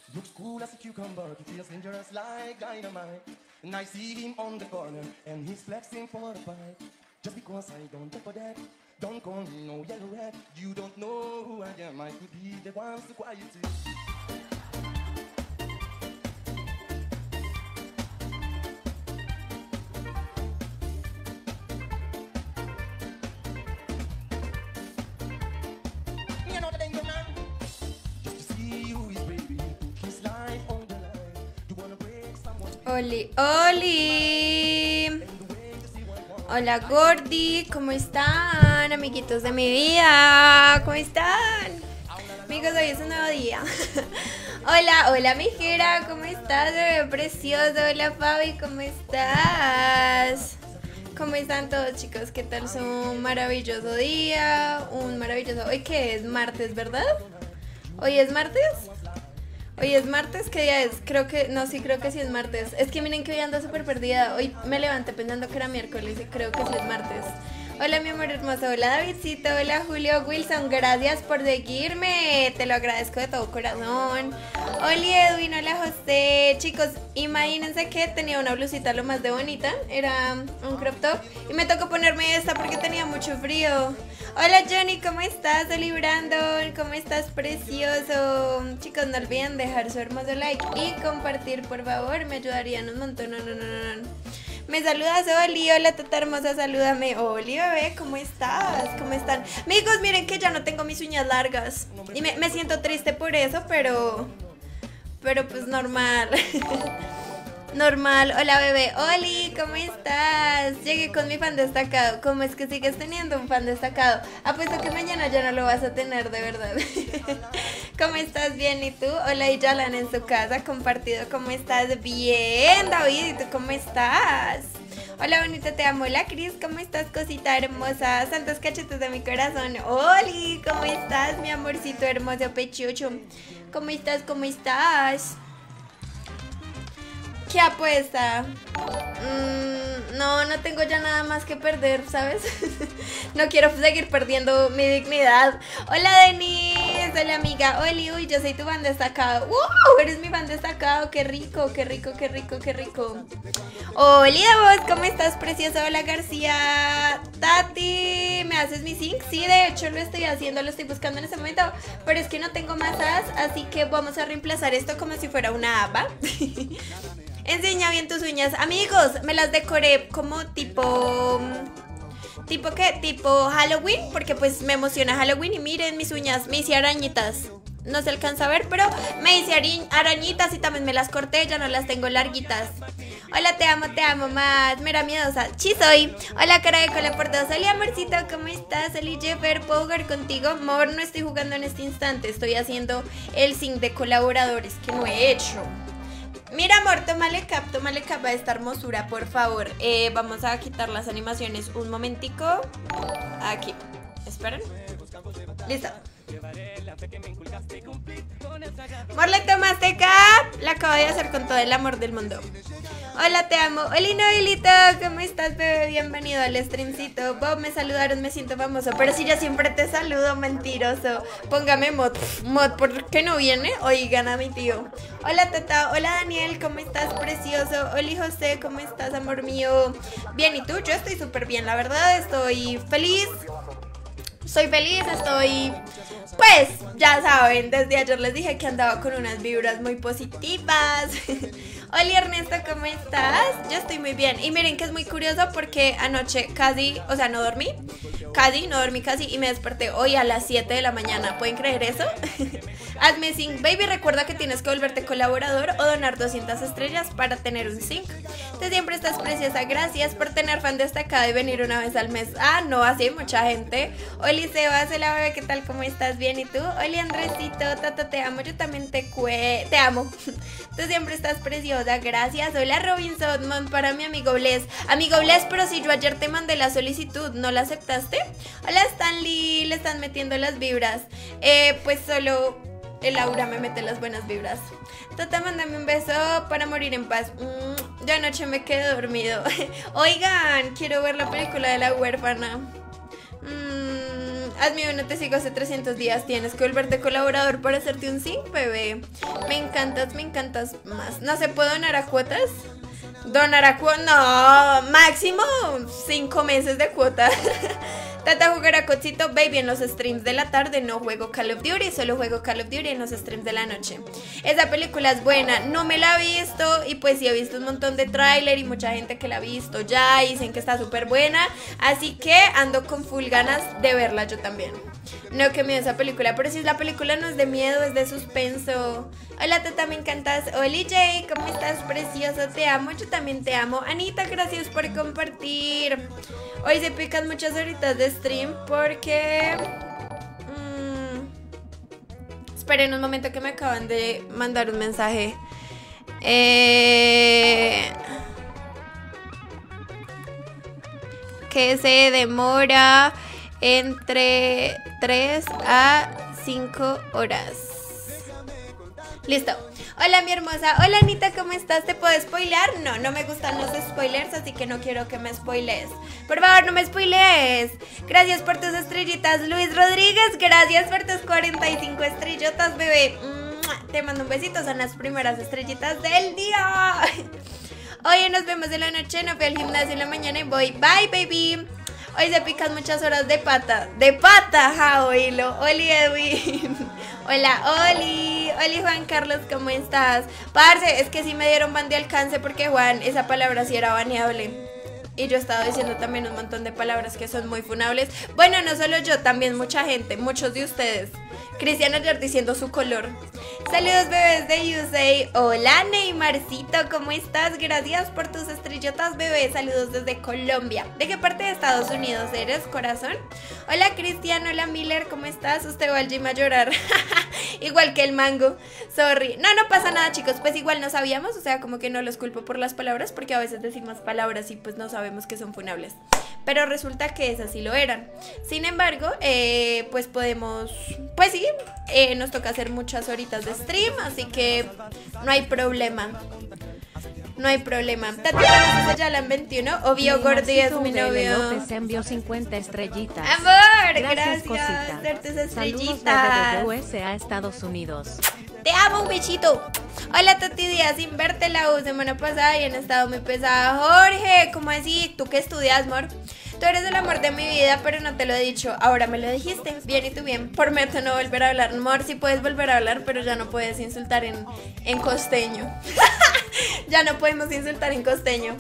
Looks cool as a cucumber, he feels dangerous like dynamite. And I see him on the corner, and he's flexing for a fight. Just because I don't take for that, don't call me no yellow rat. You don't know who I am, I could be the ones to quiet you. You know the danger man. Just to see you is baby, put his life on the line. You wanna break someone's Oli, Oli. Hola Gordy, ¿cómo están? Amiguitos de mi vida, ¿cómo están? Amigos, hoy es un nuevo día. Hola, hola mi Jera, ¿cómo estás? Bebé precioso, hola Fabi, ¿cómo estás? ¿Cómo están todos, chicos? ¿Qué tal su maravilloso día? Un maravilloso... ¿Hoy qué es? Martes, ¿verdad? ¿Hoy es martes? Hoy es martes, ¿qué día es? Creo que, no, sí, creo que sí es martes. Es que miren que hoy ando súper perdida. Hoy me levanté pensando que era miércoles y creo que sí es martes. Hola mi amor hermoso, hola Davidcito, hola Julio Wilson, gracias por seguirme, te lo agradezco de todo corazón. Hola Edwin, hola José, chicos, imagínense que tenía una blusita lo más de bonita, era un crop top y me tocó ponerme esta porque tenía mucho frío. Hola Johnny, ¿cómo estás? Oli Brandon, ¿cómo estás? Precioso. Chicos, no olviden dejar su hermoso like y compartir, por favor, me ayudarían un montón. No. Me saludas, Oli, hola tata hermosa, salúdame. Oli, bebé, ¿cómo estás? ¿Cómo están? Amigos, miren que ya no tengo mis uñas largas y me siento triste por eso, pero pues normal. Normal, hola bebé, Oli, ¿cómo estás? Llegué con mi fan destacado. ¿Cómo es que sigues teniendo un fan destacado? Apuesto que mañana ya no lo vas a tener, de verdad. ¿Cómo estás? Bien, ¿y tú? Hola, y Yalan en su casa, compartido. ¿Cómo estás? Bien, David, ¿y tú cómo estás? Hola, bonita, te amo. Hola, Cris, ¿cómo estás, cosita hermosa? Santos cachetes de mi corazón. Oli, ¿cómo estás, mi amorcito hermoso pechucho? ¿Cómo estás? ¿Cómo estás? ¿Qué apuesta? No tengo ya nada más que perder, ¿sabes? No quiero seguir perdiendo mi dignidad. Hola Denise, hola amiga. Oli, uy, yo soy tu fan destacado. ¡Wow! Eres mi fan destacado. Qué rico, qué rico, qué rico, qué rico. Hola vos, ¿cómo estás, preciosa? Hola García. Tati, ¿me haces mi sync? Sí, de hecho lo estoy haciendo, lo estoy buscando en este momento. Pero es que no tengo más as, así que vamos a reemplazar esto como si fuera una ABA. Enseña bien tus uñas. Amigos, me las decoré como tipo... ¿Tipo qué? Tipo Halloween, porque pues me emociona Halloween. Y miren mis uñas, me hice arañitas. No se alcanza a ver, pero me hice arañitas y también me las corté, ya no las tengo larguitas. Hola, te amo más. Mira, miedosa. Sí soy. Hola, cara de cola por dos. Hola, amorcito, ¿cómo estás? Hola, Jeffer, ¿puedo jugar contigo? Amor, no estoy jugando en este instante. Estoy haciendo el sync de colaboradores que no he hecho. Mira, amor, tómale cap a esta hermosura, por favor. Vamos a quitar las animaciones un momentico. Aquí, esperen. Listo. Amor, ¿le tomaste cap? La acabo de hacer con todo el amor del mundo. Hola, te amo. Hola, Noelito, ¿cómo estás, bebé? Bienvenido al streamcito. Bob, me saludaron, me siento famoso. Pero si yo siempre te saludo, mentiroso. Póngame mod, ¿por qué no viene? Oigan a mi tío. Hola, tata. Hola, Daniel, ¿cómo estás, precioso? Hola, José, ¿cómo estás, amor mío? Bien, ¿y tú? Yo estoy súper bien, la verdad, estoy feliz. Soy feliz, estoy... Pues, ya saben, desde ayer les dije que andaba con unas vibras muy positivas. Hola Ernesto, ¿cómo estás? Yo estoy muy bien. Y miren que es muy curioso porque anoche casi, o sea, no dormí casi y me desperté hoy a las 7 de la mañana. ¿Pueden creer eso? Hazme sync, baby, recuerda que tienes que volverte colaborador o donar 200 estrellas para tener un sync. Tú siempre estás preciosa, gracias por tener fan destacado y venir una vez al mes. Ah, no, así hay mucha gente. Hola Sebas, hola bebé, ¿qué tal? ¿Cómo estás? Bien, ¿y tú? Hola Andresito, tata, te amo, yo también te amo. Tú siempre estás preciosa, gracias. Hola Robinson, para mi amigo Bless. Amigo Bless, pero si yo ayer te mandé la solicitud, ¿no la aceptaste? Hola Stanley, le están metiendo las vibras. Pues solo el aura me mete las buenas vibras. Tata, mándame un beso para morir en paz. Yo anoche me quedé dormido. Oigan, quiero ver la película de la huérfana. Hazme uno, te sigo hace 300 días. Tienes que volverte colaborador para hacerte un zinc, bebé. Me encantas más. ¿No se puede donar a cuotas? Donar a cuotas, no, máximo 5 meses de cuota. Trata de jugar a Cocito Baby en los streams de la tarde. No juego Call of Duty, solo juego Call of Duty en los streams de la noche. Esa película es buena, no me la he visto. Y pues sí he visto un montón de tráiler y mucha gente que la ha visto ya y dicen que está súper buena. Así que ando con full ganas de verla yo también. No, que miedo esa película, pero si la película no es de miedo, es de suspenso. Hola Tata, me encantas. Oli Jay, ¿cómo estás? Precioso, te amo, yo también te amo. Anita, gracias por compartir. Hoy se pican muchas horitas de stream porque... Esperen un momento que me acaban de mandar un mensaje. Que se demora entre 3 a 5 horas. Listo. Hola mi hermosa. Hola Anita, ¿cómo estás? ¿Te puedo spoilear? No, no me gustan los spoilers, así que no quiero que me spoilees. Por favor, no me spoilees. Gracias por tus estrellitas, Luis Rodríguez. Gracias por tus 45 estrellotas, bebé. Te mando un besito, son las primeras estrellitas del día. Oye, nos vemos en la noche. No fui al gimnasio en la mañana y voy. Bye, baby. Hoy se pican muchas horas de pata. De pata, ja, oílo. Oli Edwin. Hola, Oli. Oli Juan Carlos, ¿cómo estás? Parce, es que sí me dieron ban de alcance porque Juan, esa palabra sí era baneable. Y yo he estado diciendo también un montón de palabras que son muy funables. Bueno, no solo yo, también mucha gente, muchos de ustedes. Cristian ayer diciendo su color. Saludos bebés de USA. Hola Neymarcito, ¿cómo estás? Gracias por tus estrellotas, bebé. Saludos desde Colombia. ¿De qué parte de Estados Unidos eres, corazón? Hola Cristian, hola Miller, ¿cómo estás? Usted va al gym a llorar. Igual que el mango. Sorry. No, no pasa nada, chicos. Pues igual no sabíamos, o sea, como que no los culpo por las palabras, porque a veces decimos palabras y pues no sabemos que son funables. Pero resulta que esas sí lo eran. Sin embargo, pues podemos... Pues sí, nos toca hacer muchas horitas de stream, así que no hay problema. No hay problema. Tati, ¿conoces a Yalan 21? Obvio, Gordy es mi novio. López envió 50 estrellitas. Amor, gracias. Darte tus estrellitas. Saludos desde USA, Estados Unidos. Te amo, un besito. Hola Tati Díaz, sin verte la semana pasada y han estado muy pesada. Jorge, ¿cómo así? ¿Tú qué estudias, amor? Tú eres el amor de mi vida, pero no te lo he dicho. Ahora me lo dijiste. Bien y tú bien. Prometo no volver a hablar. Amor, sí puedes volver a hablar, pero ya no puedes insultar en costeño. Ya no podemos insultar en costeño.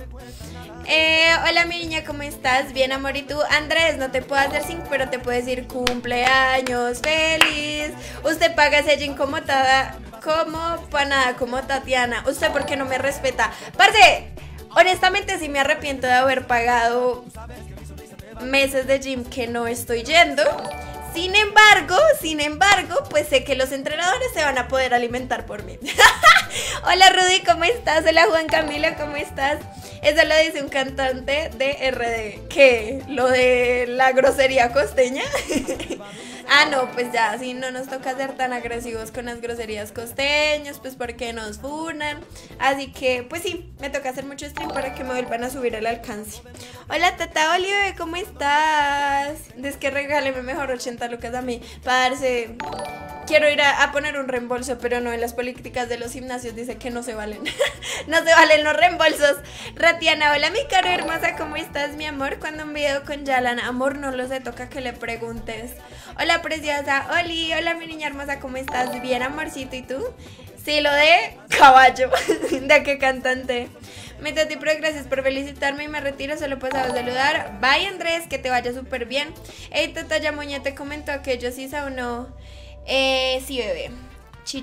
Hola mi niña, ¿cómo estás? Bien, amor, ¿y tú? Andrés, no te puedo hacer sync, pero te puedo decir cumpleaños feliz. Usted paga ese gym como panada, como Tatiana. ¿Usted por qué no me respeta? Parce, honestamente sí me arrepiento de haber pagado meses de gym que no estoy yendo. Sin embargo, pues sé que los entrenadores se van a poder alimentar por mí. Hola Rudy, ¿cómo estás? Hola Juan Camilo, ¿cómo estás? Eso lo dice un cantante de RD. ¿Qué? ¿Lo de la grosería costeña? Ah, no, pues ya, si no nos toca ser tan agresivos con las groserías costeñas, pues porque nos funan. Así que, pues sí, me toca hacer mucho stream para que me vuelvan a subir el alcance. Hola, Tata Olive, ¿cómo estás? Es que regáleme mejor 80 lucas a mí. Parce, quiero ir a poner un reembolso, pero no, en las políticas de los gimnasios dice que no se valen. No se valen los reembolsos. Ratiana, hola mi cara hermosa, ¿cómo estás, mi amor? Cuando un video con Yalan, amor, no lo sé, toca que le preguntes. Hola preciosa, Oli, hola mi niña hermosa, ¿cómo estás? Bien, amorcito, ¿y tú? Sí, lo de caballo. ¿De qué cantante? Mi Tati Pro, gracias por felicitarme y me retiro, solo pasaba a saludar. Bye Andrés, que te vaya súper bien. Ey, Tata Yamuña te comentó que yo sí o no. Sí, bebé. Chi.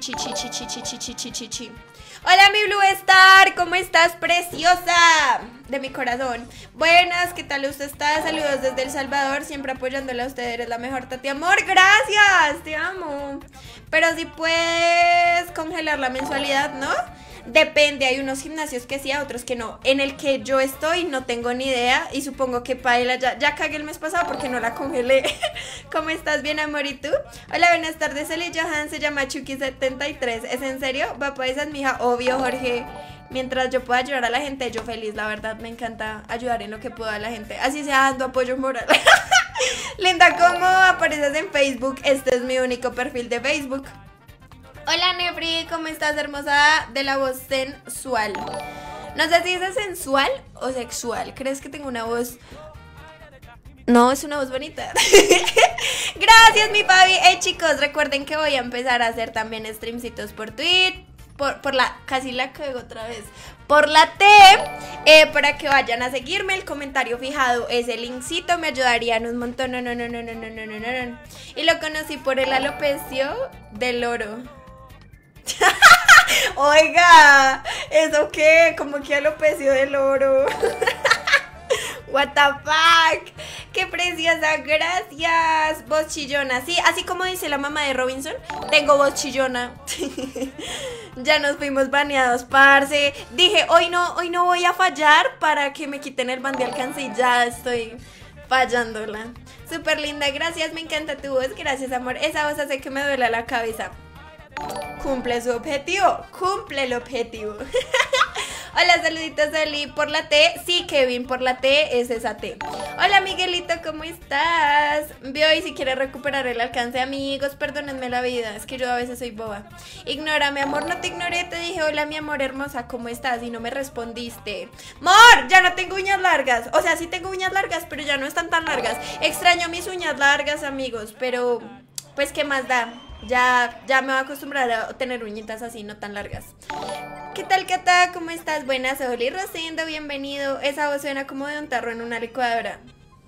Hola, mi Blue Star, ¿cómo estás, preciosa? De mi corazón. Buenas, ¿qué tal usted está? Saludos desde El Salvador, siempre apoyándola a usted, eres la mejor, Tati. Amor, gracias, te amo. Pero si puedes congelar la mensualidad, ¿no? Depende, hay unos gimnasios que sí, otros que no. En el que yo estoy no tengo ni idea y supongo que Paila ya cagué el mes pasado porque no la congelé. ¿Cómo estás? Bien, amor, ¿y tú? Hola, buenas tardes, Eli Johan, se llama Chucky73. ¿Es en serio? Papá, esa es mi hija, obvio, Jorge. Mientras yo pueda ayudar a la gente, yo feliz, la verdad, me encanta ayudar en lo que pueda a la gente. Así sea dando apoyo moral. Linda, ¿cómo apareces en Facebook? Este es mi único perfil de Facebook. Hola Nefri, ¿cómo estás, hermosa? De la voz sensual. No sé si es sensual o sexual. ¿Crees que tengo una voz? No, es una voz bonita. Gracias, mi Fabi. Hey, chicos, recuerden que voy a empezar a hacer también streamcitos por Twitch. Por la, casi la cago otra vez, por la T, para que vayan a seguirme. El comentario fijado es el linkcito, me ayudarían un montón. No. Y lo conocí por el alopecio del oro. Oiga, ¿eso qué? Como que alopecio del oro. What the fuck. Qué preciosa, gracias. Voz chillona, sí, así como dice la mamá de Robinson, tengo voz chillona. Ya nos fuimos baneados, parce. Dije, hoy no voy a fallar para que me quiten el ban de alcance y ya estoy fallándola. Súper linda, gracias, me encanta tu voz. Gracias, amor, esa voz hace que me duela la cabeza. Cumple su objetivo, cumple el objetivo. Hola, saluditos, Eli, por la T. Sí, Kevin, por la T es esa T. Hola, Miguelito, ¿cómo estás? Veo y si quieres recuperar el alcance, amigos, perdónenme la vida, es que yo a veces soy boba. Ignora, mi amor, no te ignoré, te dije, hola, mi amor hermosa, ¿cómo estás? Y no me respondiste. Mor, ya no tengo uñas largas. O sea, sí tengo uñas largas, pero ya no están tan largas. Extraño mis uñas largas, amigos, pero pues, ¿qué más da? Ya me voy a acostumbrar a tener uñitas así, no tan largas. ¿Qué tal, Cata? ¿Cómo estás? Buenas, Oli Rosendo, bienvenido. Esa voz suena como de un tarro en una licuadora.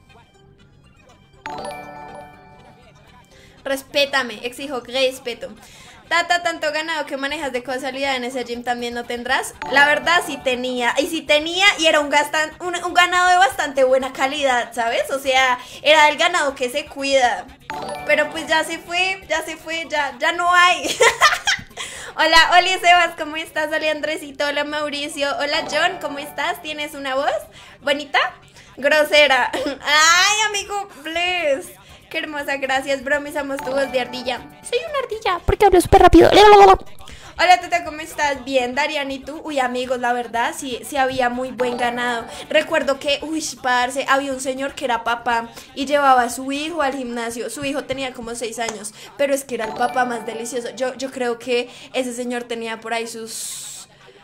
Respétame, exijo respeto. Tata, tanto ganado que manejas de casualidad en ese gym también no tendrás. La verdad sí tenía, y era un ganado de bastante buena calidad, ¿sabes? O sea, era el ganado que se cuida. Pero pues ya se fue, ya no hay. Hola, Oli Sebas, ¿cómo estás? Hola Andresito, hola Mauricio, hola John, ¿cómo estás? ¿Tienes una voz bonita? Grosera. Ay, amigo, bless. Qué hermosa, gracias, bromisamos tu voz de ardilla. Soy una ardilla porque hablo súper rápido. Hola, Tata, ¿cómo estás? Bien, Darian, ¿y tú? Uy, amigos, la verdad, sí había muy buen ganado. Recuerdo que, parce, había un señor que era papá y llevaba a su hijo al gimnasio. Su hijo tenía como 6 años, pero es que era el papá más delicioso. Yo creo que ese señor tenía por ahí sus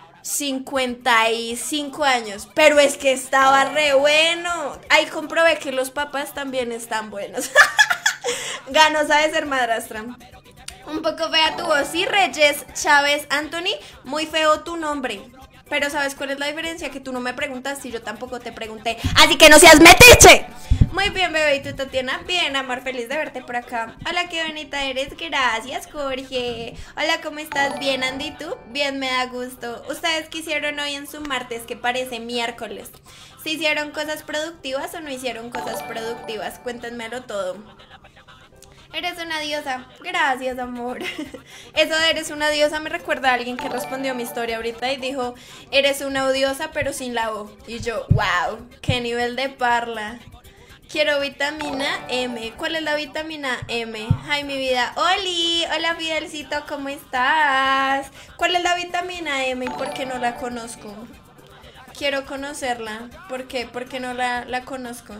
55 años, pero es que estaba re bueno. Ahí comprobé que los papás también están buenos. Ganosa de ser madrastra. Un poco fea tu voz, sí, Reyes Chávez Anthony, muy feo tu nombre. Pero ¿sabes cuál es la diferencia? Que tú no me preguntaste y yo tampoco te pregunté. Así que no seas metiche. Muy bien, bebé, ¿y tú, Tatiana? Bien, amor, feliz de verte por acá. Hola, qué bonita eres, gracias, Jorge. Hola, ¿cómo estás? Bien, Andy, ¿tú? Bien, me da gusto. ¿Ustedes qué hicieron hoy en su martes, que parece miércoles? ¿Se hicieron cosas productivas o no hicieron cosas productivas? Cuéntenmelo todo. Eres una diosa. Gracias, amor. Eso de eres una diosa me recuerda a alguien que respondió a mi historia ahorita y dijo, eres una odiosa pero sin la O. Y yo, wow, qué nivel de parla. Quiero vitamina M. ¿Cuál es la vitamina M? Ay, mi vida. Oli, hola Fidelcito, ¿cómo estás? ¿Cuál es la vitamina M y por qué no la conozco? Quiero conocerla. ¿Por qué? ¿Por qué no la conozco?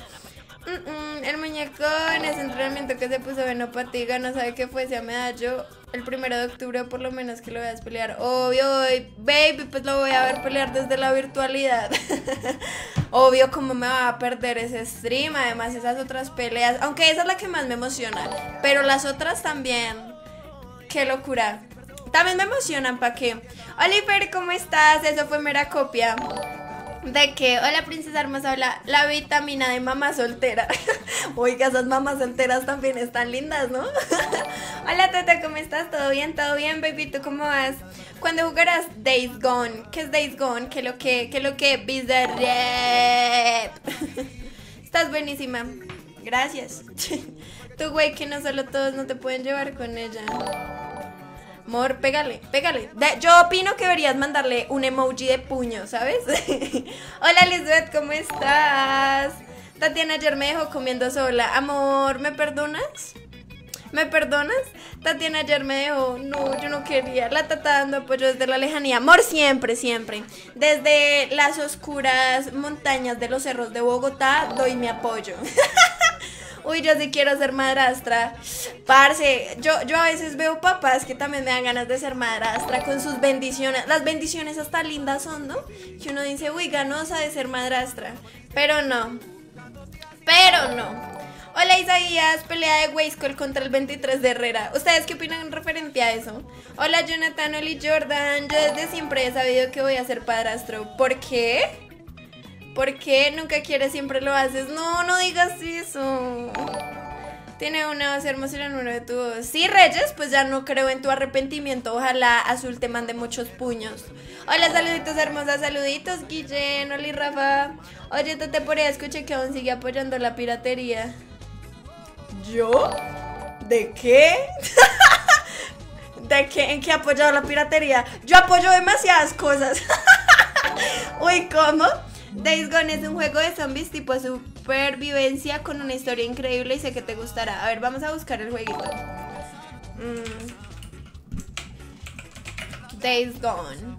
El muñeco en ese entrenamiento que se puso bueno patiga, no sabe qué fue, se medalló el 1 de octubre, por lo menos que lo veas pelear. Obvio, baby, pues lo voy a ver pelear desde la virtualidad. Obvio, cómo me va a perder ese stream, además esas otras peleas, aunque esa es la que más me emociona, pero las otras también, qué locura. También me emocionan, ¿pa' qué? Oliver, ¿cómo estás? Eso fue mera copia. ¿De qué? Hola, princesa hermosa, hola. La vitamina de mamá soltera. Oiga, esas mamás solteras también están lindas, ¿no? Hola, Tata, ¿cómo estás? ¿Todo bien? ¿Todo bien, baby? ¿Tú cómo vas? ¿Cuándo jugarás Days Gone? ¿Qué es Days Gone? ¿Qué lo que? Bizarrap. Estás buenísima. Gracias. Tú, güey, que no solo todos no te pueden llevar con ella. Amor, pégale. Yo opino que deberías mandarle un emoji de puño, ¿sabes? Hola, Lisbeth, ¿cómo estás? Tatiana ayer me dejó comiendo sola. Amor, ¿me perdonas? ¿Me perdonas? Tatiana ayer me dejó. No, yo no quería. La Tata dando apoyo desde la lejanía. Amor, siempre. Desde las oscuras montañas de los cerros de Bogotá doy mi apoyo. Uy, yo sí quiero ser madrastra. Parce, yo a veces veo papás que también me dan ganas de ser madrastra con sus bendiciones. Las bendiciones hasta lindas son, ¿no? Que uno dice, uy, ganosa de ser madrastra. Pero no. Hola Isaías, pelea de Weiscol contra el 23 de Herrera. ¿Ustedes qué opinan referente a eso? Hola Jonathan, Oli Jordan. Yo desde siempre he sabido que voy a ser padrastro. ¿Por qué? ¿Por qué nunca quieres, siempre lo haces? No digas eso. Tiene una, va a ser hermoso el número de tu voz. Sí, Reyes, pues ya no creo en tu arrepentimiento. Ojalá Azul te mande muchos puños. Hola, saluditos hermosas, saluditos, Guillen, Oli Rafa. Oye, te por ahí escuché que aún sigue apoyando la piratería. ¿Yo? ¿De qué? ¿De qué? ¿En qué he apoyado la piratería? Yo apoyo demasiadas cosas. Uy, ¿cómo? Days Gone es un juego de zombies tipo supervivencia con una historia increíble y sé que te gustará. A ver, vamos a buscar el jueguito. Days Gone.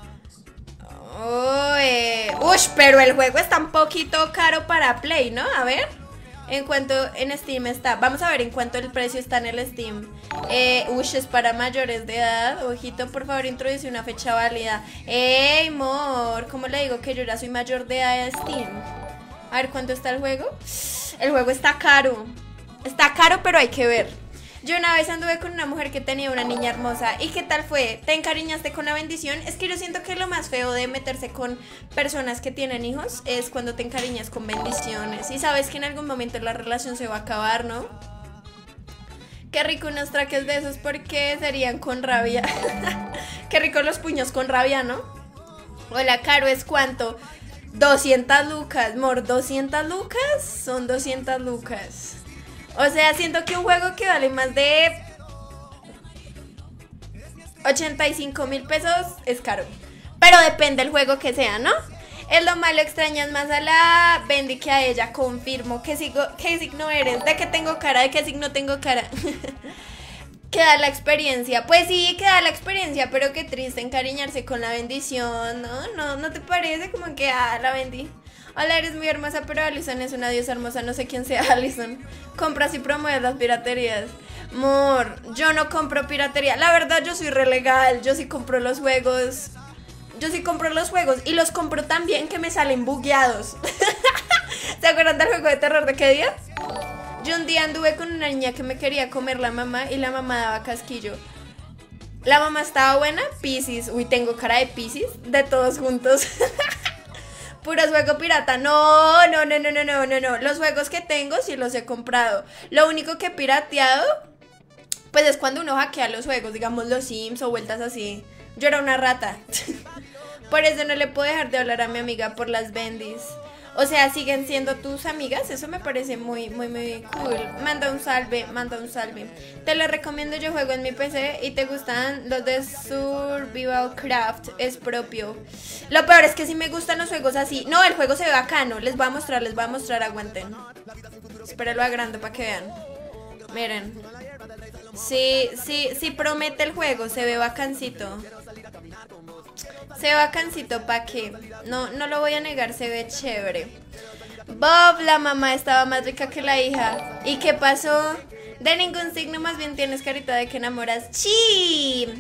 Ush, pero el juego está un poquito caro para Play, ¿no? A ver. En cuanto en Steam está. Vamos a ver en cuánto el precio está en el Steam. Es para mayores de edad. Ojito, por favor, introduce una fecha válida. Ey, amor, ¿cómo le digo que yo ya soy mayor de edad de Steam? A ver, ¿cuánto está el juego? El juego está caro. Está caro, pero hay que ver. Yo una vez anduve con una mujer que tenía una niña hermosa. ¿Y qué tal fue? ¿Te encariñaste con la bendición? Es que yo siento que lo más feo de meterse con personas que tienen hijos es cuando te encariñas con bendiciones. Y sabes que en algún momento la relación se va a acabar, ¿no? Qué rico unos traques de esos porque serían con rabia. Qué rico los puños con rabia, ¿no? Hola, Caro, ¿es cuánto? 200 lucas, amor, 200 lucas son 200 lucas. O sea, siento que un juego que vale más de 85,000 pesos es caro. Pero depende del juego que sea, ¿no? Es lo malo, extrañas más a la Bendy que a ella. Confirmo. ¿Qué signo eres? ¿De qué tengo cara? ¿De qué signo tengo cara? Queda la experiencia. Pues sí, queda la experiencia, pero qué triste encariñarse con la bendición, ¿no? ¿No te parece? Como que, la Bendy. Hola, eres muy hermosa, pero Alison es una diosa hermosa. No sé quién sea Alison. Compras y promueves las piraterías. Amor, yo no compro piratería. La verdad, yo soy re legal. Yo sí compro los juegos. Y los compro tan bien que me salen bugueados. ¿Se acuerdan del juego de terror de qué día? Yo un día anduve con una niña que me quería comer la mamá y la mamá daba casquillo. La mamá estaba buena, Piscis. Uy, tengo cara de Piscis, de todos juntos. Puros juegos pirata. No. Los juegos que tengo sí los he comprado. Lo único que he pirateado, pues es cuando uno hackea los juegos, digamos los Sims o vueltas así. Yo era una rata. Por eso no le puedo dejar de hablar a mi amiga por las bendis. O sea, siguen siendo tus amigas. Eso me parece muy cool. Manda un salve. Te lo recomiendo, yo juego en mi PC. Y te gustan los de Survival Craft. Es propio. Lo peor es que sí me gustan los juegos así. No, el juego se ve bacano. Les voy a mostrar, aguanten. Espero lo agrando para que vean. Miren. Sí promete el juego. Se ve bacancito. ¿Pa' qué? No lo voy a negar, se ve chévere. Bob, la mamá estaba más rica que la hija. ¿Y qué pasó? De ningún signo, más bien tienes carita de que enamoras. ¡Chi!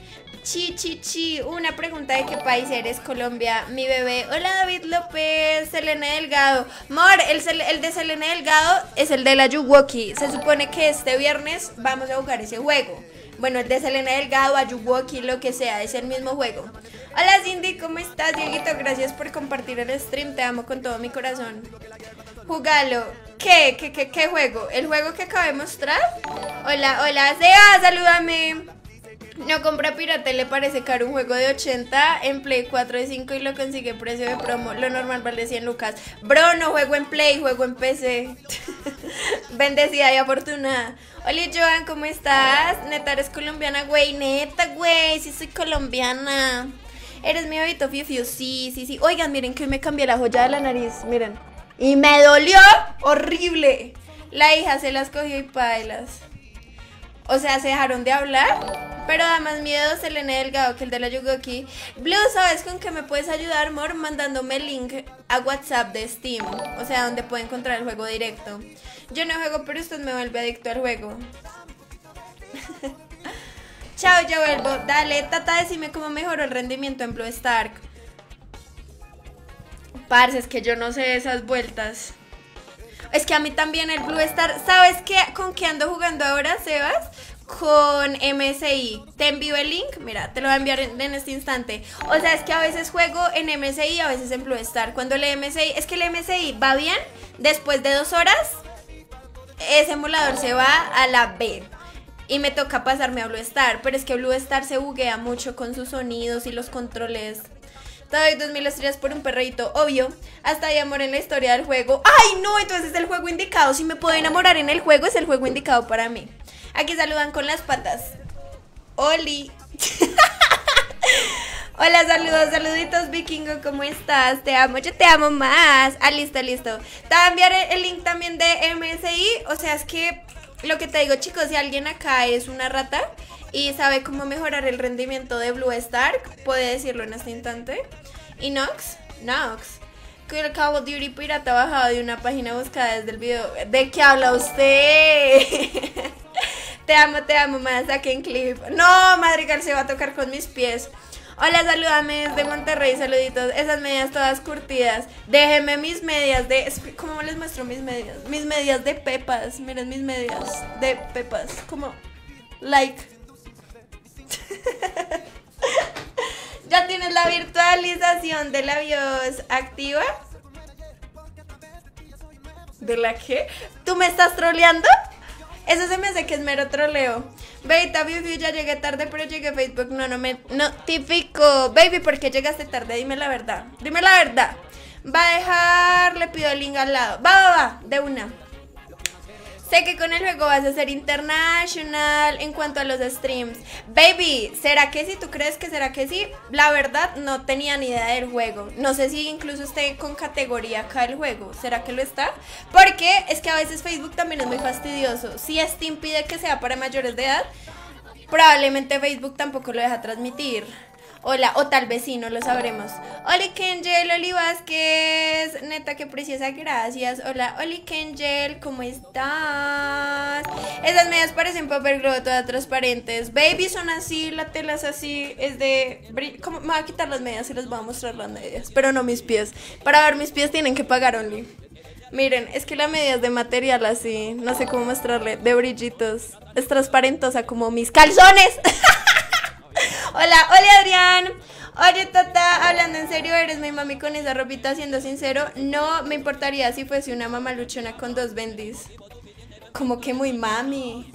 Una pregunta: ¿de qué país eres? Colombia, mi bebé. Hola, David López. Selena Delgado. Mor, el de Selena Delgado es el de la Yuwoki. Se supone que este viernes vamos a jugar ese juego. Bueno, el de Selena Delgado, Ayuwoki, lo que sea, es el mismo juego. Hola Cindy, ¿cómo estás? Dieguito, gracias por compartir el stream, te amo con todo mi corazón. Jugalo. ¿Qué juego? ¿El juego que acabo de mostrar? Hola, Sea, salúdame. No compra pirata, le parece caro un juego de 80 en Play 4 de 5 y lo consigue precio de promo. Lo normal vale 100 lucas. Bro, no juego en Play, juego en PC. Bendecida y afortunada. Hola Joan, ¿cómo estás? Neta, eres colombiana, güey. Neta, güey, sí soy colombiana. Eres mi bebito fiu fiu, sí. Oigan, miren que hoy me cambié la joya de la nariz, miren. Y me dolió horrible. La hija se las cogió y pailas. O sea, se dejaron de hablar. Pero da más miedo Selene Delgado que el de la Yugoki. Blue, ¿sabes con qué me puedes ayudar, amor? Mandándome el link a WhatsApp de Steam. O sea, donde puedo encontrar el juego directo. Yo no juego, pero usted me vuelve adicto al juego. Chao, ya vuelvo. Dale, Tata, decime cómo mejoró el rendimiento en Blue Stark. Parce, es que yo no sé esas vueltas. Es que a mí también el Blue Star. ¿Sabes qué? ¿Con qué ando jugando ahora, Sebas? Con MSI. Te envío el link. Mira, te lo voy a enviar en este instante. O sea, es que a veces juego en MSI, a veces en Blue Star. Cuando el MSI, es que el MSI va bien. Después de 2 horas, ese emulador se va a la B. Y me toca pasarme a Blue Star. Pero es que Blue Star se buguea mucho con sus sonidos y los controles. Te doy 2000 estrellas por un perrito, obvio. Hasta hay amor en la historia del juego. ¡Ay, no! Entonces es el juego indicado. Si me puedo enamorar en el juego, es el juego indicado para mí. Aquí saludan con las patas. Oli. Hola, saludos, saluditos, vikingo, ¿cómo estás? Te amo, yo te amo más. Ah, listo, listo. Te voy a enviar el link también de MSI. O sea, es que lo que te digo, chicos, si alguien acá es una rata y sabe cómo mejorar el rendimiento de Blue Stark, puede decirlo en este instante. Y Nox, que el Call of Duty pirata bajado de una página buscada desde el video. ¿De qué habla usted? Te amo más, saquen clip. No, Madrigal se va a tocar con mis pies. Hola, salúdame desde Monterrey, saluditos. Esas medias todas curtidas. Déjenme mis medias de... ¿Cómo les muestro mis medias? Mis medias de pepas. Miren mis medias de pepas. Como... like. ¿Ya tienes la virtualización de la BIOS activa? ¿De la qué? ¿Tú me estás troleando? Eso se me hace que es mero troleo. Beta, Vivi, ya llegué tarde, pero llegué a Facebook. No me notificó. Baby, ¿por qué llegaste tarde? Dime la verdad. Dime la verdad. Va a dejar, le pido el link al lado. Va, de una. Sé que con el juego vas a ser international en cuanto a los streams. Baby, ¿será que sí? ¿Tú crees que será que sí? La verdad, no tenía ni idea del juego. No sé si incluso esté con categoría acá el juego. ¿Será que lo está? Porque es que a veces Facebook también es muy fastidioso. Si Steam pide que sea para mayores de edad, probablemente Facebook tampoco lo deja transmitir. Hola, o tal vez sí, no lo sabremos. Oli Kengel, Oli Vázquez, neta, qué preciosa, gracias. Hola, Oli Kengel, ¿cómo estás? Esas medias parecen papel globo, todas transparentes. Baby, son así, la tela es así, es de... ¿Cómo? Me voy a quitar las medias y les voy a mostrar las medias, pero no mis pies. Para ver mis pies tienen que pagar Only. Miren, es que la media es de material así, no sé cómo mostrarle, de brillitos. Es transparentosa como mis calzones. Hola Adrián. Oye, Tata, hablando en serio, ¿eres mi mami con esa ropita? Siendo sincero, no me importaría si fuese una mamá luchona con 2 bendis. Como que muy mami.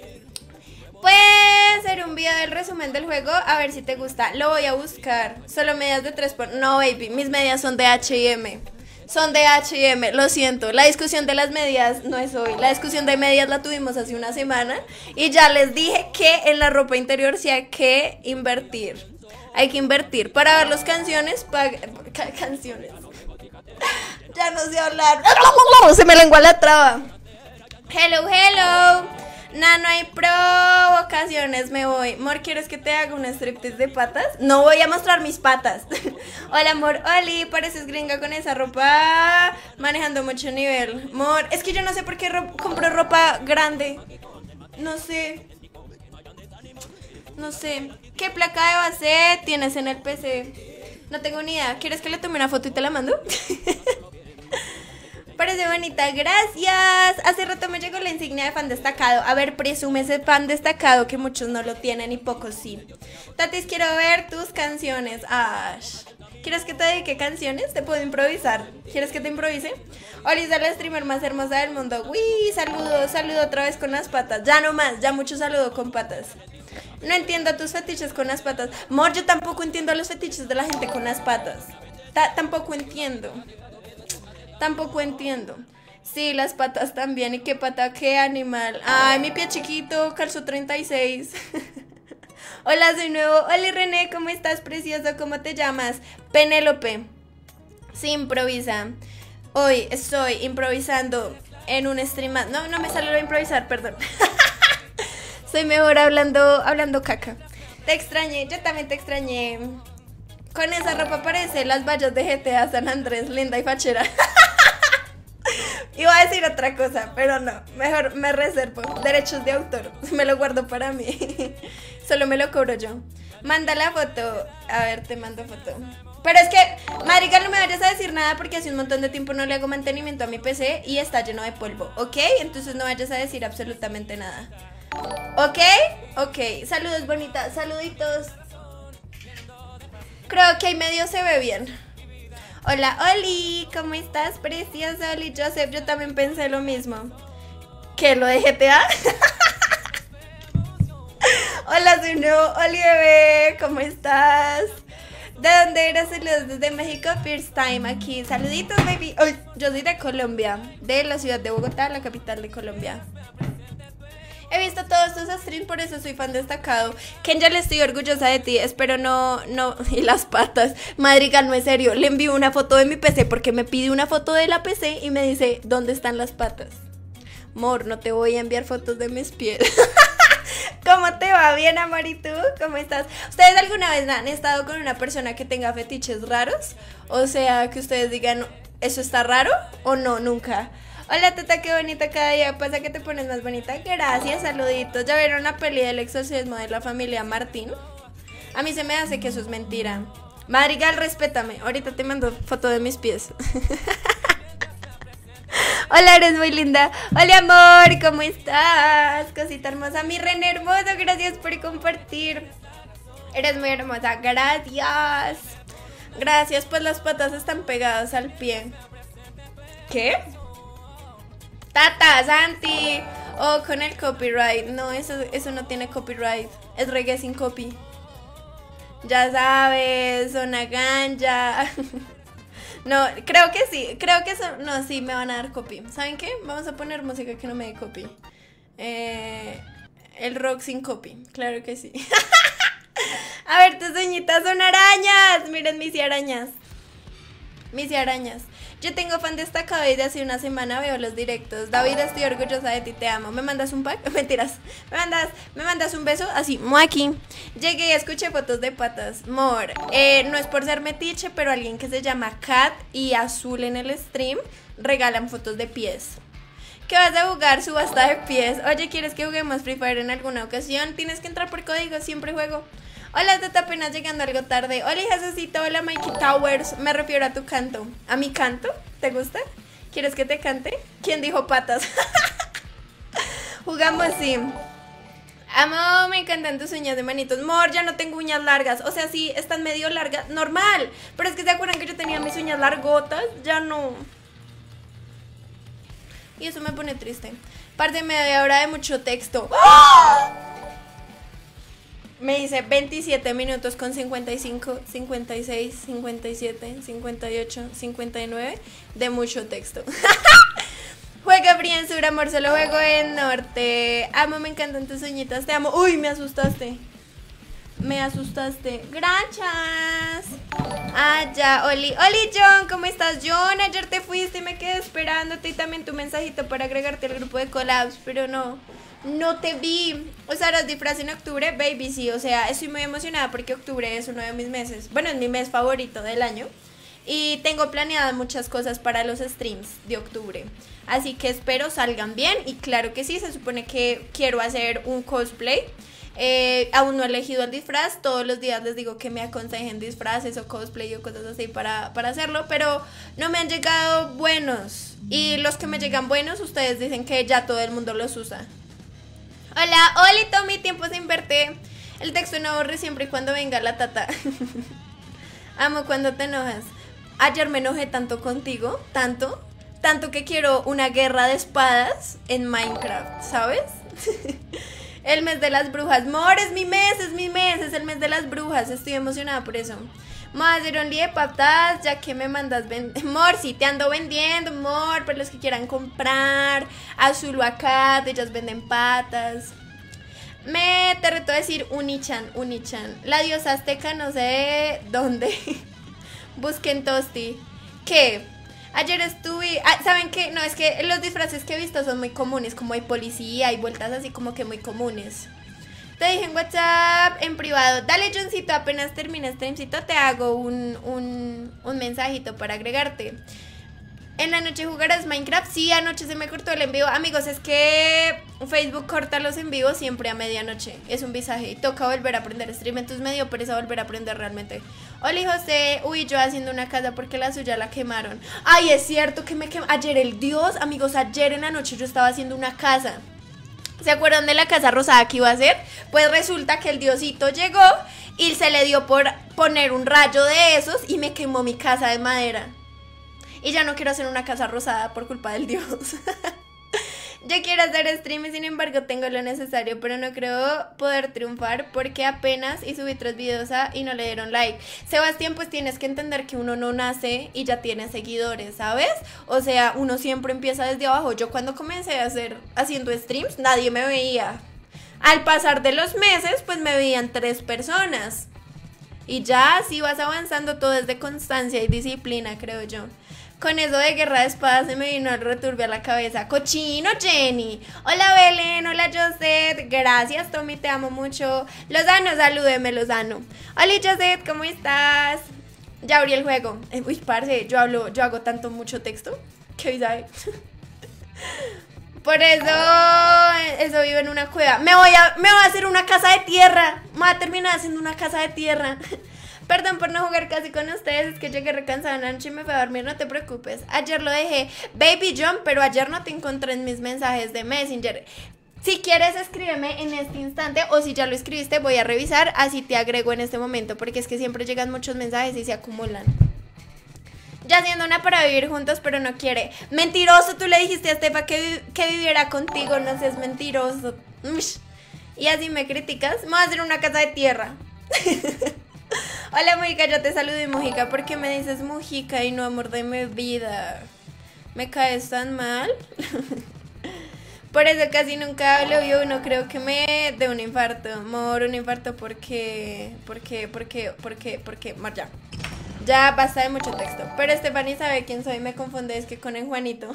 Puede ser un video del resumen del juego, a ver si te gusta. Lo voy a buscar. Solo medias de 3 por... No, baby, mis medias son de H&M. Son de H&M, lo siento. La discusión de las medias no es hoy. La discusión de medias la tuvimos hace una semana. Y ya les dije que en la ropa interior sí hay que invertir. Hay que invertir. Para ver las canciones, canciones. Ya no sé hablar. Se me lengua la traba. Hello. No hay provocaciones, me voy. Amor, ¿quieres que te haga un striptease de patas? No voy a mostrar mis patas. Hola, amor, Oli, pareces gringa con esa ropa. Manejando mucho nivel. Amor, es que yo no sé por qué compro ropa grande. No sé. ¿Qué placa de base tienes en el PC? No tengo ni idea. ¿Quieres que le tome una foto y te la mando? Parece bonita, gracias. Hace rato me llegó la insignia de fan destacado. A ver, presume ese fan destacado que muchos no lo tienen y pocos sí. Tatis, quiero ver tus canciones. Ash. ¿Quieres que te dedique canciones? Te puedo improvisar. ¿Quieres que te improvise? Olisa, la streamer más hermosa del mundo. Uy, saludo otra vez con las patas. Ya no más, ya mucho saludo con patas. No entiendo tus fetiches con las patas. Mor, yo tampoco entiendo los fetiches de la gente con las patas. Tampoco entiendo. Sí, las patas también. ¿Y qué pata? ¿Qué animal? Ay, mi pie chiquito, calzo 36. Hola, soy nuevo. Hola, René, ¿cómo estás, precioso? ¿Cómo te llamas? Penélope. Sí, improvisa. Hoy estoy improvisando en un stream. No me salió a improvisar, perdón. Soy mejor hablando caca. Te extrañé, yo también te extrañé. Con esa ropa parece las vallas de GTA San Andrés, linda y fachera. Iba a decir otra cosa, pero no. Mejor me reservo. Derechos de autor. Me lo guardo para mí. Solo me lo cobro yo. Manda la foto. A ver, te mando foto. Pero es que, marica, no me vayas a decir nada porque hace un montón de tiempo no le hago mantenimiento a mi PC y está lleno de polvo, ¿ok? Entonces no vayas a decir absolutamente nada. ¿Ok? Ok. Saludos, bonita. Saluditos. Creo que ahí medio se ve bien. Hola, Oli. ¿Cómo estás? Preciosa, Oli. Joseph, yo también pensé lo mismo. ¿Qué? ¿Lo de GTA? Hola, soy nuevo. Oli, bebé. ¿Cómo estás? ¿De dónde eres? Saludos desde México. First time aquí. Saluditos, baby. Uy, yo soy de Colombia. De la ciudad de Bogotá, la capital de Colombia. He visto todos tus streams, por eso soy fan destacado. Kenya, le estoy orgullosa de ti. Espero no. Y las patas. Madrigal, no es serio. Le envío una foto de mi PC porque me pide una foto de la PC y me dice, ¿dónde están las patas? Amor, no te voy a enviar fotos de mis pies. ¿Cómo te va? Bien, amor, ¿y tú? ¿Cómo estás? ¿Ustedes alguna vez han estado con una persona que tenga fetiches raros? O sea, que ustedes digan, ¿eso está raro? ¿O no? Nunca. Hola, teta, qué bonita cada día pasa que te pones más bonita. Gracias, saluditos. ¿Ya vieron la peli del exorcismo de la familia Martín? A mí se me hace que eso es mentira. Madrigal, respétame. Ahorita te mando foto de mis pies. Hola, eres muy linda. Hola, amor, ¿cómo estás? Cosita hermosa, mi René hermoso, gracias por compartir. Eres muy hermosa, gracias. Gracias, pues las patas están pegadas al pie. ¿Qué? Tata, Santi. Oh, con el copyright. No, eso no tiene copyright. Es reggae sin copy. Ya sabes, zona ganja. No, creo que sí. Creo que eso. No, sí, me van a dar copy. ¿Saben qué? Vamos a poner música que no me dé copy. El rock sin copy. Claro que sí. A ver, tus uñitas son arañas. Miren mis arañas. Mis arañas. Yo tengo fan destacado y de hace una semana veo los directos. David, estoy orgullosa de ti, te amo. ¿Me mandas un pack? Mentiras. ¿Me mandas un beso? Así, aquí. Llegué y escuché fotos de patas. Mor, no es por ser metiche, pero alguien que se llama Kat y Azul en el stream regalan fotos de pies. ¿Qué vas a jugar? Subasta de pies. Oye, ¿quieres que juguemos Free Fire en alguna ocasión? Tienes que entrar por código, siempre juego. Hola, teta, apenas llegando algo tarde. Hola, Jesucito, hola, Mikey Towers. Me refiero a tu canto. ¿A mi canto? ¿Te gusta? ¿Quieres que te cante? ¿Quién dijo patas? Jugamos, sí. Amo, me encantan tus uñas de manitos. Mor, ya no tengo uñas largas. O sea, sí, están medio largas. Normal. Pero es que se acuerdan que yo tenía mis uñas largotas. Ya no. Y eso me pone triste. Parte media hora de mucho texto. ¡Oh! Me dice 27 minutos con 55, 56, 57, 58, 59 de mucho texto. Juega Brian Sur, amor, solo juego en norte. Amo, me encantan tus uñitas, te amo. Uy, me asustaste. Me asustaste. Gracias. Ah, ya, Oli. Oli, John, ¿cómo estás, John? Ayer te fuiste y me quedé esperándote y también tu mensajito para agregarte al grupo de collabs, pero no te vi. ¿Usarás disfraz en octubre? Baby, sí, o sea, estoy muy emocionada porque octubre es uno de mis meses. Bueno, es mi mes favorito del año. Y tengo planeadas muchas cosas para los streams de octubre. Así que espero salgan bien. Y claro que sí, se supone que quiero hacer un cosplay. Aún no he elegido el disfraz. Todos los días les digo que me aconsejen disfraces o cosplay o cosas así para hacerlo. Pero no me han llegado buenos. Y los que me llegan buenos, ustedes dicen que ya todo el mundo los usa. Hola, Oli, Tommy, tiempo sin verte. El texto no aburre siempre y cuando venga la tata. Amo cuando te enojas. Ayer me enojé tanto contigo, tanto que quiero una guerra de espadas en Minecraft, ¿sabes? El mes de las brujas. Mor, es mi mes, es el mes de las brujas. Estoy emocionada por eso. Más de un día de patas, ya que me mandas Mor, sí, te ando vendiendo, Mor, para los que quieran comprar. Azul o acá, ellas venden patas. Te reto a decir Unichan. La diosa azteca, no sé dónde. Busquen Tosti. ¿Qué? Ayer estuve... ¿saben qué? No, es que los disfraces que he visto son muy comunes. Como hay policía, hay vueltas así como que muy comunes. Te dije en WhatsApp, en privado. Dale, Johncito, apenas termine streamcito te hago un mensajito para agregarte. ¿En la noche jugarás Minecraft? Sí, anoche se me cortó el en vivo. Amigos, es que Facebook corta los en vivo siempre a medianoche. Es un visaje y toca volver a aprender stream. Entonces me dio pereza volver a aprender realmente. Hola, José. Uy, yo haciendo una casa porque la suya la quemaron. Ay, es cierto que me quemaron. Ayer el Dios, amigos, ayer en la noche yo estaba haciendo una casa. ¿Se acuerdan de la casa rosada que iba a hacer? Pues resulta que el Diosito llegó y se le dio por poner un rayo de esos y me quemó mi casa de madera. Y ya no quiero hacer una casa rosada por culpa del Dios. Yo quiero hacer stream y sin embargo tengo lo necesario, pero no creo poder triunfar porque apenas y subí 3 videos y no le dieron like. Sebastián, pues tienes que entender que uno no nace y ya tiene seguidores, ¿sabes? O sea, uno siempre empieza desde abajo. Yo cuando comencé haciendo streams, nadie me veía. Al pasar de los meses, pues me veían 3 personas. Y ya así vas avanzando, todo es de constancia y disciplina, creo yo. Con eso de guerra de espadas se me vino el returbio a la cabeza. ¡Cochino, Jenny! Hola, Belén. Hola, Josette. Gracias, Tommy. Te amo mucho. Lozano, salúdeme, Lozano. Hola, Josette. ¿Cómo estás? Ya abrí el juego. Uy, parce, yo hago mucho texto. ¿Qué hoy sabe? Por eso vivo en una cueva. Me voy a hacer una casa de tierra. Me voy a terminar haciendo una casa de tierra. Perdón por no jugar casi con ustedes, es que llegué recansada anoche y me fui a dormir, no te preocupes. Ayer lo dejé, Baby John, pero ayer no te encontré en mis mensajes de Messenger. Si quieres, escríbeme en este instante, o si ya lo escribiste, voy a revisar, así te agrego en este momento, porque es que siempre llegan muchos mensajes y se acumulan. Ya haciendo una para vivir juntos, pero no quiere. Mentiroso, tú le dijiste a Estefa que viviera contigo, no seas mentiroso. Y así me criticas, me voy a hacer una casa de tierra. Hola, Mujica, yo te saludo, Mujica. ¿Por qué me dices Mujica y no amor de mi vida? ¿Me caes tan mal? Por eso casi nunca hablo yo, no creo que me dé un infarto. Amor, un infarto porque, ya. Ya basta de mucho texto. Pero Stephanie sabe quién soy, me confunde, es que con el Juanito.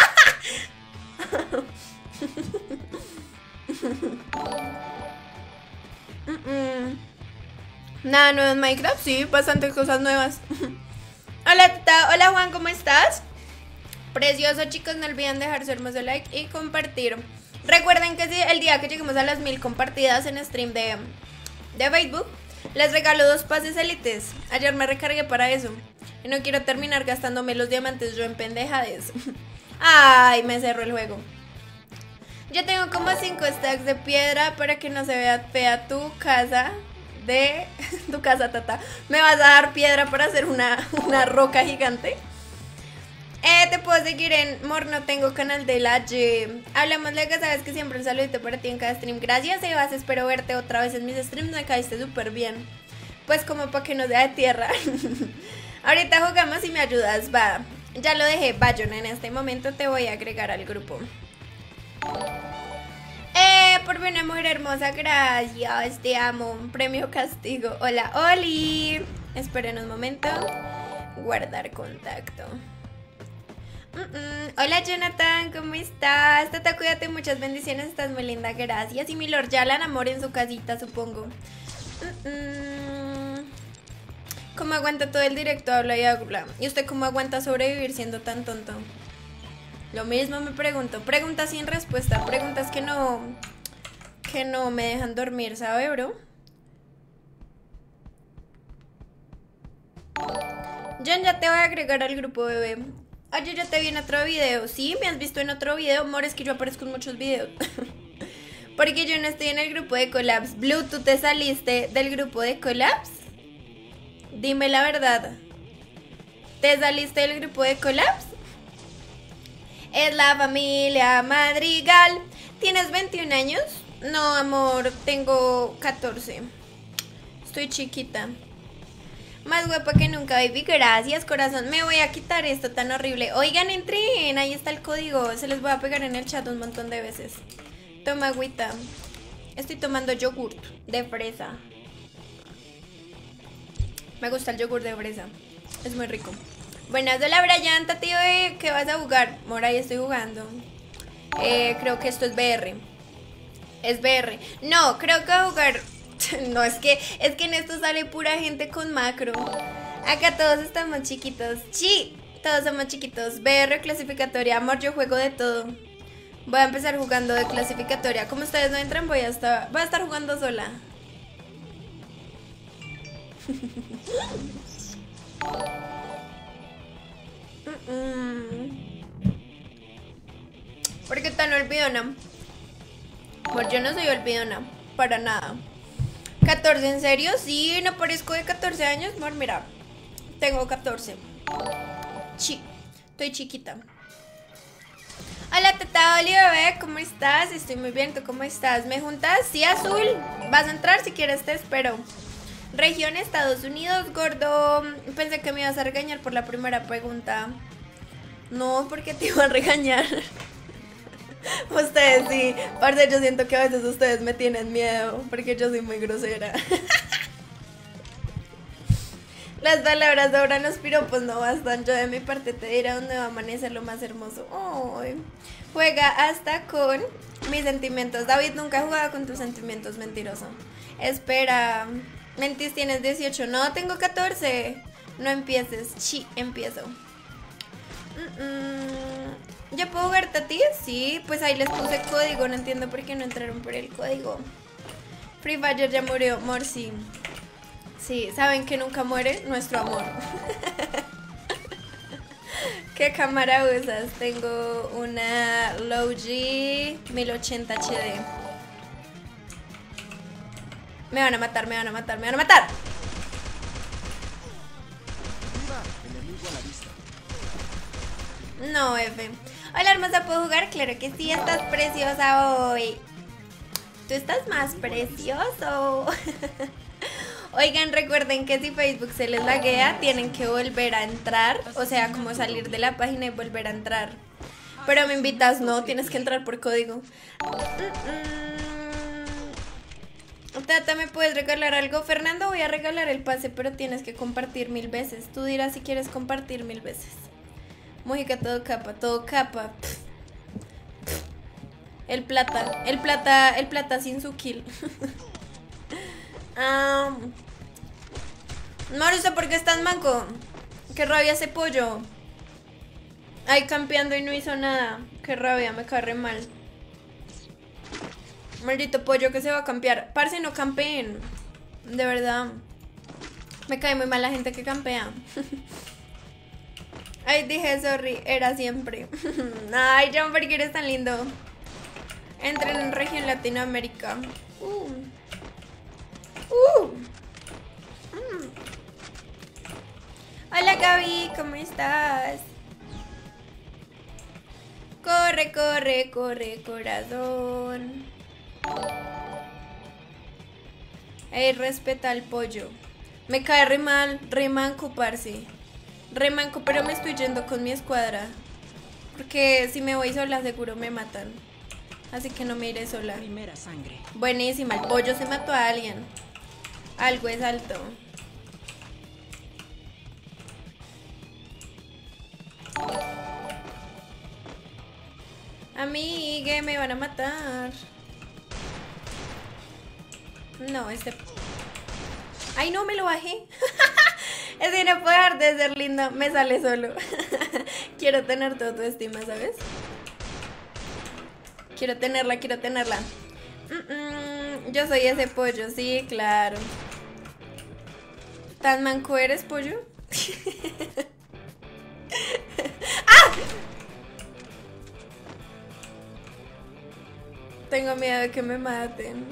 Nada nuevo en Minecraft, sí, bastantes cosas nuevas. Hola, tata. Hola, Juan, ¿cómo estás? Precioso, chicos, no olviden dejar su hermoso like y compartir. Recuerden que si el día que lleguemos a las 1000 compartidas en stream de Facebook, les regalo 2 pases élites. Ayer me recargué para eso y no quiero terminar gastándome los diamantes yo en pendejades. Ay, me cerró el juego. Yo tengo como 5 stacks de piedra para que no se vea fea tu casa. Tu casa, tata. ¿Me vas a dar piedra para hacer una roca gigante? Te puedo seguir en Mor, no tengo canal de la Y. Hablamos luego, sabes que siempre un saludito para ti en cada stream. Gracias, Evas, espero verte otra vez en mis streams. Me caíste súper bien. Pues como para que no sea de tierra. Ahorita jugamos y me ayudas, va. Ya lo dejé, Bayon, en este momento te voy a agregar al grupo. Por una mujer hermosa, gracias, te amo. Premio castigo. Hola, Oli. Esperen un momento. Guardar contacto. Hola, Jonathan, ¿cómo estás? Tata, cuídate, muchas bendiciones, estás muy linda, gracias. Y mi Lord ya la enamoré en su casita, supongo. ¿Cómo aguanta todo el directo? Habla y habla. ¿Y usted cómo aguanta sobrevivir siendo tan tonto? Lo mismo me pregunto. Preguntas sin respuesta. Preguntas que no me dejan dormir, ¿sabe, bro? John, ya te voy a agregar al grupo, bebé. Oye, yo te vi en otro video. ¿Sí? ¿Me has visto en otro video? Amor, es que yo aparezco en muchos videos. Porque yo no estoy en el grupo de Collabs. Blue, ¿tú te saliste del grupo de Collabs? Dime la verdad. ¿Te saliste del grupo de Collabs? Es la familia Madrigal. ¿Tienes 21 años? No, amor, tengo 14. Estoy chiquita. Más guapa que nunca, baby. Gracias, corazón. Me voy a quitar esto tan horrible. Oigan, entren. Ahí está el código. Se les voy a pegar en el chat un montón de veces. Toma agüita. Estoy tomando yogurt de fresa. Me gusta el yogur de fresa. Es muy rico. Buenas, hola, Brian, tío. ¿Qué vas a jugar? Mora, ahí estoy jugando. Creo que esto es BR. Es BR. No, creo que va a jugar. No, es que en esto sale pura gente con macro. Acá todos estamos chiquitos. Sí, todos somos chiquitos. BR clasificatoria. Amor, yo juego de todo. Voy a empezar jugando de clasificatoria. Como ustedes no entran, voy a estar jugando sola. Porque tan olvidona. Pues yo no soy olvidona. Para nada. 14, ¿en serio? Sí, no parezco de 14 años. Amor, mira. Tengo 14. Sí, estoy chiquita. Hola, Tata Oli, bebé, ¿cómo estás? Estoy muy bien, ¿tú cómo estás? ¿Me juntas? Sí, Azul. Vas a entrar, si quieres te espero. Región Estados Unidos, gordo. Pensé que me ibas a regañar por la primera pregunta. No, porque te iba a regañar. Ustedes sí, parce, yo siento que a veces ustedes me tienen miedo, porque yo soy muy grosera. Las palabras sobran, los piropos no bastan. Yo de mi parte te diré dónde va a amanecer lo más hermoso. Ay. Juega hasta con mis sentimientos. David, nunca he jugado con tus sentimientos, mentiroso. Espera, mentis, tienes 18. No, tengo 14. No empieces. Sí, empiezo. ¿Ya puedo jugar Tati? Sí, pues ahí les puse código. No entiendo por qué no entraron por el código. Free Fire ya murió. Amor, sí. Sí, ¿saben que nunca muere? Nuestro amor. ¿Qué cámara usas? Tengo una Logi 1080 HD. Me van a matar, me van a matar, me van a matar. No, F. Hola, hermosa, ¿puedo jugar? Claro que sí, estás preciosa hoy. Tú estás más precioso. Oigan, recuerden que si Facebook se les laguea, tienen que volver a entrar. O sea, como salir de la página y volver a entrar. Pero me invitas, no, tienes que entrar por código. Tata, ¿me puedes regalar algo? Fernando, voy a regalar el pase, pero tienes que compartir 1000 veces. Tú dirás si quieres compartir 1000 veces. Mójica, todo capa, todo capa. El plata sin su kill. Mauricio, ¿por qué estás manco? Qué rabia ese pollo. Ahí campeando y no hizo nada. Qué rabia, me cae re mal. Maldito pollo que se va a campear. Parce, no campeen. De verdad. Me cae muy mal la gente que campea. Ay, dije sorry, era siempre. Ay, John, ¿por qué eres tan lindo? Entren en región Latinoamérica. Hola, Gaby, ¿cómo estás? Corre, corre, corre, corazón. Ey, respeta al pollo. Me cae re mal, re manco, parce. Re manco, pero me estoy yendo con mi escuadra. Porque si me voy sola seguro me matan. Así que no me iré sola. Primera sangre. Buenísima, el pollo se mató a alguien. Algo es alto. Amigue, me van a matar. No, Ay, no, me lo bajé. Es que no puedo dejar de ser lindo. Me sale solo. Quiero tener toda tu estima, ¿sabes? Quiero tenerla, quiero tenerla. Yo soy ese pollo, sí, claro. ¿Tan manco eres, pollo? ¡Ah! Tengo miedo de que me maten.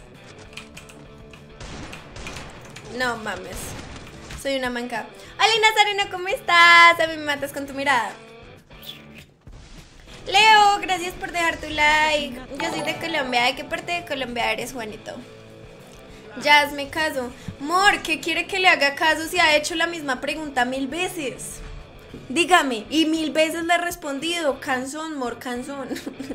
No mames. Soy una manca. Hola, Nazareno, ¿cómo estás? A mí me matas con tu mirada. Leo, gracias por dejar tu like. Yo soy de Colombia. ¿De qué parte de Colombia eres, Juanito? Ya hazme caso. Mor, ¿qué quiere que le haga caso si ha hecho la misma pregunta 1000 veces? Dígame. Y 1000 veces le he respondido. Cansón, Mor, cansón.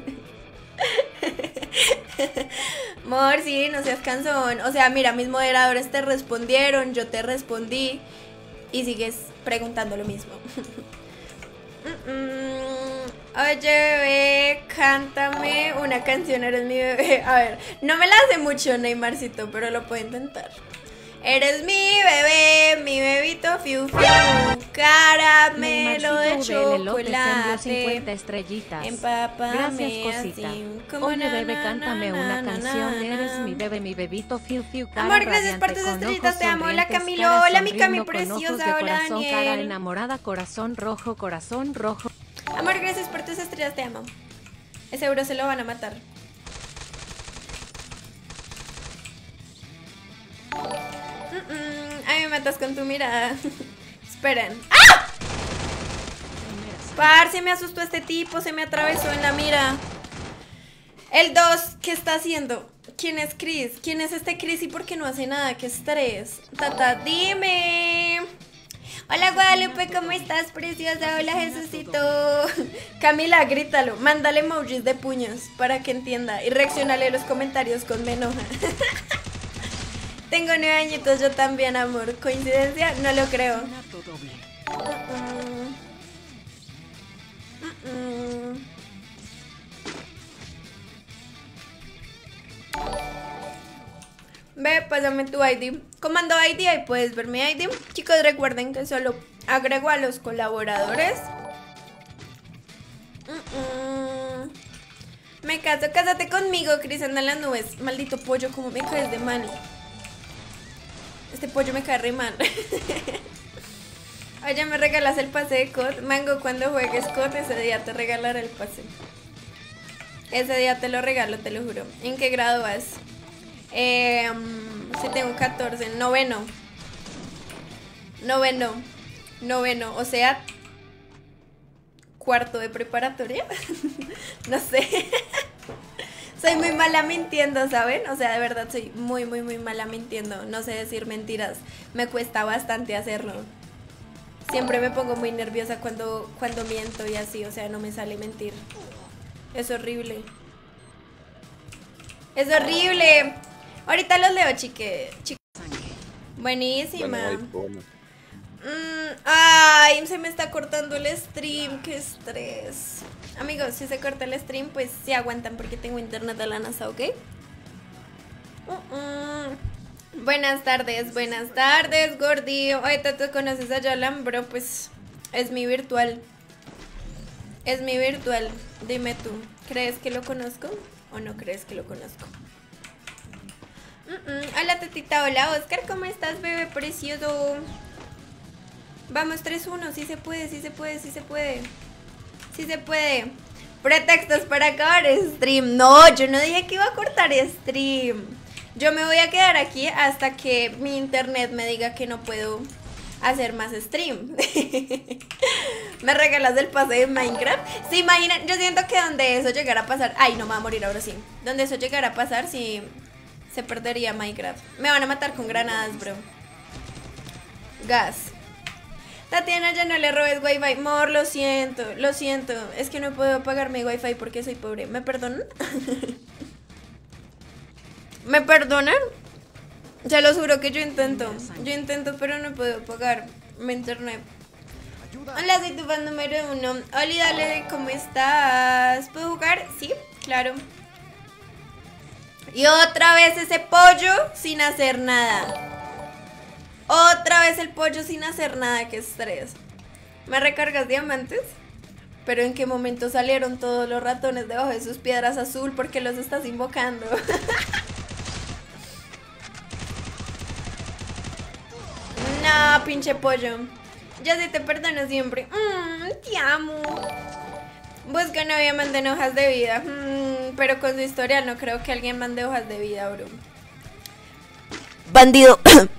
Mor, sí, no seas cansón. O sea, mira, mis moderadores te respondieron, yo te respondí y sigues preguntando lo mismo. Oye, bebé, cántame una canción, eres mi bebé. A ver, no me la hace mucho Neymarcito, pero lo puedo intentar. Eres mi bebé, mi bebito fiu fiu, caramelo de chocolate, 50 estrellitas. empápame Gracias, cosita. así, como Oye, na, bebé, na, cántame na, una na, canción. na, Eres na. mi bebé, mi bebito, fiu fiu, cara Amor, gracias por radiante, tus con estrellitas, ojos te amo. Hola, sonrientes, Camilo, cara hola, mi Cami sonriendo, con ojos preciosa, de hola, corazón, cara Daniel. enamorada, corazón rojo, corazón rojo. Amor, gracias por tus estrellas, te amo. Ese euro se lo van a matar. A mí me matas con tu mirada. Esperen. ¡Ah! Parce, me asustó este tipo, se me atravesó en la mira. El 2, ¿qué está haciendo? ¿Quién es Chris? ¿Quién es este Chris y por qué no hace nada? ¡Qué estrés! Tata, dime. Hola Guadalupe, ¿cómo estás, preciosa? Hola Jesucito. Camila, grítalo, mándale emojis de puños para que entienda y reaccionale a los comentarios con me enoja. Tengo 9 añitos, yo también, amor. ¿Coincidencia? No lo creo. Ve, pásame tu ID. Comando ID, ahí puedes ver mi ID. Chicos, recuerden que solo agrego a los colaboradores. Me caso, cásate conmigo, Cris, anda en las nubes. Maldito pollo, como me caes de mal. Este pollo me cae re mal. Oye, ¿me regalas el pase de COD? Mango, cuando juegues COD, ese día te regalaré el pase. Ese día te lo regalo, te lo juro. ¿En qué grado vas? Si tengo 14, noveno, o sea, cuarto de preparatoria. No sé. Soy muy mala mintiendo, ¿saben? O sea, de verdad soy muy mala mintiendo. No sé decir mentiras, me cuesta bastante hacerlo. Siempre me pongo muy nerviosa cuando miento y así, o sea, no me sale mentir. Es horrible. Es horrible. Ahorita los leo, Buenísima. Ay, se me está cortando el stream, qué estrés. Amigos, si se corta el stream, pues sí aguantan porque tengo internet de la NASA, ¿ok? Buenas tardes, Gordi. Ahorita tú conoces a Yalan, bro, pues es mi virtual. Es mi virtual. Dime tú, ¿crees que lo conozco o no crees que lo conozco? Hola Tetita, hola Oscar, ¿cómo estás, bebé precioso? Vamos, 3-1, sí se puede. Sí se puede. Pretextos para acabar stream. No, yo no dije que iba a cortar stream. Yo me voy a quedar aquí hasta que mi internet me diga que no puedo hacer más stream. ¿Me regalas el pase de Minecraft? ¿Se imaginan? Yo siento que donde eso llegara a pasar... Ay, no me va a morir ahora sí. Donde eso llegara a pasar, sí, se perdería Minecraft. Me van a matar con granadas, bro. Gas. Tatiana, ya no le robes wifi. Amor, lo siento. Es que no puedo pagar mi wifi porque soy pobre. ¿Me perdonan? ¿Me perdonan? Ya lo juro que yo intento, pero no puedo pagar mi internet. Hola, soy tu fan número 1. Oli, dale, ¿cómo estás? ¿Puedo jugar? Sí, claro. Y otra vez ese pollo sin hacer nada. Otra vez el pollo sin hacer nada, qué estrés. ¿Me recargas diamantes? Pero ¿en qué momento salieron todos los ratones debajo de sus piedras azul? Porque los estás invocando. No, pinche pollo. Ya sí te perdono siempre. Te amo. Busca novia, manden hojas de vida. Pero con su historial no creo que alguien mande hojas de vida, bro. Bandido.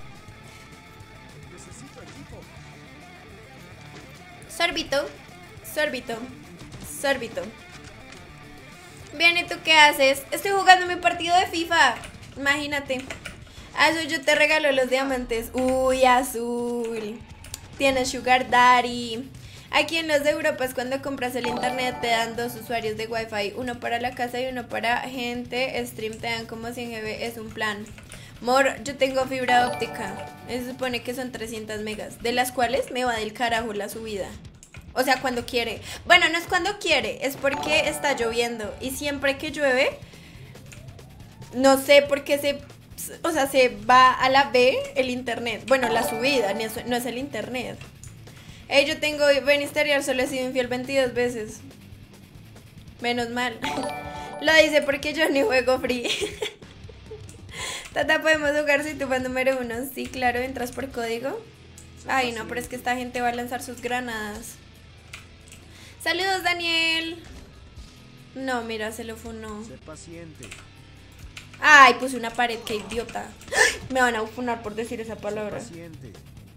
Sorbito. Bien, ¿y tú qué haces? Estoy jugando mi partido de FIFA. Imagínate. Azul, yo te regalo los diamantes. Uy, Azul. Tienes Sugar Daddy. Aquí en los de Europa es cuando compras el internet te dan 2 usuarios de Wi-Fi, uno para la casa y uno para gente. Stream te dan como 100 GB, es un plan. Mor, yo tengo fibra óptica. Se supone que son 300 megas, de las cuales me va del carajo la subida. O sea, cuando quiere. Bueno, no es cuando quiere, es porque está lloviendo. Y siempre que llueve, no sé por qué se va a la B el internet. Bueno, la subida, no es el internet. Yo tengo Benisterial, solo he sido infiel 22 veces. Menos mal. Lo dice porque yo ni juego free. Tata, ¿podemos jugar si tú vas número 1? Sí, claro, entras por código. Ay, no, pero es que esta gente va a lanzar sus granadas. Saludos, Daniel. No, mira, se lo funó. Sé paciente. Ay, puse una pared, qué idiota. Me van a funar por decir esa palabra. Paciente.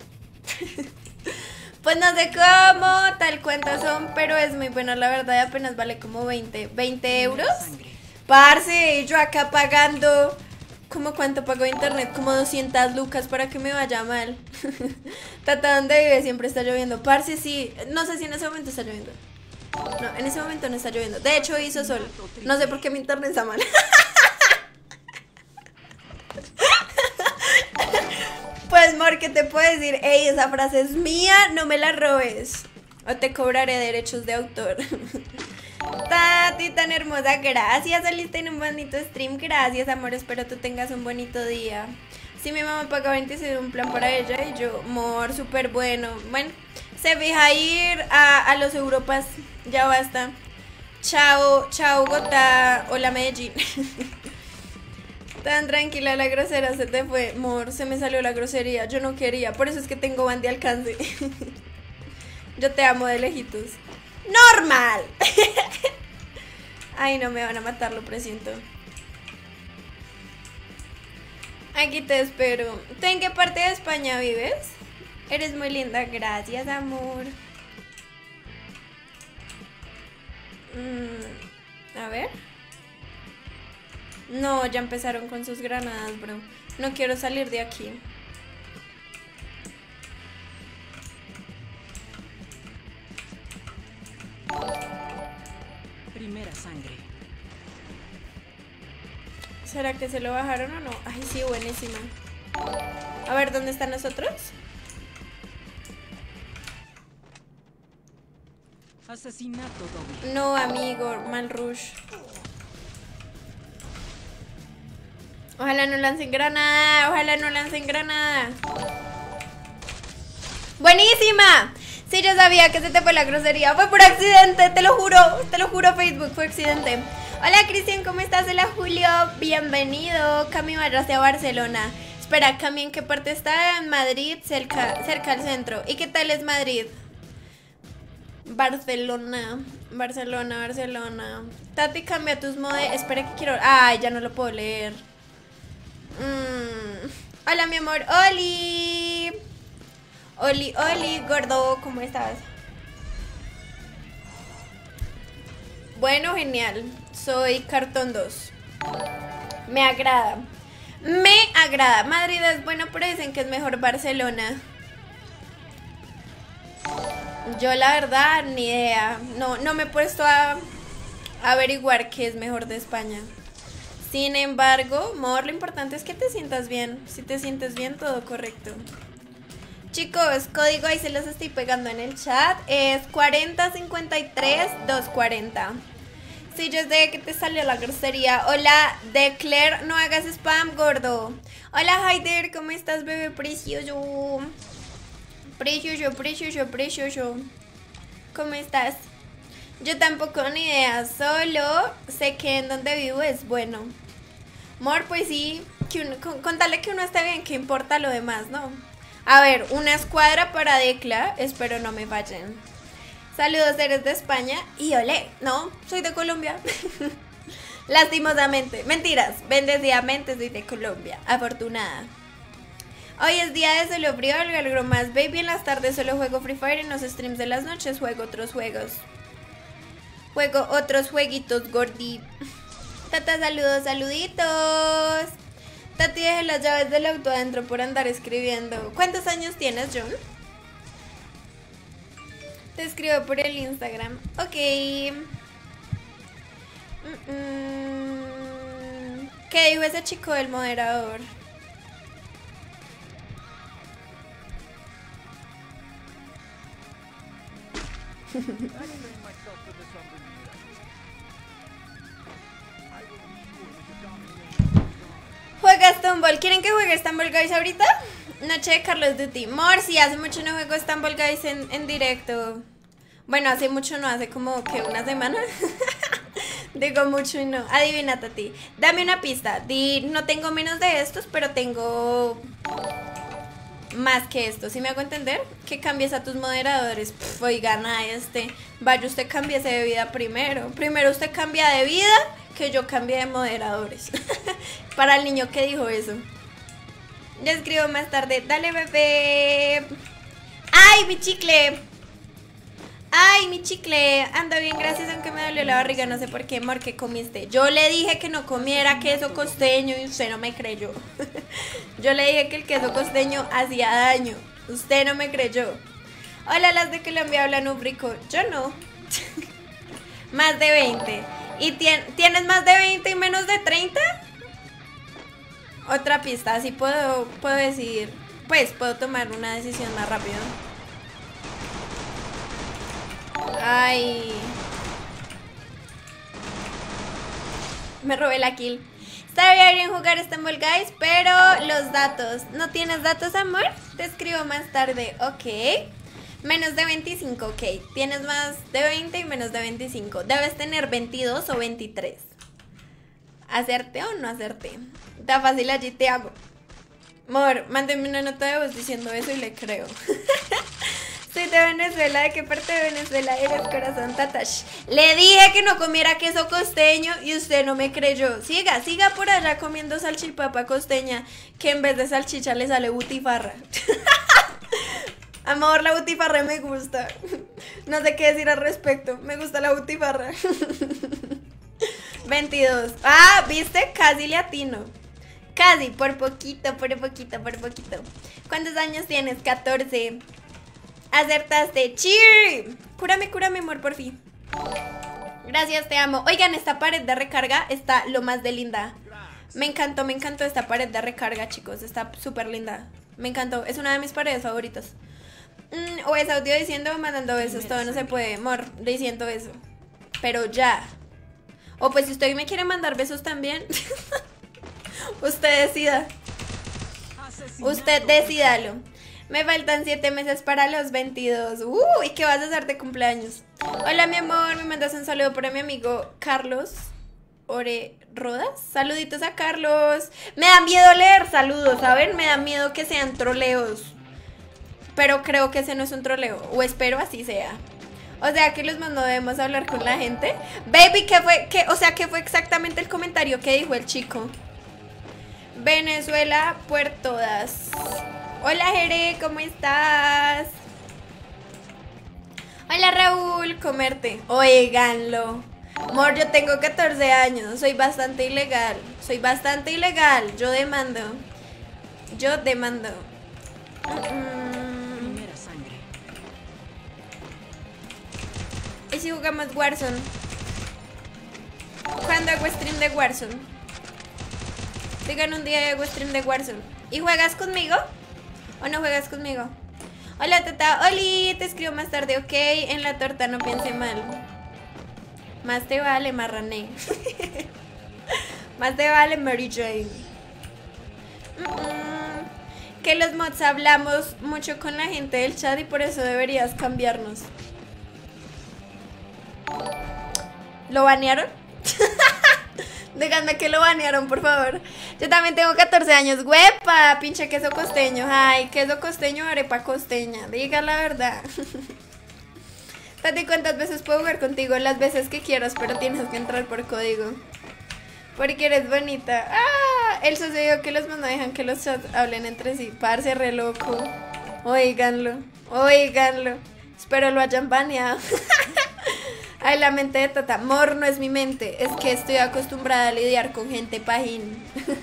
Pues no sé cómo, tal cuenta son, pero es muy buena la verdad y apenas vale como 20 euros. Parce, yo acá pagando, ¿cómo cuánto pago de internet? Como 200 lucas para que me vaya mal. Tata, ¿dónde vive? Siempre está lloviendo. Parce, sí, no sé si en ese momento está lloviendo. No, en ese momento no está lloviendo. De hecho hizo sol. No sé por qué mi internet está mal. Pues, Mor, ¿qué te puedo decir? Ey, esa frase es mía, no me la robes. O te cobraré derechos de autor. Tati, tan hermosa, gracias. Saliste en un bonito stream. Gracias, amor, espero tú tengas un bonito día. Sí, mi mamá paga 26 un plan para ella. Y yo, amor, súper bueno. Bueno, se deja ir a los Europas. Ya basta. Chao, chao, Bogotá. Hola, Medellín. Tan tranquila, la grosera se te fue. Amor, se me salió la grosería. Yo no quería, por eso es que tengo van de alcance. Yo te amo de lejitos. ¡Normal! Ay, no, me van a matar, lo presiento. Aquí te espero. ¿Tú en qué parte de España vives? Eres muy linda, gracias, amor. A ver. No, ya empezaron con sus granadas, bro. No quiero salir de aquí. Primera sangre. ¿Será que se lo bajaron o no? Ay, sí, buenísima. A ver, ¿dónde están nosotros? Asesinato doble. No, amigo, mal rush. Ojalá no lancen granada, ojalá no lancen granada. ¡Buenísima! Sí, yo sabía que se te fue la grosería. Fue por accidente, te lo juro, Facebook, fue accidente. Hola, Cristian, ¿cómo estás? Hola, Julio, bienvenido. Cami va hacia Barcelona. Espera, Cami, ¿en qué parte está? En Madrid, cerca al centro. ¿Y qué tal es Madrid? Barcelona. Tati, cambia tus modes. Espera que quiero... Ay, ya no lo puedo leer. Hola, mi amor. Oli, gordo, ¿cómo estás? Bueno, genial. Soy cartón 2. Me agrada. Madrid es bueno, pero dicen que es mejor Barcelona. Yo la verdad ni idea. No me he puesto a averiguar qué es mejor de España. Sin embargo, amor, lo importante es que te sientas bien. Si te sientes bien, todo correcto. Chicos, código ahí se los estoy pegando en el chat. Es 4053-240. Sí, yo sé que te salió la grosería. Hola, Declare, no hagas spam, gordo. Hola, Haider, ¿cómo estás, bebé precioso? Precioso. ¿Cómo estás? Yo tampoco ni idea, solo sé que en donde vivo es bueno. Amor, pues sí, contarle que uno esté bien, que importa lo demás, ¿no? A ver, una escuadra para Decla, espero no me fallen. Saludos, eres de España. Y olé, no, soy de Colombia. Lastimosamente, mentiras, bendecidamente soy de Colombia, afortunada. Hoy es día de solo frío, algo más, baby. En las tardes solo juego Free Fire, en los streams de las noches juego otros juegos. Juego otros jueguitos, gordi. Tata, saluditos. Tati, deje las llaves del auto adentro por andar escribiendo. ¿Cuántos años tienes, John? Te escribo por el Instagram. Ok. ¿Qué dijo ese chico del moderador? ¿Juegas Stumble? ¿Quieren que juegue Stumble Guys ahorita? Noche de Carlos Duty. Mor, sí, hace mucho no juego Stumble Guys en directo. Bueno, hace mucho no, hace como que una semana. Digo mucho y no. Adivina, Tati. Dame una pista. No tengo menos de estos, pero tengo más que esto. ¿Sí me hago entender? Que cambies a tus moderadores. Pff, oigan a vaya, usted cámbiese de vida primero. Primero usted cambia de vida que yo cambie de moderadores. Para el niño que dijo eso. Ya escribo más tarde. Dale, bebé. ¡Ay, mi chicle! ¡Ay, mi chicle! Anda bien, gracias, aunque me dolió la barriga. No sé por qué, amor, ¿qué comiste? Yo le dije que no comiera queso costeño y usted no me creyó. Yo le dije que el queso costeño hacía daño. Usted no me creyó. Hola, las de Colombia hablan un rico. Yo no. Más de 20. ¿Y tienes más de 20 y menos de 30? Otra pista, así puedo decidir. Pues puedo tomar una decisión más rápido. Ay. Me robé la kill. Estaría bien jugar Stumble Guys, pero los datos. ¿No tienes datos, amor? Te escribo más tarde. Ok. Menos de 25, ok. Tienes más de 20 y menos de 25. Debes tener 22 o 23. ¿Hacerte o no hacerte? Está fácil, allí te amo. Amor, mándeme una nota de voz diciendo eso y le creo. Soy de Venezuela. ¿De qué parte de Venezuela eres, corazón, Tatash? Le dije que no comiera queso costeño y usted no me creyó. Siga por allá comiendo salchipapa costeña, que en vez de salchicha le sale butifarra. Amor, la butifarra me gusta. No sé qué decir al respecto. Me gusta la butifarra. 22. Ah, ¿viste? Casi le atino. Casi, por poquito. ¿Cuántos años tienes? 14. Acertaste. ¡Cheer! Cúrame, amor, por fin. Gracias, te amo. Oigan, esta pared de recarga está lo más de linda. Me encantó esta pared de recarga, chicos. Está súper linda. Me encantó. Es una de mis paredes favoritas. O es audio diciendo o mandando besos. Todo no se puede, amor, diciendo eso. Pero ya. O pues si usted me quiere mandar besos también. Usted decida. Usted decídalo. Me faltan 7 meses para los 22. ¿Y qué vas a hacer de cumpleaños? Hola, mi amor, me mandas un saludo para mi amigo Carlos Rodas. Saluditos a Carlos. Me da miedo leer saludos, ¿saben? Me da miedo que sean troleos. Pero creo que ese no es un troleo. O espero así sea. O sea que los más no debemos hablar con la gente. Baby, ¿qué fue exactamente el comentario que dijo el chico? Venezuela, Puertodas. Hola, Jere, ¿cómo estás? Hola, Raúl, comerte. Óiganlo. Amor, yo tengo 14 años. Soy bastante ilegal. Yo demando. Primera sangre. ¿Y si jugamos Warzone? ¿Cuándo hago stream de Warzone? Digan un día hago stream de Warzone. ¿Y juegas conmigo? ¿O no juegas conmigo? Hola, tata. Oli, te escribo más tarde, ok. En la torta, no piense mal. Más te vale, marrané. Más te vale, Mary Jane. Que los mods hablamos mucho con la gente del chat y por eso deberías cambiarnos. ¿Lo banearon? Díganme que lo banearon, por favor. Yo también tengo 14 años. ¡Huepa! Pinche queso costeño. Ay, queso costeño, arepa costeña. Diga la verdad. Tati, ¿cuántas veces puedo jugar contigo? Las veces que quieras, pero tienes que entrar por código. Porque eres bonita. ¡Ah! El sucedió que los más no dejan que los chats hablen entre sí. Parce, re loco. Óiganlo. Espero lo hayan baneado. Ay, la mente de Tata. Amor, no es mi mente. Es que estoy acostumbrada a lidiar con gente pajín.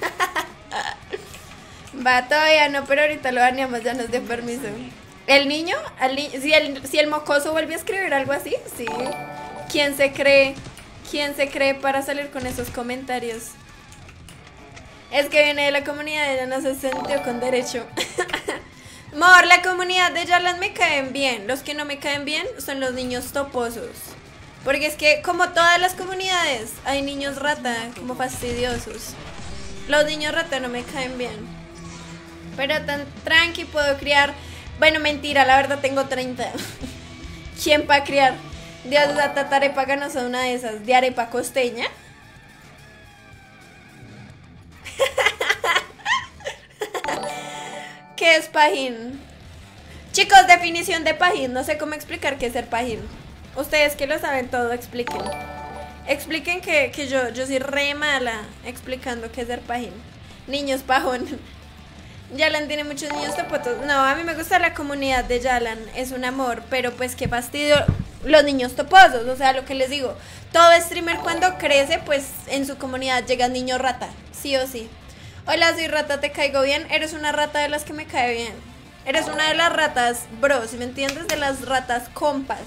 Va, todavía no, pero ahorita lo baneamos, ya nos dio permiso. ¿El niño? Si el mocoso vuelve a escribir algo así, sí. ¿Quién se cree para salir con esos comentarios? Es que viene de la comunidad y ya no se sintió con derecho. Mor, la comunidad de Yalan me caen bien. Los que no me caen bien son los niños toposos. Porque es que como todas las comunidades hay niños rata como fastidiosos. Los niños rata no me caen bien. Pero tan tranqui puedo criar. Bueno, mentira, la verdad tengo 30. ¿Quién para criar? Dios, la tatarepa ganosa, una de esas. De arepa costeña. ¿Qué es pajín? Chicos, definición de pajín. No sé cómo explicar qué es ser pajín. Ustedes que lo saben todo, expliquen. Expliquen que yo soy re mala explicando qué es ser pajín. Niños pajón. Yalan tiene muchos niños topotos. No, a mí me gusta la comunidad de Yalan. Es un amor, pero pues qué fastidio los niños toposos. O sea, lo que les digo, todo streamer cuando crece, pues en su comunidad llega niño rata, sí o sí. Hola, soy rata, ¿te caigo bien? Eres una rata de las que me cae bien. Eres una de las ratas, bro, ¿sí me entiendes? De las ratas compas.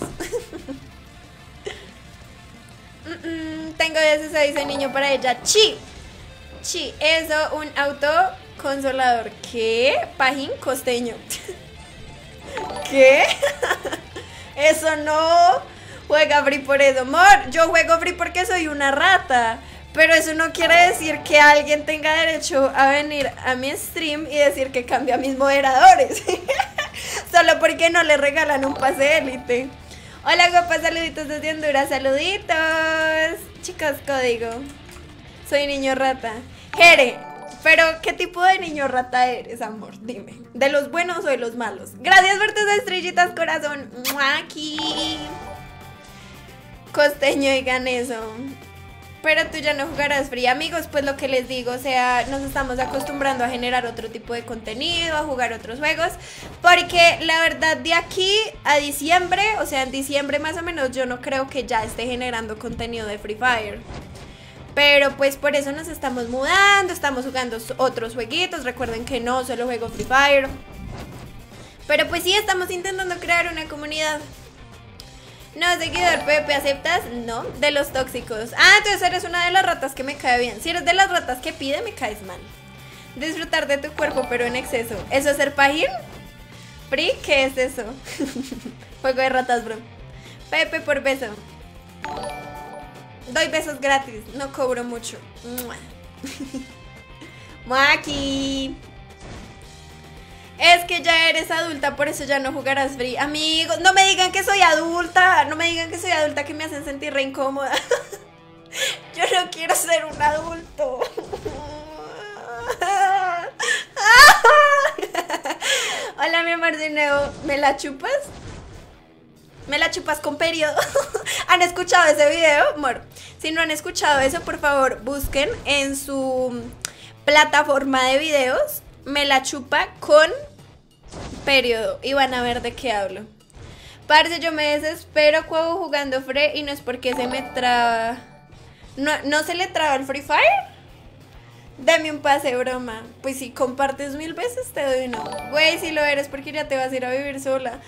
Tengo 16, soy niño para ella. Chi. Eso, un autoconsolador. ¿Qué? Pajín costeño. ¿Qué? Eso no. Juega free por eso. Amor, yo juego free porque soy una rata. Pero eso no quiere decir que alguien tenga derecho a venir a mi stream y decir que cambia mis moderadores. Solo porque no le regalan un pase de élite. Hola, guapas, saluditos desde Honduras, saluditos. Chicos, código. Soy niño rata. Jere, pero ¿qué tipo de niño rata eres, amor? Dime. ¿De los buenos o de los malos? Gracias por tus estrellitas, corazón. Aquí. Costeño, digan eso. Pero tú ya no jugarás free, amigos, pues lo que les digo, o sea, nos estamos acostumbrando a generar otro tipo de contenido, a jugar otros juegos, porque la verdad de aquí a diciembre, o sea, en diciembre más o menos, yo no creo que ya esté generando contenido de Free Fire. Pero pues por eso nos estamos mudando, estamos jugando otros jueguitos, recuerden que no solo juego Free Fire. Pero pues sí, estamos intentando crear una comunidad. No, seguidor, Pepe, ¿aceptas? No, de los tóxicos. Ah, entonces eres una de las ratas que me cae bien. Si eres de las ratas que pide, me caes mal. Disfrutar de tu cuerpo, pero en exceso. ¿Eso es ser pajín? ¿Pri? ¿Qué es eso? Juego de ratas, bro. Pepe por beso. Doy besos gratis, no cobro mucho. Muaki. Es que ya eres adulta, por eso ya no jugarás free. Amigos, no me digan que soy adulta. No me digan que soy adulta, que me hacen sentir re incómoda. Yo no quiero ser un adulto. Hola, mi amor de nuevo. ¿Me la chupas? ¿Me la chupas con periodo? ¿Han escuchado ese video, amor? Si no han escuchado eso, por favor, busquen en su plataforma de videos Me la chupa con periodo y van a ver de qué hablo. Parce, yo me desespero cuando jugando Free y no es porque se me traba. ¿No se le traba el Free Fire? Dame un pase, broma. Pues si compartes 1000 veces te doy uno. Güey, si lo eres porque ya te vas a ir a vivir sola.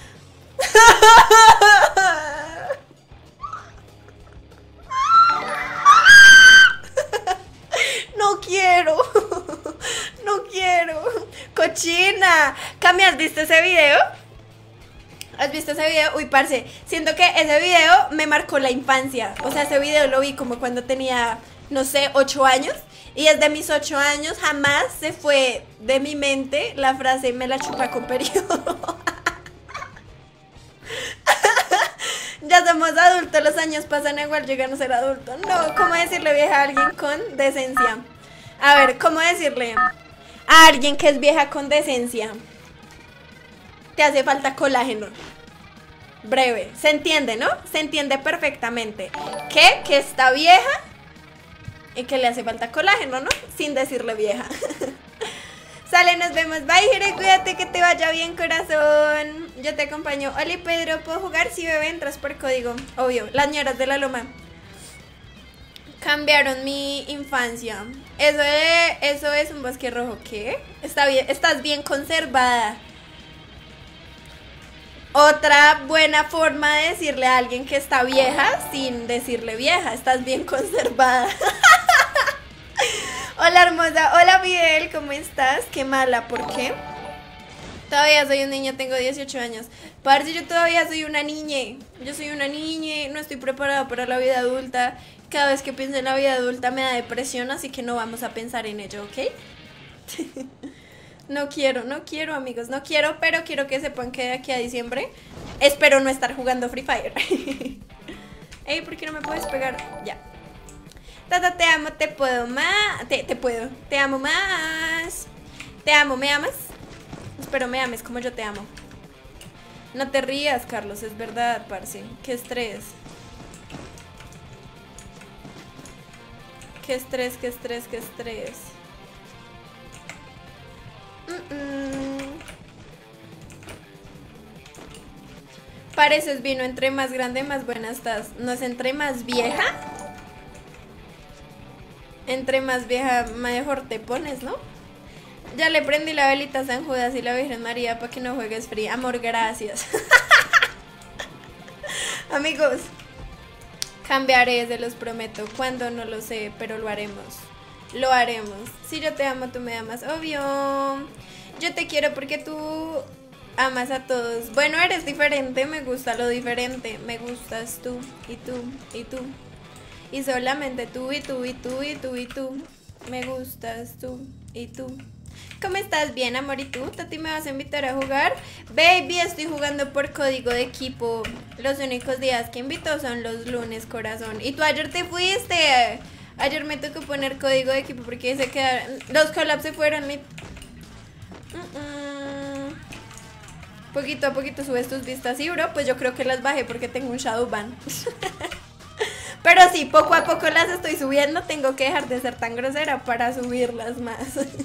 No quiero. No quiero. Cochina. Cami, ¿has visto ese video? ¿Has visto ese video? Uy, parce, siento que ese video me marcó la infancia. O sea, ese video lo vi como cuando tenía, no sé, 8 años. Y desde mis 8 años jamás se fue de mi mente la frase me la chupa con periodo. Ya somos adultos, los años pasan igual, llegan a ser adultos. No, ¿cómo decirle vieja a alguien con decencia? A ver, ¿cómo decirle a alguien que es vieja con decencia? Te hace falta colágeno. Breve, se entiende, ¿no? Se entiende perfectamente. ¿Qué? Que está vieja y que le hace falta colágeno, ¿no? Sin decirle vieja. Sale, nos vemos. Bye, Jere, cuídate, que te vaya bien, corazón. Yo te acompaño. Oli, Pedro, ¿puedo jugar? Sí, bebé, entras por código. Obvio, las ñoras de la loma cambiaron mi infancia. Eso es un bosque rojo. ¿Qué? Está bien, estás bien conservada. Otra buena forma de decirle a alguien que está vieja sin decirle vieja. Estás bien conservada. Hola, hermosa. Hola, Fidel, ¿cómo estás? Qué mala, ¿por qué? Todavía soy un niño, tengo 18 años. Parce, yo todavía soy una niña. Yo soy una niña, no estoy preparada para la vida adulta. Cada vez que pienso en la vida adulta me da depresión, así que no vamos a pensar en ello, ¿ok? No quiero, amigos, no quiero, pero quiero que sepan que de aquí a diciembre espero no estar jugando Free Fire. Ey, ¿por qué no me puedes pegar? Ya. Tata, te amo, te puedo más. Te amo más. Te amo, ¿me amas? Espero me ames como yo te amo. No te rías, Carlos, es verdad, parce. Qué estrés. Qué estrés, qué estrés, qué estrés. Pareces vino, entre más grande, más buena estás. ¿No es entre más vieja? Entre más vieja, mejor te pones, ¿no? Ya le prendí la velita a San Judas y la Virgen María para que no juegues free. Amor, gracias. Amigos, cambiaré, se los prometo. Cuando no lo sé, pero lo haremos. Lo haremos. Si yo te amo, tú me amas. Obvio. Yo te quiero porque tú amas a todos. Bueno, eres diferente, me gusta lo diferente. Me gustas tú, y tú, y tú. Y solamente tú, y tú, y tú, y tú, y tú. Me gustas tú, y tú. ¿Cómo estás? Bien, amor, ¿y tú? ¿Tati me vas a invitar a jugar? Baby, estoy jugando por código de equipo. Los únicos días que invito son los lunes, corazón. Y tú ayer te fuiste. Ayer me tocó poner código de equipo porque se quedaron. Los collabs se fueron. Poquito a poquito subes tus vistas. Sí, bro, pues yo creo que las bajé porque tengo un shadow ban. Pero sí, poco a poco las estoy subiendo. Tengo que dejar de ser tan grosera para subirlas más.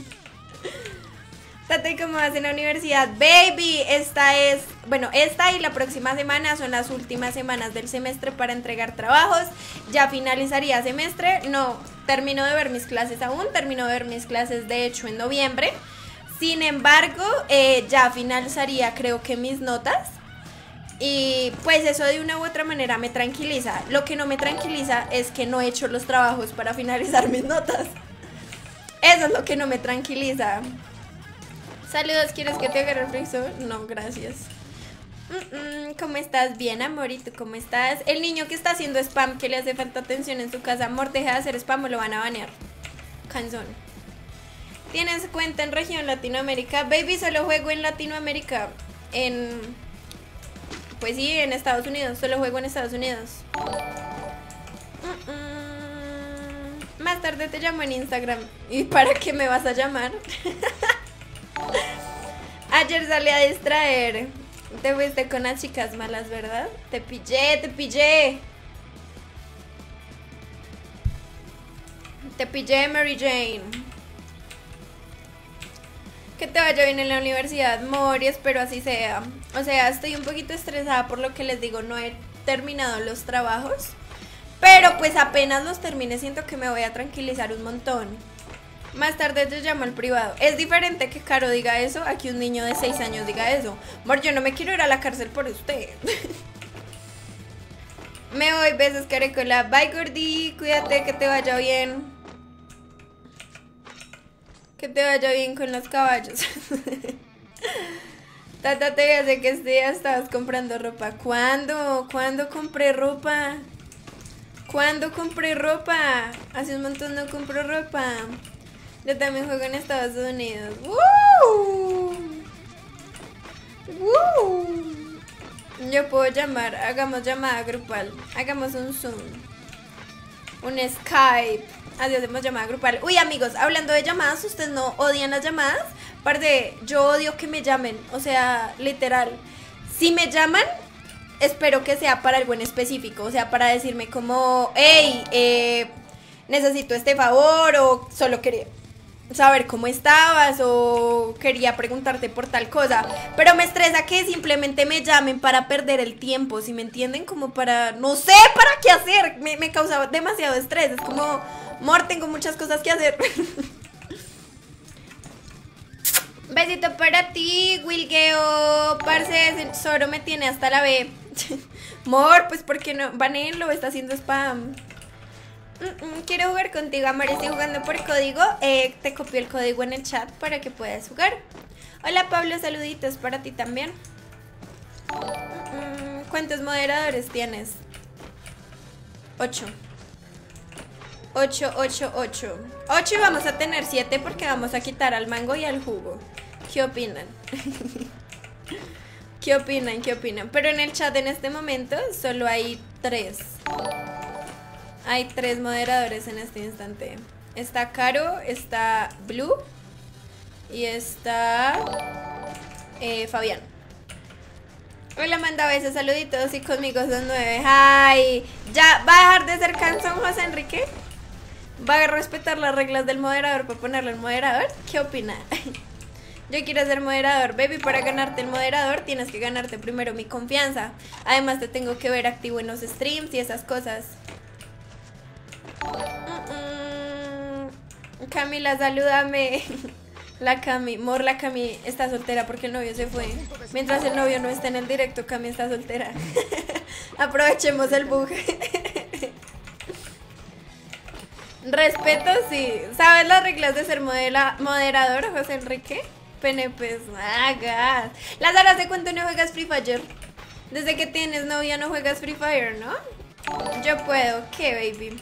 Tati, ¿cómo vas en la universidad? Baby, esta y la próxima semana son las últimas semanas del semestre para entregar trabajos. Ya finalizaría semestre. No, termino de ver mis clases aún. Termino de ver mis clases, de hecho, en noviembre. Sin embargo, ya finalizaría, creo que mis notas. Y pues eso de una u otra manera me tranquiliza. Lo que no me tranquiliza es que no he hecho los trabajos para finalizar mis notas. Eso es lo que no me tranquiliza. Saludos, ¿quieres que te agarre el frisor? No, gracias. ¿Cómo estás? Bien, amor, ¿y tú cómo estás? El niño que está haciendo spam, que le hace falta atención en su casa. Amor, deja de hacer spam o lo van a banear. Canzón. ¿Tienes cuenta en región Latinoamérica? Baby, solo juego en Latinoamérica. Pues sí, en Estados Unidos. Solo juego en Estados Unidos. Más tarde te llamo en Instagram. ¿Y para qué me vas a llamar? Ayer salí a distraer. Te fuiste con las chicas malas, ¿verdad? Te pillé, te pillé. Te pillé, Mary Jane. Que te vaya bien en la universidad, Mori, espero así sea. O sea, estoy un poquito estresada por lo que les digo, no he terminado los trabajos. Pero pues apenas los termine siento que me voy a tranquilizar un montón. Más tarde te llamo al privado. Es diferente que Caro diga eso a que un niño de 6 años diga eso. Amor, yo no me quiero ir a la cárcel por usted. Me voy, besos, carecola. Bye, Gordi, cuídate, que te vaya bien. Que te vaya bien con los caballos. Tata, te hace que este día estabas comprando ropa. ¿Cuándo? ¿Cuándo compré ropa? ¿Cuándo compré ropa? Hace un montón no compro ropa. Yo también juego en Estados Unidos. ¡Woo! ¡Woo! Yo puedo llamar. Hagamos llamada grupal. Hagamos un Zoom. Un Skype. Así hacemos llamada grupal. Uy, amigos, hablando de llamadas, ¿ustedes no odian las llamadas? Aparte, yo odio que me llamen. O sea, literal. Si me llaman, espero que sea para algo en específico. O sea, para decirme como, hey, necesito este favor. O solo quería saber cómo estabas. O quería preguntarte por tal cosa. Pero me estresa que simplemente me llamen para perder el tiempo. ¿Sí me entienden? Como para, no sé para qué hacer. Me causa demasiado estrés. Es como, amor, tengo muchas cosas que hacer. Besito para ti, Wilgeo. Parce, Zoro me tiene hasta la B. Amor, pues ¿por qué no? Banenlo, está haciendo spam. Quiero jugar contigo, amor. Estoy jugando por código. Te copio el código en el chat para que puedas jugar. Hola Pablo, saluditos para ti también. ¿Cuántos moderadores tienes? 8. 8, 8, 8. 8 y vamos a tener 7 porque vamos a quitar al mango y al jugo. ¿Qué opinan? ¿Qué opinan? ¿Qué opinan? Pero en el chat en este momento solo hay 3. Hay 3 moderadores en este instante. Está Caro, está Blue y está Fabián. Hola, manda besos, saluditos y conmigo son 9. ¡Ay! ¿Ya va a dejar de ser cansón, José Enrique? ¿Va a respetar las reglas del moderador para ponerlo en moderador? ¿Qué opina? Yo quiero ser moderador, baby. Para ganarte el moderador tienes que ganarte primero mi confianza. Además te tengo que ver activo en los streams y esas cosas. Camila, salúdame. La Cami, la Cami está soltera porque el novio se fue. Mientras el novio no está en el directo, Cami está soltera. Aprovechemos el bug. Respeto, sí. ¿Sabes las reglas de ser moderador, José Enrique? PNPs, hagas. Lázaro, ¿hace cuánto no juegas Free Fire? Desde que tienes novia no juegas Free Fire, ¿no? Yo puedo, ¿qué, baby?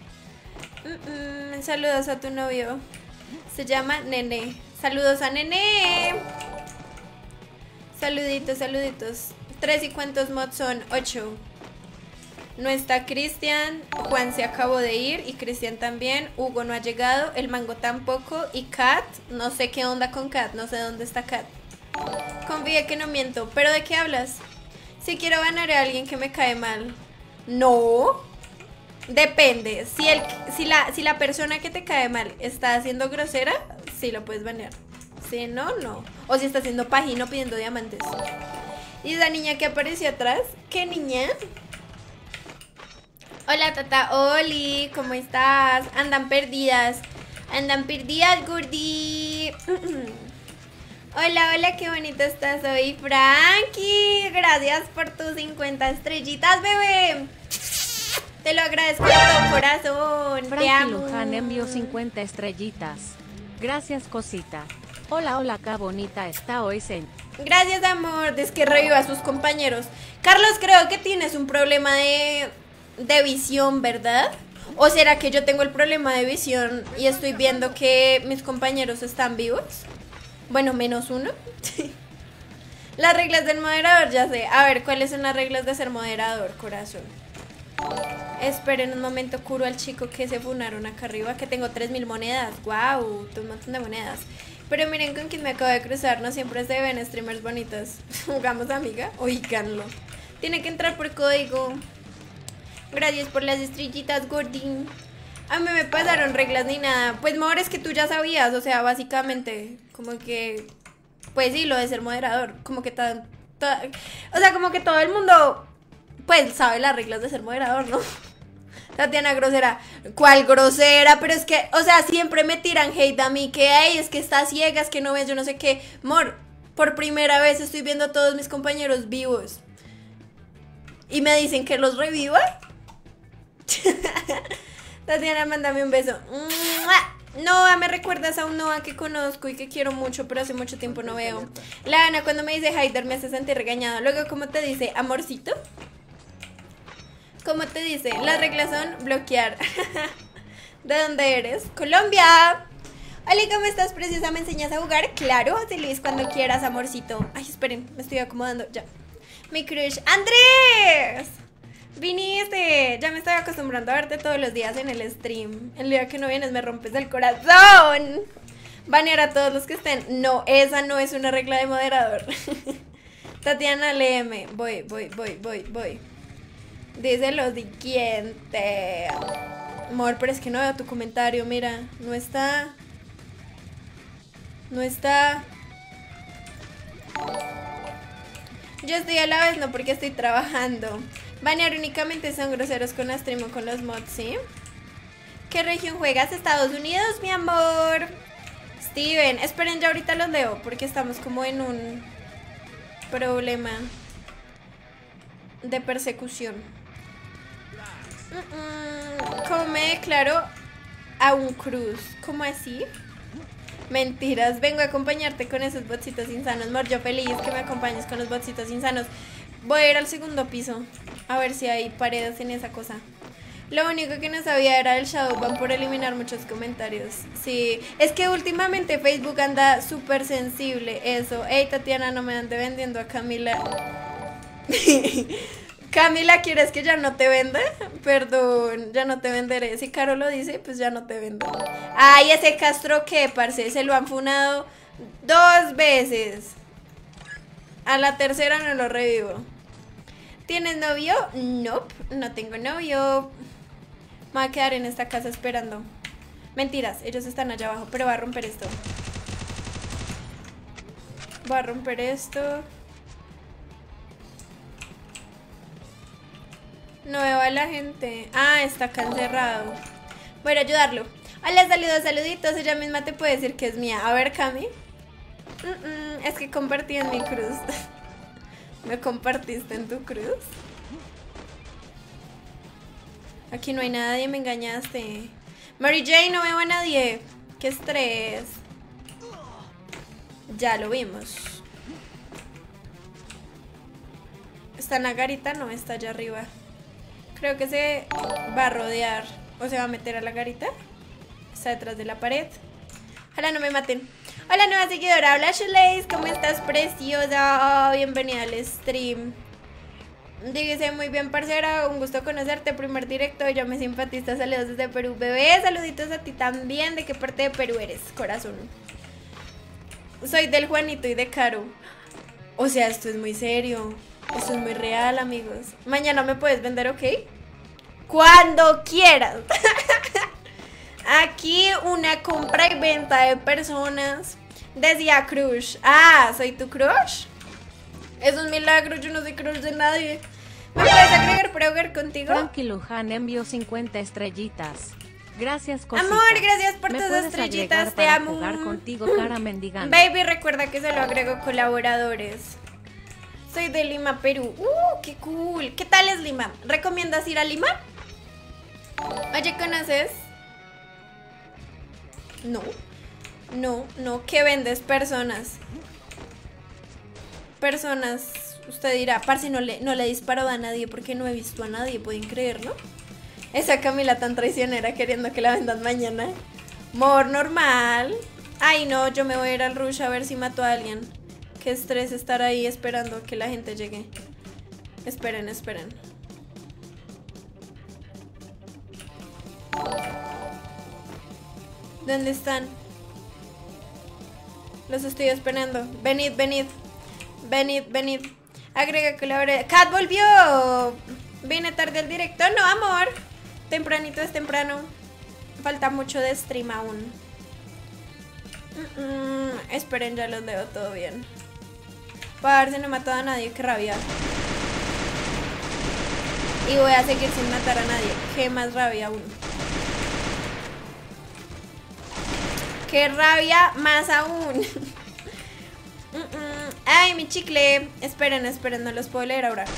Saludos a tu novio. Se llama Nene. Saludos a Nene. Saluditos, saluditos. 3 y cuántos mods son 8. No está Cristian. Juan se acabó de ir y Cristian también. Hugo no ha llegado. El mango tampoco. Y Kat, no sé qué onda con Kat. No sé dónde está Kat. Confíe que no miento. ¿Pero de qué hablas? Si quiero ganar a alguien que me cae mal. No. Depende. Si la persona que te cae mal está haciendo grosera, sí lo puedes banear. Si no, no. O si está haciendo pagino pidiendo diamantes. ¿Y esa niña que apareció atrás? ¿Qué niña? Hola Tata Oli, ¿cómo estás? Andan perdidas. Andan perdidas, Gordi. Hola, hola, qué bonito estás hoy, Frankie. Gracias por tus 50 estrellitas, bebé. Te lo agradezco de todo corazón. Te amo. Frankie Luján envió 50 estrellitas. Gracias, cosita. Hola, hola, qué bonita está hoy, Zen. Gracias, amor. Es que reviva a sus compañeros. Carlos, creo que tienes un problema de visión, ¿verdad? ¿O será que yo tengo el problema de visión y estoy viendo que mis compañeros están vivos? Bueno, menos uno. Las reglas del moderador, ya sé. A ver, ¿cuáles son las reglas de ser moderador, corazón? Esperen un momento, curo al chico que se funaron acá arriba, que tengo 3000 monedas. Wow, un montón de monedas. Pero miren con quién me acabo de cruzar. No siempre se ven streamers bonitos. Jugamos, amiga. Oíganlo. Tiene que entrar por código. Gracias por las estrellitas, Gordín. A mí me pasaron reglas ni nada. Pues, amor, es que tú ya sabías. O sea, básicamente, como que... Pues sí, lo de ser moderador. Como que o sea, como que todo el mundo... Pues sabe las reglas de ser moderador, ¿no? Tatiana grosera. ¿Cuál grosera? Pero es que, o sea, siempre me tiran hate a mí. Que, ay, es que estás ciega, es que no ves, yo no sé qué. Amor, por primera vez estoy viendo a todos mis compañeros vivos. Y me dicen que los reviva. Tatiana, mándame un beso. Noah, me recuerdas a un Noah que conozco y que quiero mucho, pero hace mucho tiempo no veo. La Ana cuando me dice Haider me hace sentir regañado. Luego, ¿cómo te dice? Amorcito. ¿Cómo te dice? Las reglas son bloquear. ¿De dónde eres? Colombia. Hola, ¿cómo estás, preciosa? ¿Me enseñas a jugar? Claro, José Luis, cuando quieras, amorcito. Ay, esperen, me estoy acomodando, ya. Mi crush, ¡Andrés! Viniste, ya me estoy acostumbrando a verte todos los días en el stream. El día que no vienes me rompes el corazón. Banear a todos los que estén. No, esa no es una regla de moderador. Tatiana, léeme. Voy. Dice lo siguiente. Amor, pero es que no veo tu comentario, mira. No está. Yo estoy a la vez, no porque estoy trabajando. Banear únicamente son groseros con la stream o con los mods, ¿sí? ¿Qué región juegas? Estados Unidos, mi amor. Steven, esperen, ya ahorita los leo porque estamos como en un problema de persecución. ¿Cómo me declaro a un cruz? ¿Cómo así? Mentiras, vengo a acompañarte con esos botsitos insanos. Mor, yo feliz que me acompañes con los botsitos insanos. Voy a ir al segundo piso a ver si hay paredes en esa cosa. Lo único que no sabía era el Shadowban por eliminar muchos comentarios. Sí, es que últimamente Facebook anda súper sensible. Eso. Ey, Tatiana, no me ande vendiendo a Camila. Camila, ¿quieres que ya no te venda? Perdón, ya no te venderé. Si Caro lo dice, pues ya no te vendo. Ay, ese Castro, ¿qué, parce? Se lo han funado 2 veces. A la tercera no lo revivo. ¿Tienes novio? Nope, no tengo novio. Me voy a quedar en esta casa esperando. Mentiras, ellos están allá abajo, pero voy a romper esto. Voy a romper esto. No veo a la gente. Ah, está acá encerrado. Voy a ayudarlo. Hola, saludos, saluditos. Ella misma te puede decir que es mía. A ver, Cami. Es que compartí en mi cruz. ¿Me compartiste en tu cruz? Aquí no hay nadie, me engañaste. Mary Jane, no veo a nadie. Qué estrés. Ya lo vimos. ¿Está en la garita? No, está allá arriba. Creo que se va a rodear. ¿O se va a meter a la garita? Está detrás de la pared. Ojalá no me maten. Hola, nueva seguidora. Hola, Shulace. ¿Cómo estás, preciosa? Oh, bienvenida al stream. Dígase muy bien, parcera. Un gusto conocerte. Primer directo. Yo me simpatiza. Saludos desde Perú, bebé. Saluditos a ti también. ¿De qué parte de Perú eres, corazón? Soy del Juanito y de Caro. O sea, esto es muy serio. Esto es muy real, amigos. Mañana me puedes vender, ¿ok? Cuando quieras. Aquí una compra y venta de personas. Decía crush. Ah, ¿soy tu crush? Es un milagro, yo no soy crush de nadie. ¿Me puedes agregar para jugar contigo? Frankie Luján envió 50 estrellitas. Gracias, cosita. Amor, gracias por tus estrellitas, te amo. Jugar contigo, cara mendigando. Baby, recuerda que solo agrego colaboradores. Soy de Lima, Perú. Qué cool. ¿Qué tal es Lima? ¿Recomiendas ir a Lima? Oye, ¿conoces? No, ¿qué vendes? Personas. Usted dirá, parce, no le he disparado a nadie porque no he visto a nadie, ¿pueden creerlo? Esa Camila tan traicionera queriendo que la vendan mañana. Mor, normal. Ay, no, yo me voy a ir al rush a ver si mato a alguien. Qué estrés estar ahí esperando que la gente llegue. Esperen. ¿Dónde están? Los estoy esperando. Venid. Agrega colaborador. ¡Cat volvió! ¿Vine tarde al directo? No, amor. Tempranito es temprano. Falta mucho de stream aún. Esperen, ya los veo todo bien. Parce, no he matado a nadie, qué rabia. Y voy a seguir sin matar a nadie. Qué más rabia aún. Qué rabia más aún. Ay, mi chicle. Esperen, no los puedo leer ahora.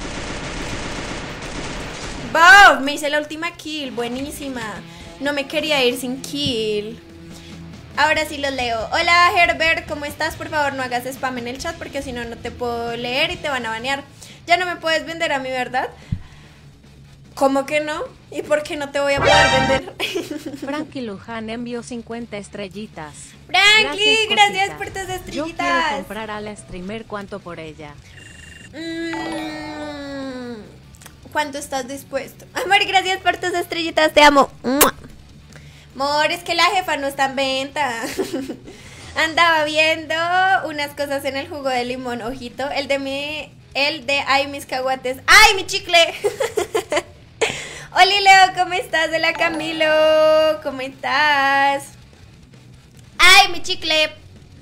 ¡Bob! Me hice la última kill, buenísima. No me quería ir sin kill. Ahora sí los leo. Hola, Herbert, ¿cómo estás? Por favor, no hagas spam en el chat porque si no, no te puedo leer y te van a banear. Ya no me puedes vender a mí, ¿verdad? ¿Cómo que no? ¿Y por qué no te voy a poder vender? Frankie Luján envió 50 estrellitas. Frankie, gracias por tus estrellitas. Yo quiero comprar a la streamer, ¿cuánto por ella? ¿Cuánto estás dispuesto? Amor, gracias por tus estrellitas, te amo. Amor, es que la jefa no está en venta. Andaba viendo unas cosas en el jugo de limón, ojito. El de ay, mis caguates. ¡Ay, mi chicle! Hola, Leo, ¿cómo estás? Hola, Camilo, ¿cómo estás? ¡Ay, mi chicle!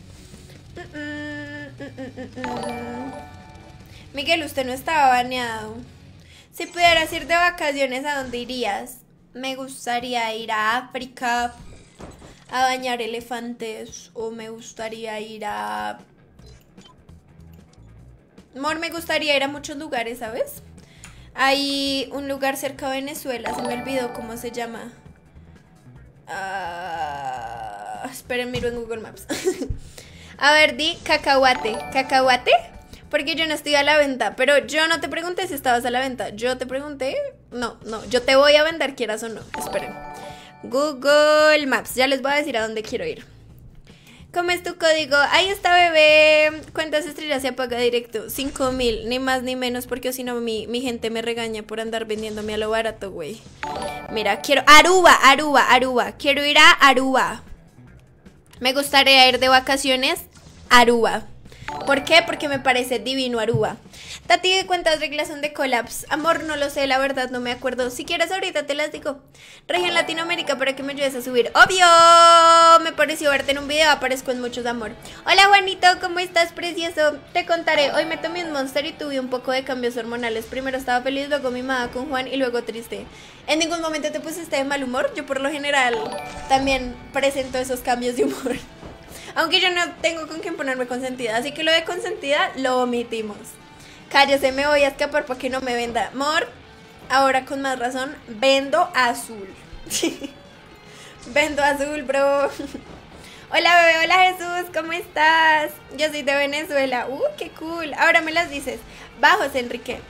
Miguel, usted no estaba baneado. Si pudieras ir de vacaciones, ¿a dónde irías? Me gustaría ir a África a bañar elefantes. O me gustaría ir a... Amor, me gustaría ir a muchos lugares, ¿sabes? Hay un lugar cerca de Venezuela, se me olvidó cómo se llama. Esperen, miro en Google Maps. A ver, di cacahuate. ¿Cacahuate? Porque yo no estoy a la venta. Pero yo no te pregunté si estabas a la venta. Yo te pregunté. No, yo te voy a vender, quieras o no. Esperen. Google Maps. Ya les voy a decir a dónde quiero ir. ¿Cómo es tu código? Ahí está, bebé. ¿Cuántas estrellas se apaga directo? 5000, ni más ni menos, porque si no mi gente me regaña por andar vendiéndome a lo barato, güey. Mira, quiero... Aruba. Quiero ir a Aruba. Me gustaría ir de vacaciones a Aruba. ¿Por qué? Porque me parece divino Aruba. Tati, ¿cuántas reglas son de Collabs? Amor, no lo sé, la verdad no me acuerdo. Si quieres ahorita te las digo. Región Latinoamérica para que me ayudes a subir. ¡Obvio! Me pareció verte en un video, aparezco en muchos, amor. Hola Juanito, ¿cómo estás, precioso? Te contaré, hoy me tomé un Monster y tuve un poco de cambios hormonales. Primero estaba feliz, luego mimada con Juan y luego triste. ¿En ningún momento te pusiste de mal humor? Yo por lo general también presento esos cambios de humor. Aunque yo no tengo con quién ponerme consentida, así que lo de consentida lo omitimos. Cállese, me voy a escapar para que no me venda. Amor, ahora con más razón, vendo azul. Vendo azul, bro. Hola, bebé, hola Jesús, ¿cómo estás? Yo soy de Venezuela. Qué cool. Ahora me las dices. Bajos, Enrique.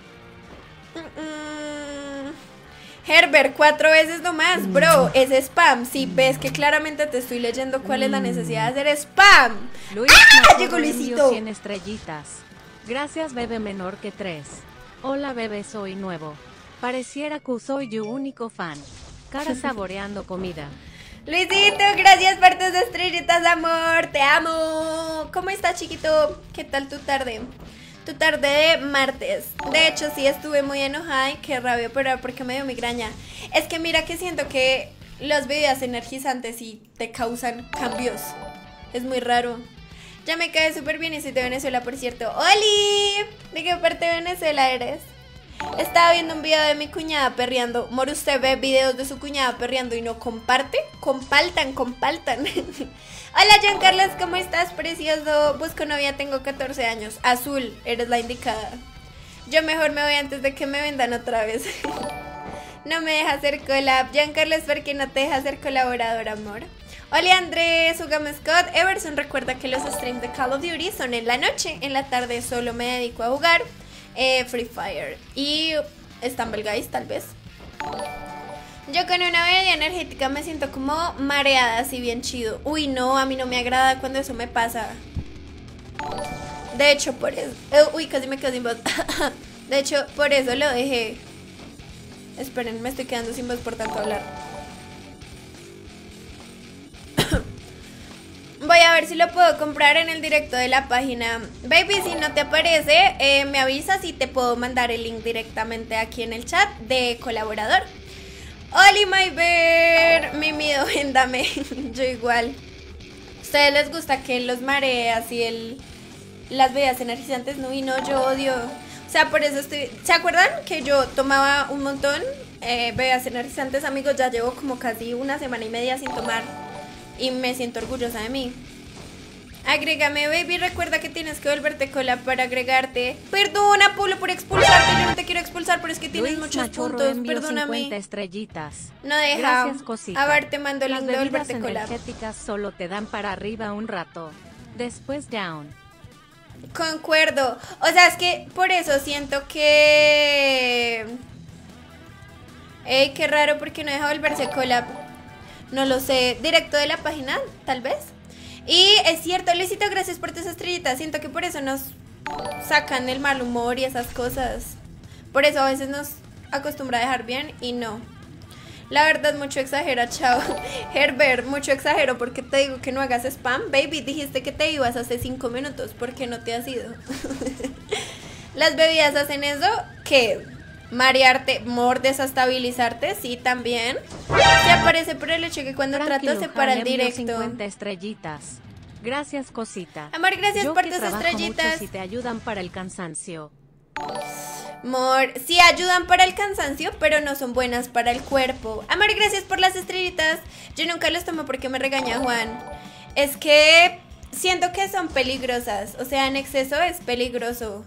Herbert, 4 veces nomás, bro, es spam. Si ves que claramente te estoy leyendo cuál es la necesidad de hacer spam. Luis Llegó Luisito. 100 estrellitas. Gracias, bebé menor que 3. Hola, bebé, soy nuevo. Pareciera que soy tu único fan. Cara saboreando comida. Luisito, gracias por tus estrellitas, amor, te amo. ¿Cómo estás, chiquito? ¿Qué tal tu tarde? Tu tarde de martes. De hecho, sí estuve muy enojada y qué rabia, pero era porque me dio migraña. Es que mira que siento que las bebidas energizantes y te causan cambios. Es muy raro. Ya me cae súper bien y soy de Venezuela, por cierto. ¡Oli! ¿De qué parte de Venezuela eres? Estaba viendo un video de mi cuñada perreando. Mor, ¿usted ve videos de su cuñada perreando y no comparte? Compartan. Hola, Giancarlos, ¿cómo estás, precioso? Busco novia, tengo 14 años. Azul, eres la indicada. Yo mejor me voy antes de que me vendan otra vez. No me deja hacer collab. Giancarlos, ¿por qué no te deja ser colaborador, amor? Hola, Andrés, Ugam Scott. Everson, recuerda que los streams de Call of Duty son en la noche. En la tarde solo me dedico a jugar Free Fire y Stumble Guys, tal vez. Yo con una bebida energética me siento como mareada, así bien chido. Uy, no, a mí no me agrada cuando eso me pasa. De hecho, por eso... uy, casi me quedo sin voz. De hecho, por eso lo dejé. Esperen, me estoy quedando sin voz por tanto hablar. Voy a ver si lo puedo comprar en el directo de la página. Baby, si no te aparece, me avisas y te puedo mandar el link directamente aquí en el chat de colaborador. Oli, my bear. Mimido, véndame. Yo igual. ¿A ustedes les gusta que los maree así las bebidas energizantes? No, y no, yo odio. O sea, por eso estoy... ¿Se acuerdan que yo tomaba un montón bebidas energizantes, amigos? Ya llevo como casi una semana y media sin tomar. Y me siento orgullosa de mí. Agrégame, baby. Recuerda que tienes que volverte cola para agregarte. Perdona, Pablo, por expulsarte. Yo no te quiero expulsar, pero es que tienes Luis muchos Machorro puntos. envió Perdóname. 50 estrellitas. No deja. Gracias, cosita. A ver, te mando el Las link de bebidas volverte cola. energéticas solo te dan para arriba un rato. Después down. Concuerdo. O sea, es que por eso siento que... Ey, qué raro, porque no deja volverse cola. No lo sé. Directo de la página, tal vez. Y es cierto, Luisito, gracias por tus estrellitas. Siento que por eso nos sacan el mal humor y esas cosas. Por eso a veces nos acostumbra a dejar bien y no. La verdad, mucho exagera, chao. Herbert, mucho exagero porque te digo que no hagas spam. Baby, dijiste que te ibas hace 5 minutos. ¿Por qué no te has ido? Las bebidas hacen eso, ¿qué? Marearte, desestabilizarte, sí, también. Te aparece por el hecho que cuando trato se para el directo. 50 estrellitas. Gracias, cosita. Amor, gracias Yo por que tus trabajo estrellitas. mucho si te ayudan para el cansancio. Amor, sí ayudan para el cansancio, pero no son buenas para el cuerpo. Amor, gracias por las estrellitas. Yo nunca los tomo porque me regaña Juan. Es que siento que son peligrosas. O sea, en exceso es peligroso.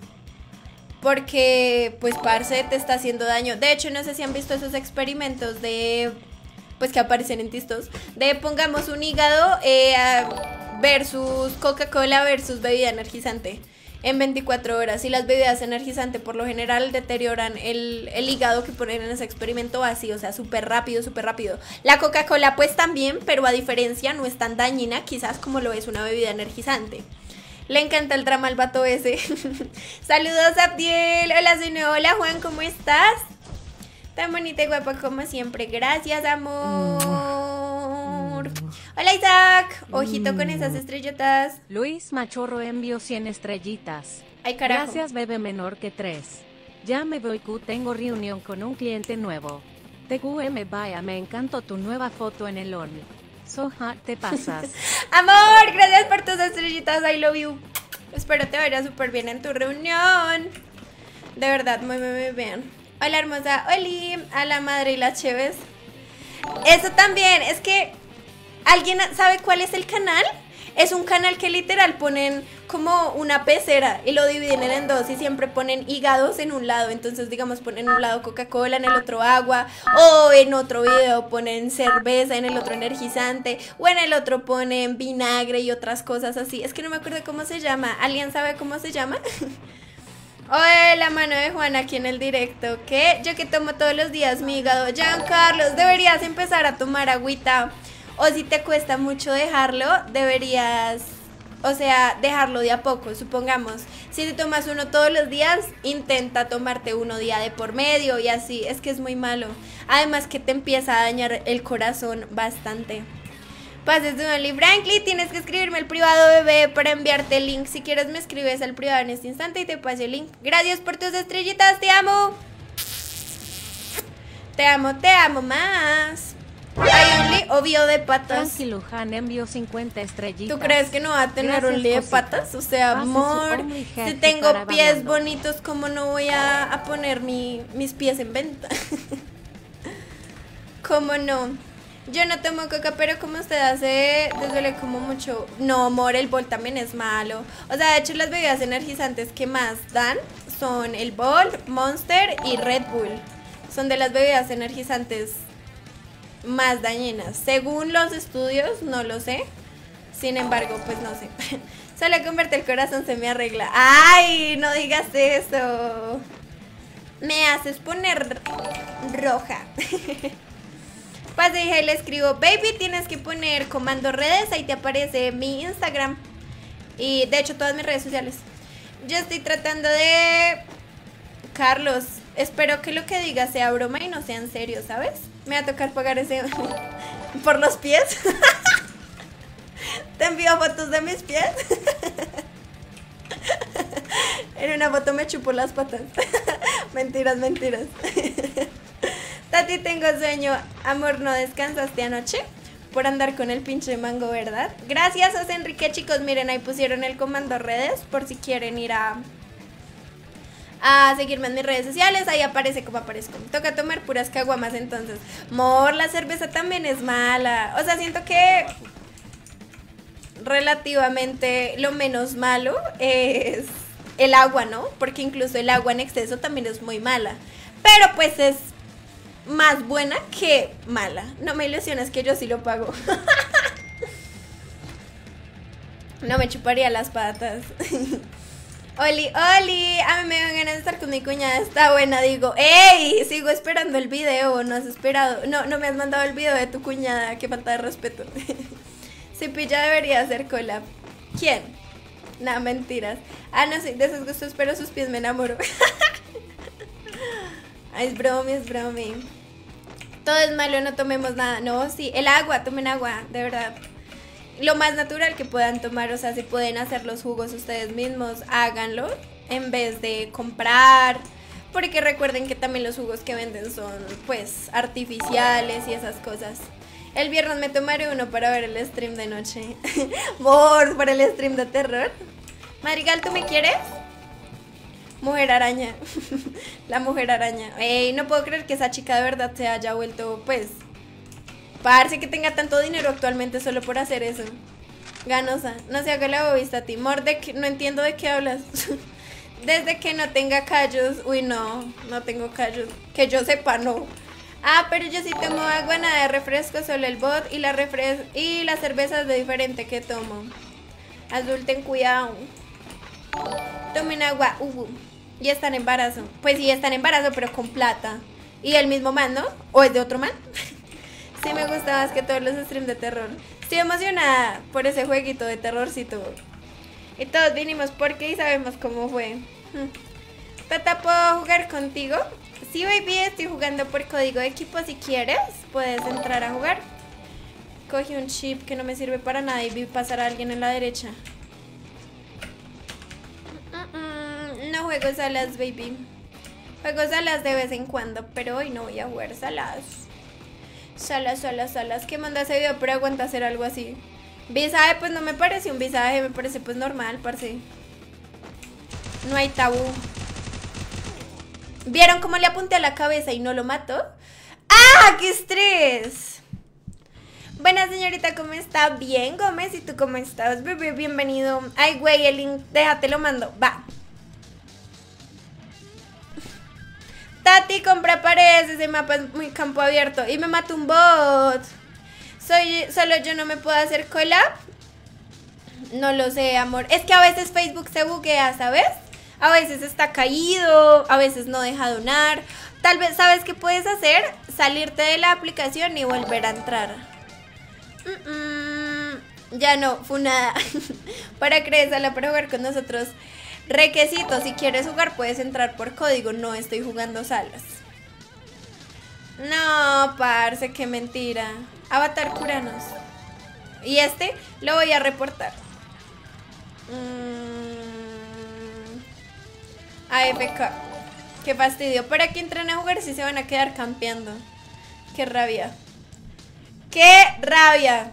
Porque, pues, parce, te está haciendo daño. De hecho, no sé si han visto esos experimentos de pues que aparecen en TikToks, de pongamos un hígado versus Coca-Cola versus bebida energizante en 24 horas. Y las bebidas energizantes por lo general deterioran el hígado que ponen en ese experimento así, o sea, súper rápido, súper rápido. La Coca-Cola pues también, pero a diferencia no es tan dañina quizás como lo es una bebida energizante. Le encanta el drama al vato ese. Saludos, Abdiel. Hola, hola, Juan, ¿cómo estás? Tan bonita y guapa como siempre. Gracias, amor. Hola, Isaac. Ojito con esas estrellotas. Luis Machorro envió 100 estrellitas. Ay, carajo. Gracias, bebé menor que 3. Ya me voy, tengo reunión con un cliente nuevo. TQM, vaya, me encantó tu nueva foto en el ON. Soja, te pasas. Amor, gracias por tus estrellitas. I love you. Espero te vaya súper bien en tu reunión. De verdad, muy, muy, muy bien. Hola, hermosa. Oli, a la madre y las cheves. Eso también, es que ¿alguien sabe cuál es el canal? Es un canal que literal ponen como una pecera y lo dividen en dos y siempre ponen hígados en un lado. Entonces, digamos, ponen en un lado Coca-Cola, en el otro agua, o en otro video ponen cerveza, en el otro energizante, o en el otro ponen vinagre y otras cosas así. Es que no me acuerdo cómo se llama. ¿Alguien sabe cómo se llama? Oye, la mano de Juan aquí en el directo. ¿Qué? Yo que tomo todos los días mi hígado. Giancarlos, deberías empezar a tomar agüita. O si te cuesta mucho dejarlo, deberías, o sea, dejarlo de a poco. Supongamos, si te tomas uno todos los días, intenta tomarte uno día de por medio y así. Es que es muy malo. Además que te empieza a dañar el corazón bastante. Pases de Only Frankly, tienes que escribirme el privado, bebé, para enviarte el link. Si quieres me escribes al privado en este instante y te paso el link. Gracias por tus estrellitas, te amo. Te amo más. Hay Only obvio de patas. Frankie Luján envió 50 estrellitas. ¿Tú crees que no va a tener Gracias, Only de cosita. patas? O sea, Hace su amor, OnlyHead si que tengo para pies bailando. bonitos, ¿cómo no voy a poner mis pies en venta? ¿Cómo no? Yo no tomo coca, pero como usted hace, desde como mucho. No, amor, el Bol también es malo. O sea, de hecho las bebidas energizantes que más dan son el Bol, Monster y Red Bull. Son de las bebidas energizantes más dañinas. Según los estudios, no lo sé. Sin embargo, pues no sé. Solo con verte el corazón se me arregla. ¡Ay! No digas eso. Me haces poner roja. Pues dije, le escribo, baby, tienes que poner comando redes. Ahí te aparece mi Instagram. Y de hecho todas mis redes sociales. Yo estoy tratando de... Carlos, espero que lo que diga sea broma y no sea en serio, ¿sabes? Me va a tocar pagar ese... por los pies. Te envío fotos de mis pies. En una foto me chupo las patas. Mentiras, mentiras. Tati, tengo sueño. Amor, ¿no descansaste anoche? Por andar con el pinche mango, ¿verdad? Gracias, José Enrique, chicos. Miren, ahí pusieron el comando redes por si quieren ir a seguirme en mis redes sociales. Ahí aparece como aparezco. Toca tomar puras caguamas entonces. Mor, la cerveza también es mala. O sea, siento que relativamente lo menos malo es el agua, ¿no? Porque incluso el agua en exceso también es muy mala. Pero pues es más buena que mala. No me ilusiones que yo sí lo pago. No me chuparía las patas. Oli, Oli, a mí me dan ganas de estar con mi cuñada. Está buena, digo. ¡Ey! Sigo esperando el video. No has esperado. No me has mandado el video de tu cuñada. Qué falta de respeto. Cepilla debería hacer collab. ¿Quién? Nah, mentiras. No sé, de esos gustos, pero sus pies me enamoro. Ay, es bromi, es bromi. Todo es malo, no tomemos nada. No, sí, el agua, tomen agua, de verdad. Lo más natural que puedan tomar, o sea, si pueden hacer los jugos ustedes mismos, háganlo en vez de comprar. Porque recuerden que también los jugos que venden son, pues, artificiales y esas cosas. El viernes me tomaré uno para ver el stream de noche. Mor, para el stream de terror. Madrigal, ¿tú me quieres? Mujer araña. La mujer araña. Ey, no puedo creer que esa chica de verdad se haya vuelto, pues, parece que tenga tanto dinero actualmente solo por hacer eso. Ganosa. No se haga la bobista, Timor. No entiendo de qué hablas. Desde que no tenga callos. Uy, no tengo callos. Que yo sepa, no. Ah, pero yo sí tomo agua, nada de refresco, solo el bot y la cerveza es lo diferente que tomo. Azul, ten cuidado. Tomen agua, y está en embarazo. Pues sí, está en embarazo, pero con plata. Y el mismo man, ¿no? ¿O es de otro man? Sí me gusta más que todos los streams de terror. Estoy emocionada por ese jueguito de terrorcito. Y todos vinimos porque y sabemos cómo fue. Tata, ¿puedo jugar contigo? Sí, baby, estoy jugando por código de equipo. Si quieres, puedes entrar a jugar. Cogí un chip que no me sirve para nada y vi pasar a alguien en la derecha. No juego salas, baby. Juego salas de vez en cuando, pero hoy no voy a jugar salas. Salas. ¿Qué manda ese video? Pero aguanta hacer algo así. Visaje, pues no me parece un visaje, me parece pues normal, parce. No hay tabú. ¿Vieron cómo le apunté a la cabeza y no lo mató? ¡Ah! ¡Qué estrés! Buena señorita, ¿cómo está? Bien, Gómez, ¿y tú cómo estás, bebé? Bienvenido. Ay, güey, el link, déjate lo mando. Va. Tati, compra paredes, ese mapa es muy campo abierto. Y me mató un bot. Solo yo no me puedo hacer collab. No lo sé, amor. Es que a veces Facebook se buguea, ¿sabes? A veces está caído, a veces no deja donar. Tal vez, ¿sabes qué puedes hacer? Salirte de la aplicación y volver a entrar. Ya no, fue nada. Para creerla, para jugar con nosotros. Requisitos, si quieres jugar puedes entrar por código. No estoy jugando salas. No, parce, qué mentira. Avatar, cúranos. Y este lo voy a reportar. AFK. Qué fastidio. ¿Para qué entran a jugar si se van a quedar campeando? Qué rabia. ¡Qué rabia!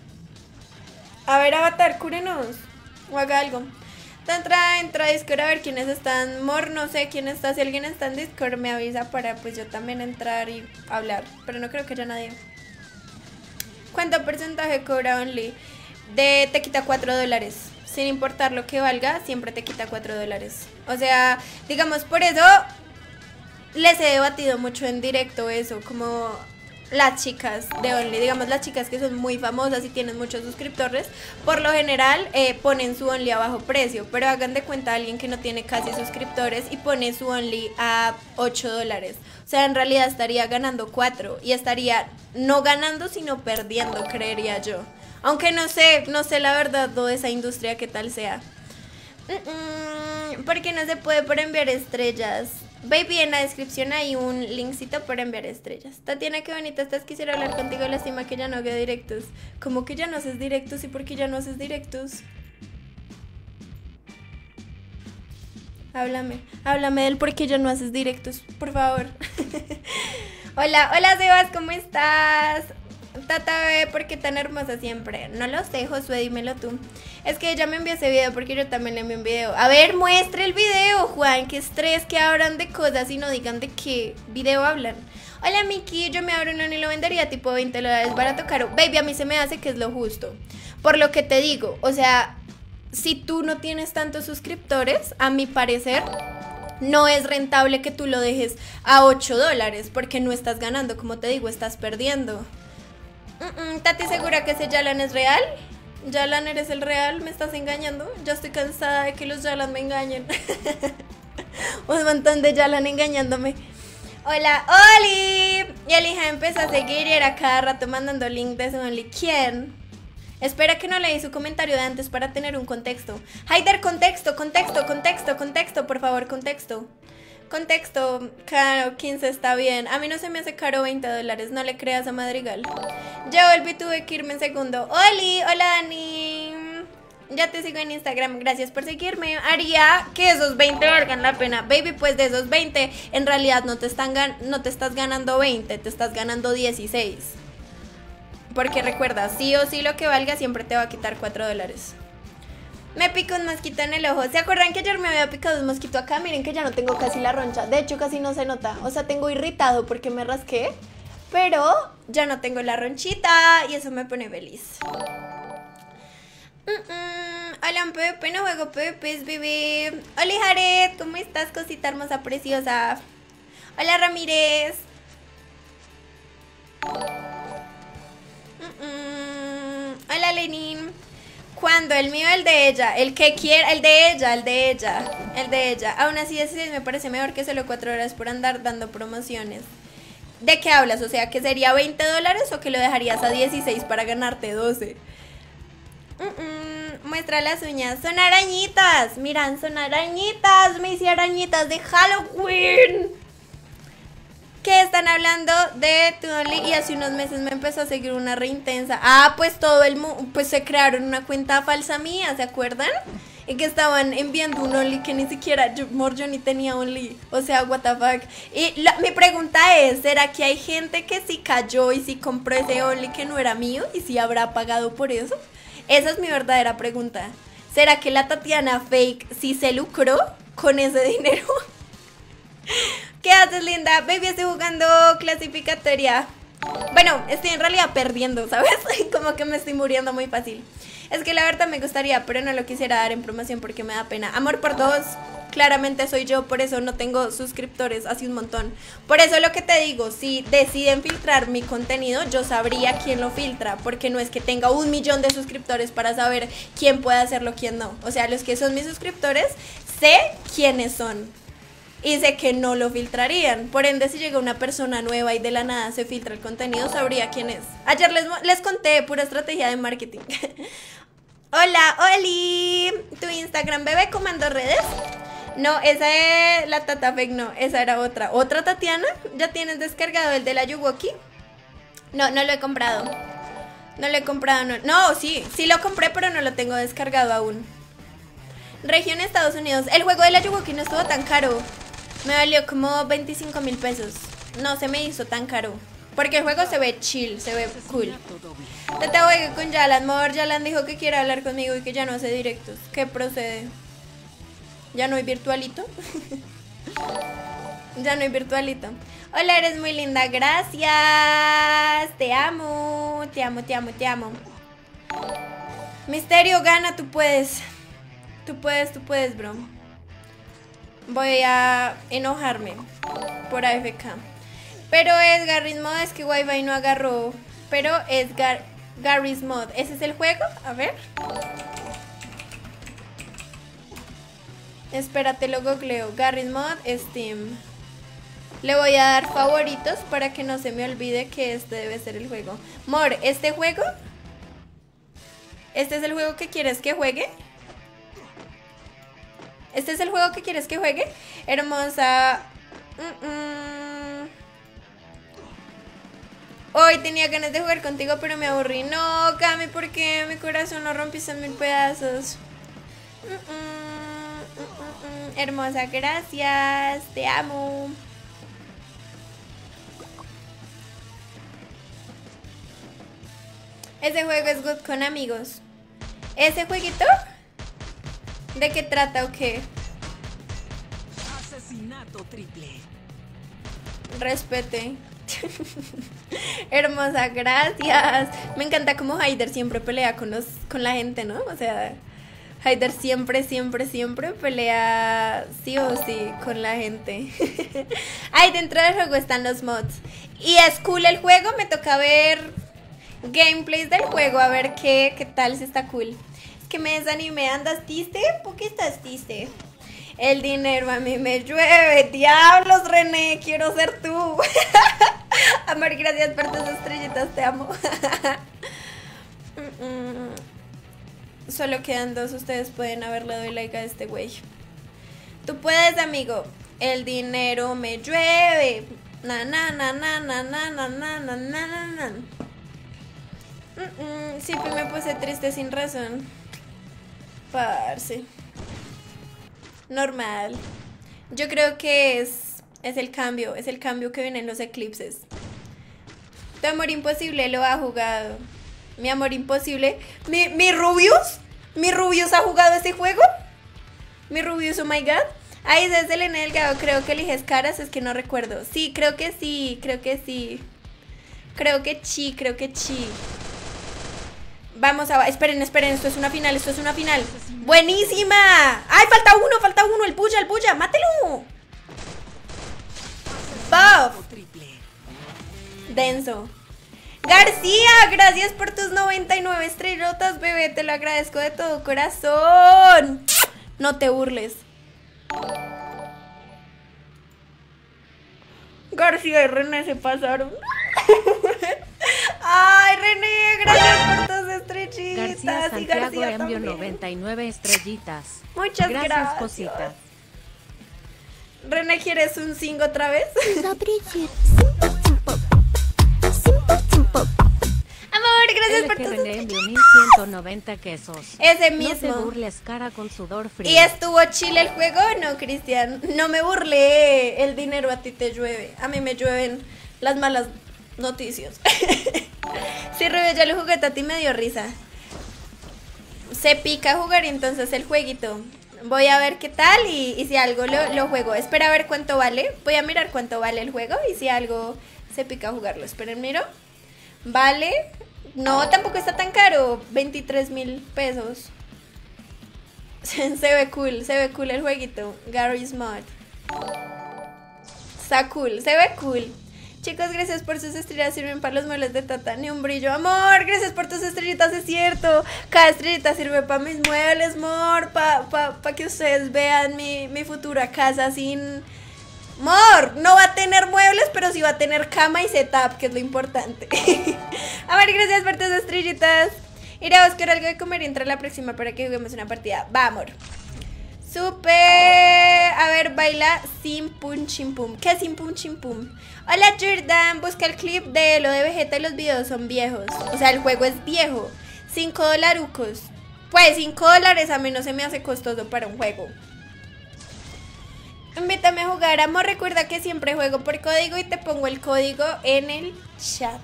A ver, Avatar, cúrenos. O haga algo. Entra a Discord a ver quiénes están. Mor, no sé quién está. Si alguien está en Discord me avisa para pues yo también entrar y hablar. Pero no creo que haya nadie. ¿Cuánto porcentaje cobra Only? Te quita $4. Sin importar lo que valga, siempre te quita $4. O sea, digamos, por eso les he debatido mucho en directo eso, como las chicas de Only, digamos las chicas que son muy famosas y tienen muchos suscriptores, por lo general ponen su Only a bajo precio, pero hagan de cuenta a alguien que no tiene casi suscriptores y pone su Only a $8. O sea, en realidad estaría ganando 4 y estaría no ganando sino perdiendo, creería yo. Aunque no sé la verdad de esa industria qué tal sea. Porque no se puede por enviar estrellas. Baby, en la descripción hay un linkcito para enviar estrellas. Tatiana, qué bonita estás, quisiera hablar contigo. Lástima que ya no haga directos. ¿Cómo que ya no haces directos? ¿Y por qué ya no haces directos? Háblame del por qué ya no haces directos, por favor. Hola Sebas, ¿cómo estás? Tata, bebé, ¿por qué tan hermosa siempre? No lo sé, Josué, dímelo tú. Es que ella me envió ese video porque yo también le envié un video. A ver, muestre el video, Juan. Qué estrés que hablan de cosas y no digan de qué video hablan. Hola, Miki, yo me abro uno y lo vendería tipo $20 barato, caro. Baby, a mí se me hace que es lo justo. Por lo que te digo, o sea, si tú no tienes tantos suscriptores, a mi parecer no es rentable que tú lo dejes a $8 porque no estás ganando, como te digo, estás perdiendo. Tati, ¿segura que ese Yalan es real? Yalan, ¿eres el real? ¿Me estás engañando? Ya estoy cansada de que los Yalan me engañen. Un montón de Yalan engañándome. Hola, Oli. Y el hija empezó a seguir y era cada rato mandando link de su Only. ¿Quién? Espera que no leí su comentario de antes para tener un contexto. Haider, contexto, por favor, contexto. Contexto, caro, 15 está bien. A mí no se me hace caro $20, no le creas a Madrigal. Ya volví, tuve que irme en segundo. Oli, hola Dani. Ya te sigo en Instagram, gracias por seguirme. Haría que esos 20 valgan la pena. Baby, pues de esos 20, en realidad no te estás ganando 20, te estás ganando 16. Porque recuerda, sí o sí lo que valga siempre te va a quitar $4. Me picó un mosquito en el ojo. ¿Se acuerdan que ayer me había picado un mosquito acá? Miren que ya no tengo casi la roncha. De hecho, casi no se nota. O sea, tengo irritado porque me rasqué. Pero ya no tengo la ronchita y eso me pone feliz. Hola, PvP, no juego PvP, bebé. Hola, Jared, ¿cómo estás, cosita hermosa, preciosa? Hola, Ramírez. Hola, Lenin. Cuando el mío, el de ella, el que quiera, el de ella, el de ella, el de ella. Aún así, ese me parece mejor que solo 4 horas por andar dando promociones. ¿De qué hablas? O sea, ¿que sería $20 o que lo dejarías a 16 para ganarte 12? Muestra las uñas. Son arañitas. Miran, son arañitas. Me hice arañitas de Halloween. Que están hablando de Tunly y hace unos meses me empezó a seguir una re intensa. Ah, pues todo el mundo, pues se crearon una cuenta falsa mía, ¿se acuerdan? Y que estaban enviando un Only que ni siquiera yo ni tenía Only. O sea, what the fuck. Y mi pregunta es, ¿será que hay gente que sí cayó y sí compró ese Only que no era mío y sí habrá pagado por eso? Esa es mi verdadera pregunta. ¿Será que la Tatiana fake sí se lucró con ese dinero? ¿Qué haces, linda? Baby, estoy jugando clasificatoria. Bueno, estoy en realidad perdiendo, ¿sabes? Como que me estoy muriendo muy fácil. Es que la verdad me gustaría, pero no lo quisiera dar en promoción porque me da pena. Amor por dos, claramente soy yo, por eso no tengo suscriptores, así un montón. Por eso lo que te digo, si deciden filtrar mi contenido, yo sabría quién lo filtra, porque no es que tenga 1 millón de suscriptores para saber quién puede hacerlo, quién no. O sea, los que son mis suscriptores, sé quiénes son. Y sé que no lo filtrarían. Por ende, si llega una persona nueva y de la nada se filtra el contenido, sabría quién es. Ayer les conté pura estrategia de marketing. Hola, Oli. ¿Tu Instagram, bebé, comando redes? No, esa es la Tata Fake, no, esa era otra. ¿Otra Tatiana? ¿Ya tienes descargado el de la Yuwoki? No, no lo he comprado. No lo he comprado, no. No, sí lo compré, pero no lo tengo descargado aún. Región Estados Unidos. El juego de la Yuwoki no estuvo tan caro. Me valió como 25,000 pesos. No se me hizo tan caro. Porque el juego se ve chill, se ve cool. Te voy con Yalan. Mor, Yalan dijo que quiere hablar conmigo y que ya no hace directos. ¿Qué procede? ¿Ya no hay virtualito? Ya no hay virtualito. Hola, eres muy linda, gracias. Te amo, te amo, te amo, te amo. Misterio, gana, tú puedes. Tú puedes, bro. Voy a enojarme por AFK. Pero es Garry's Mod, es que Wi-Fi no agarró. Pero es Garry's Mod. ¿Ese es el juego? A ver. Espérate, lo googleo. Garry's Mod, Steam. Le voy a dar favoritos para que no se me olvide que este debe ser el juego. Mor, ¿este juego? ¿Este es el juego que quieres que juegue? ¿Este es el juego que quieres que juegue? Hermosa. Hoy tenía ganas de jugar contigo, pero me aburrí. No, Cami, ¿por qué? Mi corazón lo rompiste en 1000 pedazos. Hermosa, gracias. Te amo. Ese juego es good con amigos. ¿Ese jueguito? ¿De qué trata o qué? Asesinato triple. Respete. Hermosa, gracias. Me encanta como Haider siempre pelea con la gente, ¿no? O sea, Haider siempre pelea sí o sí con la gente. Ay, dentro del juego están los mods. Y es cool el juego, me toca ver gameplays del juego, a ver qué tal, si está cool. Es que me desanimé, ¿andas triste? ¿Por qué estás triste? El dinero a mí me llueve, diablos, René, quiero ser tú. Amor, gracias por tus estrellitas, te amo. Solo quedan 2, ustedes pueden haberle dado like a este güey. Tú puedes, amigo. El dinero me llueve. Na na na na na na na na na na na. Siempre me puse triste sin razón. Parce. Normal. Yo creo que es el cambio que viene en los eclipses. Tu amor imposible lo ha jugado. Mi amor imposible. ¿Mi Rubius ha jugado ese juego? Mi Rubius, oh my god. Ahí es Elena Delgado, creo que eliges caras, es que no recuerdo. Sí, creo que sí. Creo que sí. Vamos a... Esperen, esto es una final, ¡buenísima! ¡Ay, falta uno! ¡El bulla! ¡Mátelo! ¡Buff! Denso. García, gracias por tus 99 estrellotas, bebé. Te lo agradezco de todo corazón. No te burles. García y René se pasaron. Ay, René, gracias por tus estrellitas. García y Santiago García envió también. 99 estrellitas. Muchas gracias. Cosita. René, ¿quieres un sing otra vez? Amor, gracias por tus René envió 1190 quesos. Ese No te mismo. burles, cara con sudor frío. ¿Y estuvo chile el juego o no, Cristian? No me burlé, el dinero a ti te llueve. A mí me llueven las malas noticias. Sí, Rubio, ya lo jugué, a ti me dio risa. Se pica jugar entonces el jueguito. Voy a ver qué tal y si algo lo juego. Espera a ver cuánto vale. Voy a mirar cuánto vale el juego y si algo se pica jugarlo. Esperen, miro. Vale. No, tampoco está tan caro. 23,000 pesos. Se ve cool el jueguito. Garry's Mod. Está cool, se ve cool. Chicos, gracias por sus estrellas, sirven para los muebles de Tata. Ni un brillo, amor, gracias por tus estrellitas, es cierto. Cada estrellita sirve para mis muebles, amor, para que ustedes vean mi futura casa sin... Amor, no va a tener muebles, pero sí va a tener cama y setup, que es lo importante. Amor, gracias por tus estrellitas. Iré a buscar algo de comer y entrar la próxima para que juguemos una partida. Va, amor. Súper. A ver, baila sin pum chimpum. ¿Qué es sin pum chimpum? Hola Jordan, busca el clip de lo de Vegeta y los videos son viejos. O sea, el juego es viejo. $5. Pues $5 a mí no se me hace costoso para un juego. Invítame a jugar, amor. Recuerda que siempre juego por código y te pongo el código en el chat.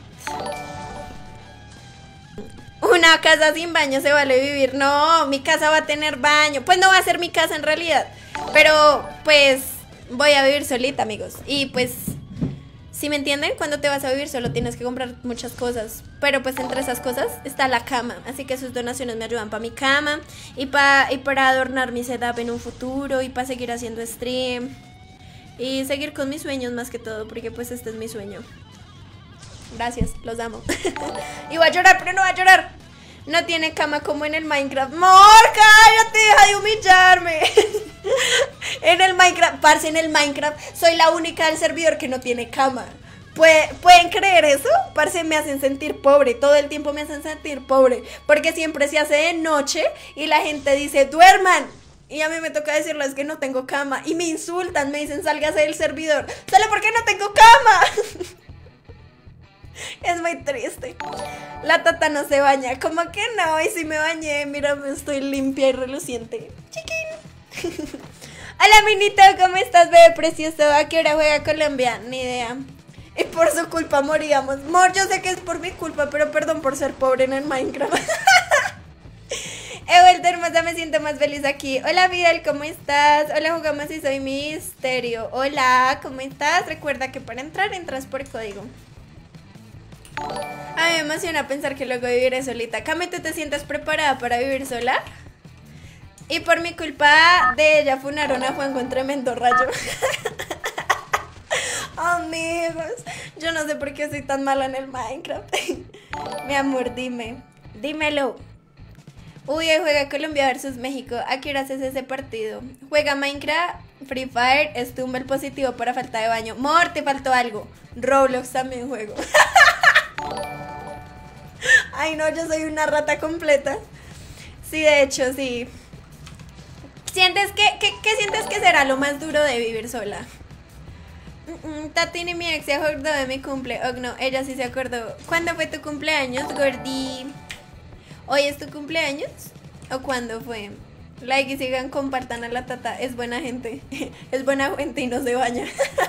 Una casa sin baño se vale vivir. No, mi casa va a tener baño. Pues no va a ser mi casa en realidad, pero pues voy a vivir solita, amigos. Y pues, si me entienden, cuando te vas a vivir solo tienes que comprar muchas cosas. Pero pues entre esas cosas está la cama. Así que sus donaciones me ayudan para mi cama y para adornar mi setup en un futuro y para seguir haciendo stream y seguir con mis sueños más que todo, porque pues este es mi sueño. Gracias, los amo. Y voy a llorar, pero no voy a llorar. No tiene cama como en el Minecraft. ¡Mor, cállate! ¡Deja de humillarme! En el Minecraft, parce, en el Minecraft soy la única del servidor que no tiene cama. ¿Pueden creer eso? Parce, me hacen sentir pobre. Todo el tiempo me hacen sentir pobre, porque siempre se hace de noche y la gente dice, duerman. Y a mí me toca decirles que no tengo cama. Y me insultan, me dicen, sálgase del servidor. ¿Sale por qué no tengo cama? Es muy triste. La Tata no se baña. ¿Cómo que no? Y si me bañé, mira, estoy limpia y reluciente. Chiquín. Hola, Minito, ¿cómo estás, bebé precioso? ¿A qué hora juega Colombia? Ni idea. Y por su culpa moríamos. Mor, yo sé que es por mi culpa, pero perdón por ser pobre en el Minecraft. He vuelto hermosa, me siento más feliz aquí. Hola, Fidel, ¿cómo estás? Hola, jugamos y soy Misterio. Hola, ¿cómo estás? Recuerda que para entrar, entras por código. A mí me emociona pensar que luego viviré solita. Cami, ¿tú te sientes preparada para vivir sola? Y por mi culpa de ella funaron a Juan con tremendo rayo. Amigos, yo no sé por qué soy tan mala en el Minecraft. Mi amor, dímelo. Uy, hoy juega Colombia versus México. ¿A qué hora haces ese partido? Juega Minecraft, Free Fire, estumba el positivo para falta de baño. Mor, te faltó algo. Roblox también juego. Ay no, yo soy una rata completa. Sí, de hecho, sí. ¿Qué sientes que será lo más duro de vivir sola? Tati ni mi ex se acordó de mi cumple. Oh no, ella sí se acordó. ¿Cuándo fue tu cumpleaños, Gordi? ¿Hoy es tu cumpleaños? ¿O cuándo fue? Like y sigan, compartan a la Tata. Es buena gente. Es buena gente y no se baña.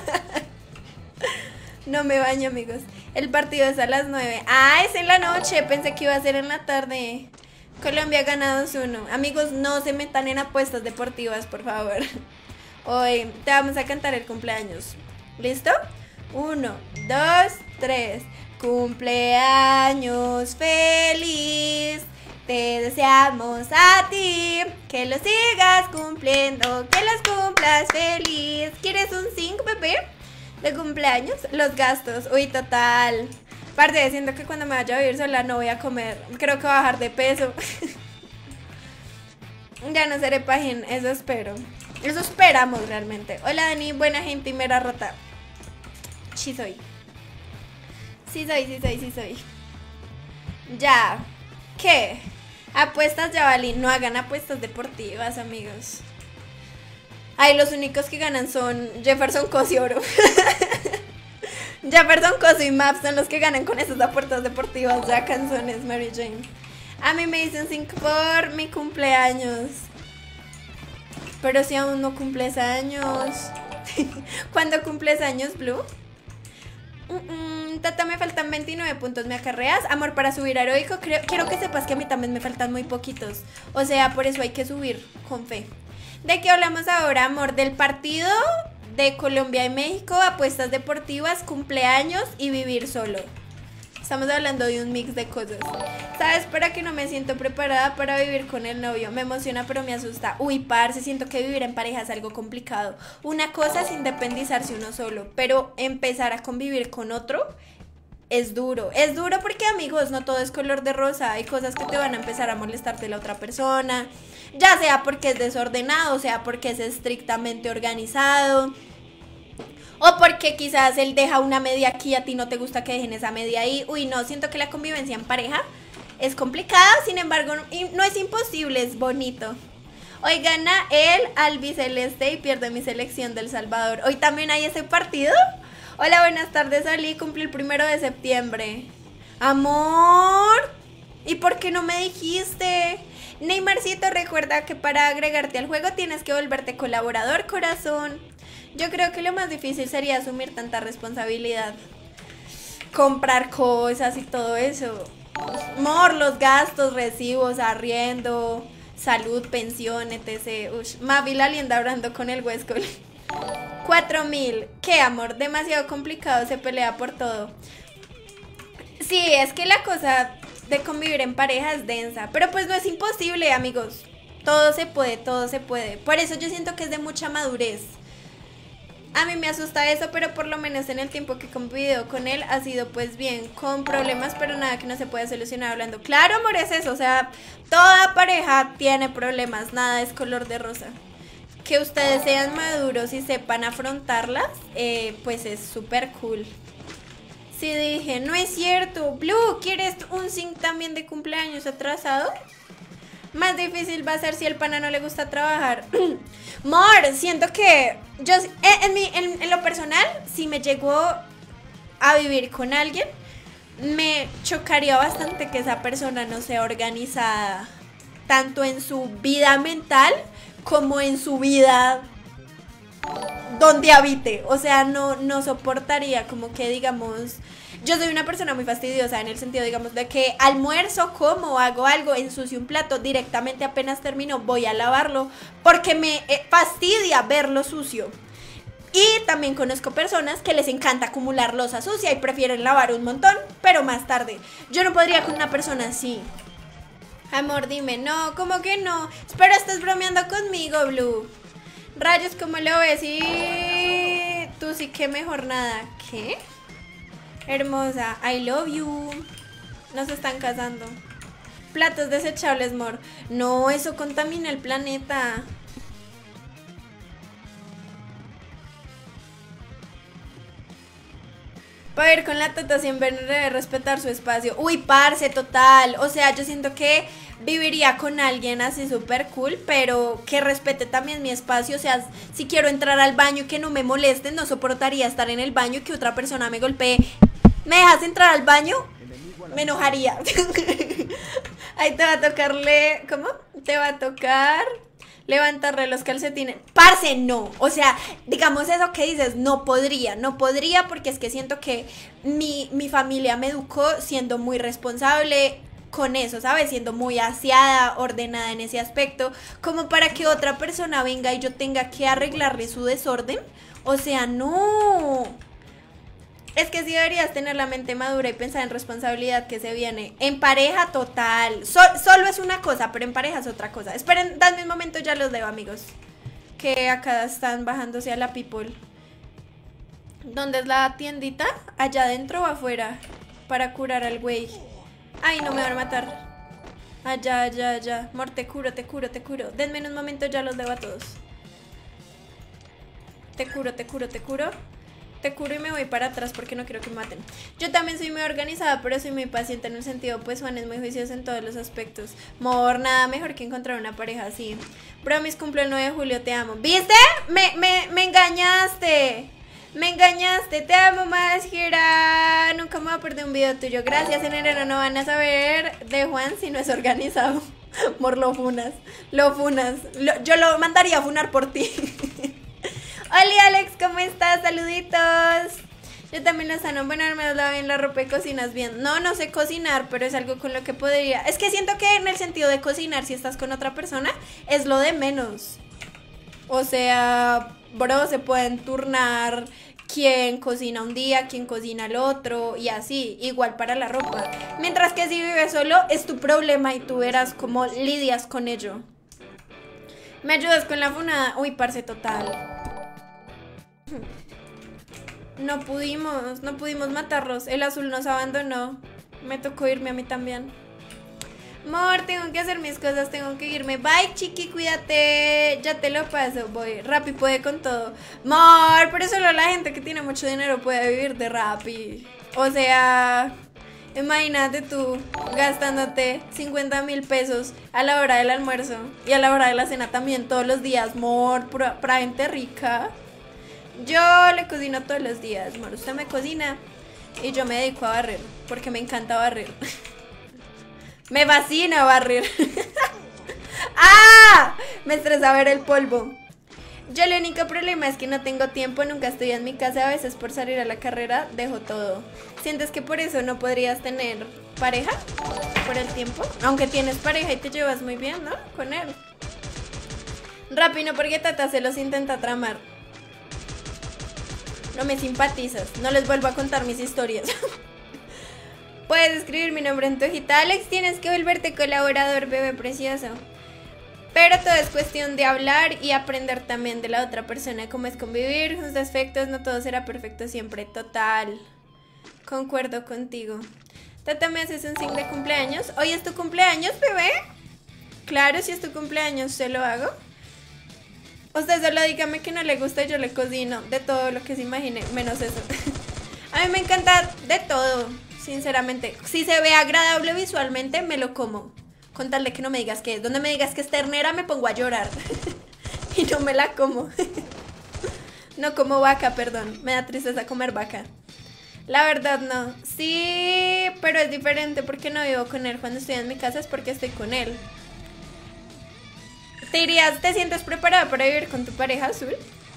No me baño, amigos. El partido es a las 9. Ah, es en la noche. Pensé que iba a ser en la tarde. Colombia ha ganado 2-1. Amigos, no se metan en apuestas deportivas, por favor. Hoy te vamos a cantar el cumpleaños. ¿Listo? 1, 2, 3. Cumpleaños feliz. Te deseamos a ti que lo sigas cumpliendo, que los cumplas feliz. ¿Quieres un zinc, bebé? De cumpleaños, los gastos. Uy, total. Aparte, siento que cuando me vaya a vivir sola no voy a comer. Creo que voy a bajar de peso. Ya no seré pajín, eso espero. Eso esperamos realmente. Hola Dani, buena gente y mera rota. Sí soy. Sí soy. Ya. ¿Qué? Apuestas Jabalí. No hagan apuestas deportivas, amigos. Ay, los únicos que ganan son Jefferson Cosi Oro. Jefferson Cosi y Maps son los que ganan con esas apuestas deportivas. Ya canzones, Mary Jane. A mí me dicen 5 por mi cumpleaños. Pero si aún no cumples años. ¿Cuándo cumples años, Blue? Tata, me faltan 29 puntos, ¿me acarreas? Amor, para subir a heroico, quiero que sepas que a mí también me faltan muy poquitos. O sea, por eso hay que subir, con fe. ¿De qué hablamos ahora, amor? Del partido de Colombia y México, apuestas deportivas, cumpleaños y vivir solo. Estamos hablando de un mix de cosas. ¿Sabes? Para que no me siento preparada para vivir con el novio. Me emociona pero me asusta. Uy, parce, siento que vivir en pareja es algo complicado. Una cosa es independizarse uno solo, pero empezar a convivir con otro es duro. Es duro porque, amigos, no todo es color de rosa. Hay cosas que te van a empezar a molestar de la otra persona. Ya sea porque es desordenado, sea porque es estrictamente organizado. O porque quizás él deja una media aquí y a ti no te gusta que dejen esa media ahí. Uy, no, siento que la convivencia en pareja es complicada, sin embargo, no es imposible, es bonito. Hoy gana el albiceleste y pierde mi selección del Salvador. Hoy también hay ese partido. Hola, buenas tardes, Ali. Cumple el 1 de septiembre. Amor, ¿y por qué no me dijiste? Neymarcito, recuerda que para agregarte al juego tienes que volverte colaborador, corazón. Yo creo que lo más difícil sería asumir tanta responsabilidad. Comprar cosas y todo eso. Amor, los gastos, recibos, arriendo, salud, pensión, etc. Mavi la linda hablando con el Huesco. 4.000. ¿Qué, amor? Demasiado complicado, se pelea por todo. Sí, es que la cosa de convivir en pareja es densa. Pero pues no es imposible, amigos. Todo se puede, todo se puede. Por eso yo siento que es de mucha madurez. A mí me asusta eso, pero por lo menos en el tiempo que he convivido con él ha sido pues bien, con problemas, pero nada que no se pueda solucionar hablando. Claro, amor, es eso, o sea, toda pareja tiene problemas, nada es color de rosa. Que ustedes sean maduros y sepan afrontarlas, pues es súper cool. Sí, dije, no es cierto. Blue, ¿quieres un zinc también de cumpleaños atrasado? Más difícil va a ser si el pana no le gusta trabajar. Mor, siento que yo en lo personal, si me llegó a vivir con alguien, me chocaría bastante que esa persona no sea organizada, tanto en su vida mental como en su vida donde habite. O sea, no soportaría como que, digamos, yo soy una persona muy fastidiosa en el sentido, digamos, de que almuerzo, como, hago algo, ensucio un plato, directamente apenas termino voy a lavarlo porque me fastidia verlo sucio. Y también conozco personas que les encanta acumular losa sucia y prefieren lavar un montón, pero más tarde. Yo no podría con una persona así. Amor, dime, no, ¿cómo que no? Espero estés bromeando conmigo, Blue. Rayos, ¿cómo lo ves? Y tú sí que mejor nada. ¿Qué? Hermosa, I love you. Nos están casando. Platos desechables, amor. No, eso contamina el planeta. Para ir con la tata siempre debe respetar su espacio. Uy, parce, total. O sea, yo siento que viviría con alguien así súper cool, pero que respete también mi espacio. O sea, si quiero entrar al baño y que no me molesten, no soportaría estar en el baño y que otra persona me golpee. ¿Me dejas entrar al baño? Me enojaría. Ahí te va a tocarle... ¿Cómo? Te va a tocar levantarle los calcetines. Parce, no. O sea, digamos eso que dices, no podría porque es que siento que mi familia me educó siendo muy responsable con eso, ¿sabes? Siendo muy aseada, ordenada en ese aspecto, como para que otra persona venga y yo tenga que arreglarle su desorden. O sea, no. Es que sí deberías tener la mente madura y pensar en responsabilidad que se viene. En pareja, total. Solo es una cosa, pero en pareja es otra cosa. Esperen, dadme un momento, ya los leo, amigos. Que acá están bajándose a la people. ¿Dónde es la tiendita? ¿Allá adentro o afuera? para curar al güey. Ay, no me van a matar. Ya. Mor, te curo. Denme en un momento, ya los debo a todos. Te curo. Te curo y me voy para atrás porque no quiero que me maten. Yo también soy muy organizada, pero soy muy paciente en el sentido, pues Juan es muy juicioso en todos los aspectos. Mor, nada mejor que encontrar una pareja así. Bromis, cumple el 9 de julio, te amo. ¿Viste? Me engañaste. Me engañaste, te amo más, Gira. Nunca me voy a perder un video tuyo. Gracias, en enero no van a saber de Juan si no es organizado. Mor, lo funas. Yo lo mandaría a funar por ti. Hola Alex, ¿cómo estás? Saluditos. Yo también lo sano. Bueno, me das bien la ropa y cocinas bien. No sé cocinar, pero es algo con lo que podría. Es que siento que en el sentido de cocinar, si estás con otra persona, es lo de menos. O sea, bro, se pueden turnar quién cocina un día, quién cocina el otro y así, igual para la ropa. Mientras que si vives solo, es tu problema y tú verás cómo lidias con ello. ¿Me ayudas con la funada? Uy, parce, total. No pudimos matarlos. El azul nos abandonó. Me tocó irme a mí también. Amor, tengo que hacer mis cosas, tengo que irme. Bye, chiqui, cuídate. Ya te lo paso, voy. Rappi puede con todo. Amor, pero solo la gente que tiene mucho dinero puede vivir de Rappi. O sea, imagínate tú gastándote 50,000 pesos a la hora del almuerzo y a la hora de la cena también todos los días. Amor, para gente rica. Yo le cocino todos los días, amor. Usted me cocina y yo me dedico a barrer, porque me encanta barrer. Me fascina barrer. ¡Ah! Me estresa ver el polvo. Yo el único problema es que no tengo tiempo, nunca estoy en mi casa. A veces por salir a la carrera dejo todo. ¿Sientes que por eso no podrías tener pareja? ¿Por el tiempo? Aunque tienes pareja y te llevas muy bien, ¿no? Con él. Rápido, porque Tata se los intenta tramar. No me simpatizas, no les vuelvo a contar mis historias. Puedes escribir mi nombre en tu hojita. Alex, tienes que volverte colaborador, bebé precioso. Pero todo es cuestión de hablar y aprender también de la otra persona, cómo es convivir, sus defectos, no todo será perfecto siempre, total. Concuerdo contigo. Tata, ¿me haces un signo de cumpleaños? ¿Hoy es tu cumpleaños, bebé? Claro, si es tu cumpleaños, se lo hago. Usted solo dígame que no le gusta y yo le cocino de todo lo que se imagine, menos eso. A mí me encanta de todo, sinceramente. Si se ve agradable visualmente, me lo como. Con tal de que no me digas que es. Donde me digas que es ternera, me pongo a llorar. Y no me la como. No como vaca, perdón. Me da tristeza comer vaca. La verdad no. Sí, pero es diferente porque no vivo con él. Cuando estoy en mi casa es porque estoy con él. ¿Te dirías, te sientes preparada para vivir con tu pareja azul?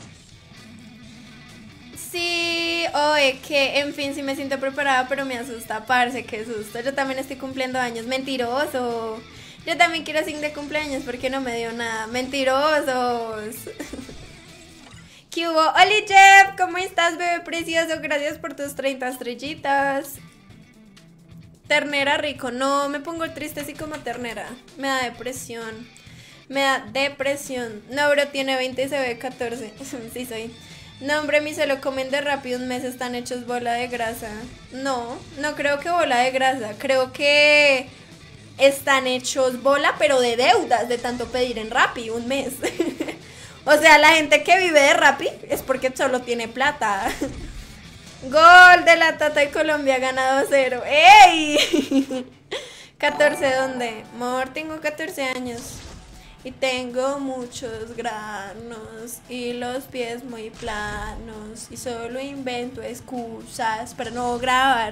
Sí, oye, que en fin, sí me siento preparada, pero me asusta, parce, qué susto. Yo también estoy cumpliendo años, mentiroso. Yo también quiero signo de cumpleaños porque no me dio nada, mentirosos. ¿Qué hubo? Hola Jeff, ¿cómo estás, bebé precioso? Gracias por tus 30 estrellitas. Ternera rico, no, me pongo triste así como ternera, me da depresión. Me da depresión. No, bro, tiene 20 y se ve 14. Sí soy. No, hombre, mi se lo comen de rápido un mes, están hechos bola de grasa. No creo que bola de grasa. Creo que están hechos bola, pero de deudas, de tanto pedir en Rappi un mes. O sea, la gente que vive de Rappi es porque solo tiene plata. Gol de la Tata de Colombia, ganado 0. ¡Ey! 14, ¿dónde? Amor, tengo 14 años. Y tengo muchos granos y los pies muy planos y solo invento excusas para no grabar.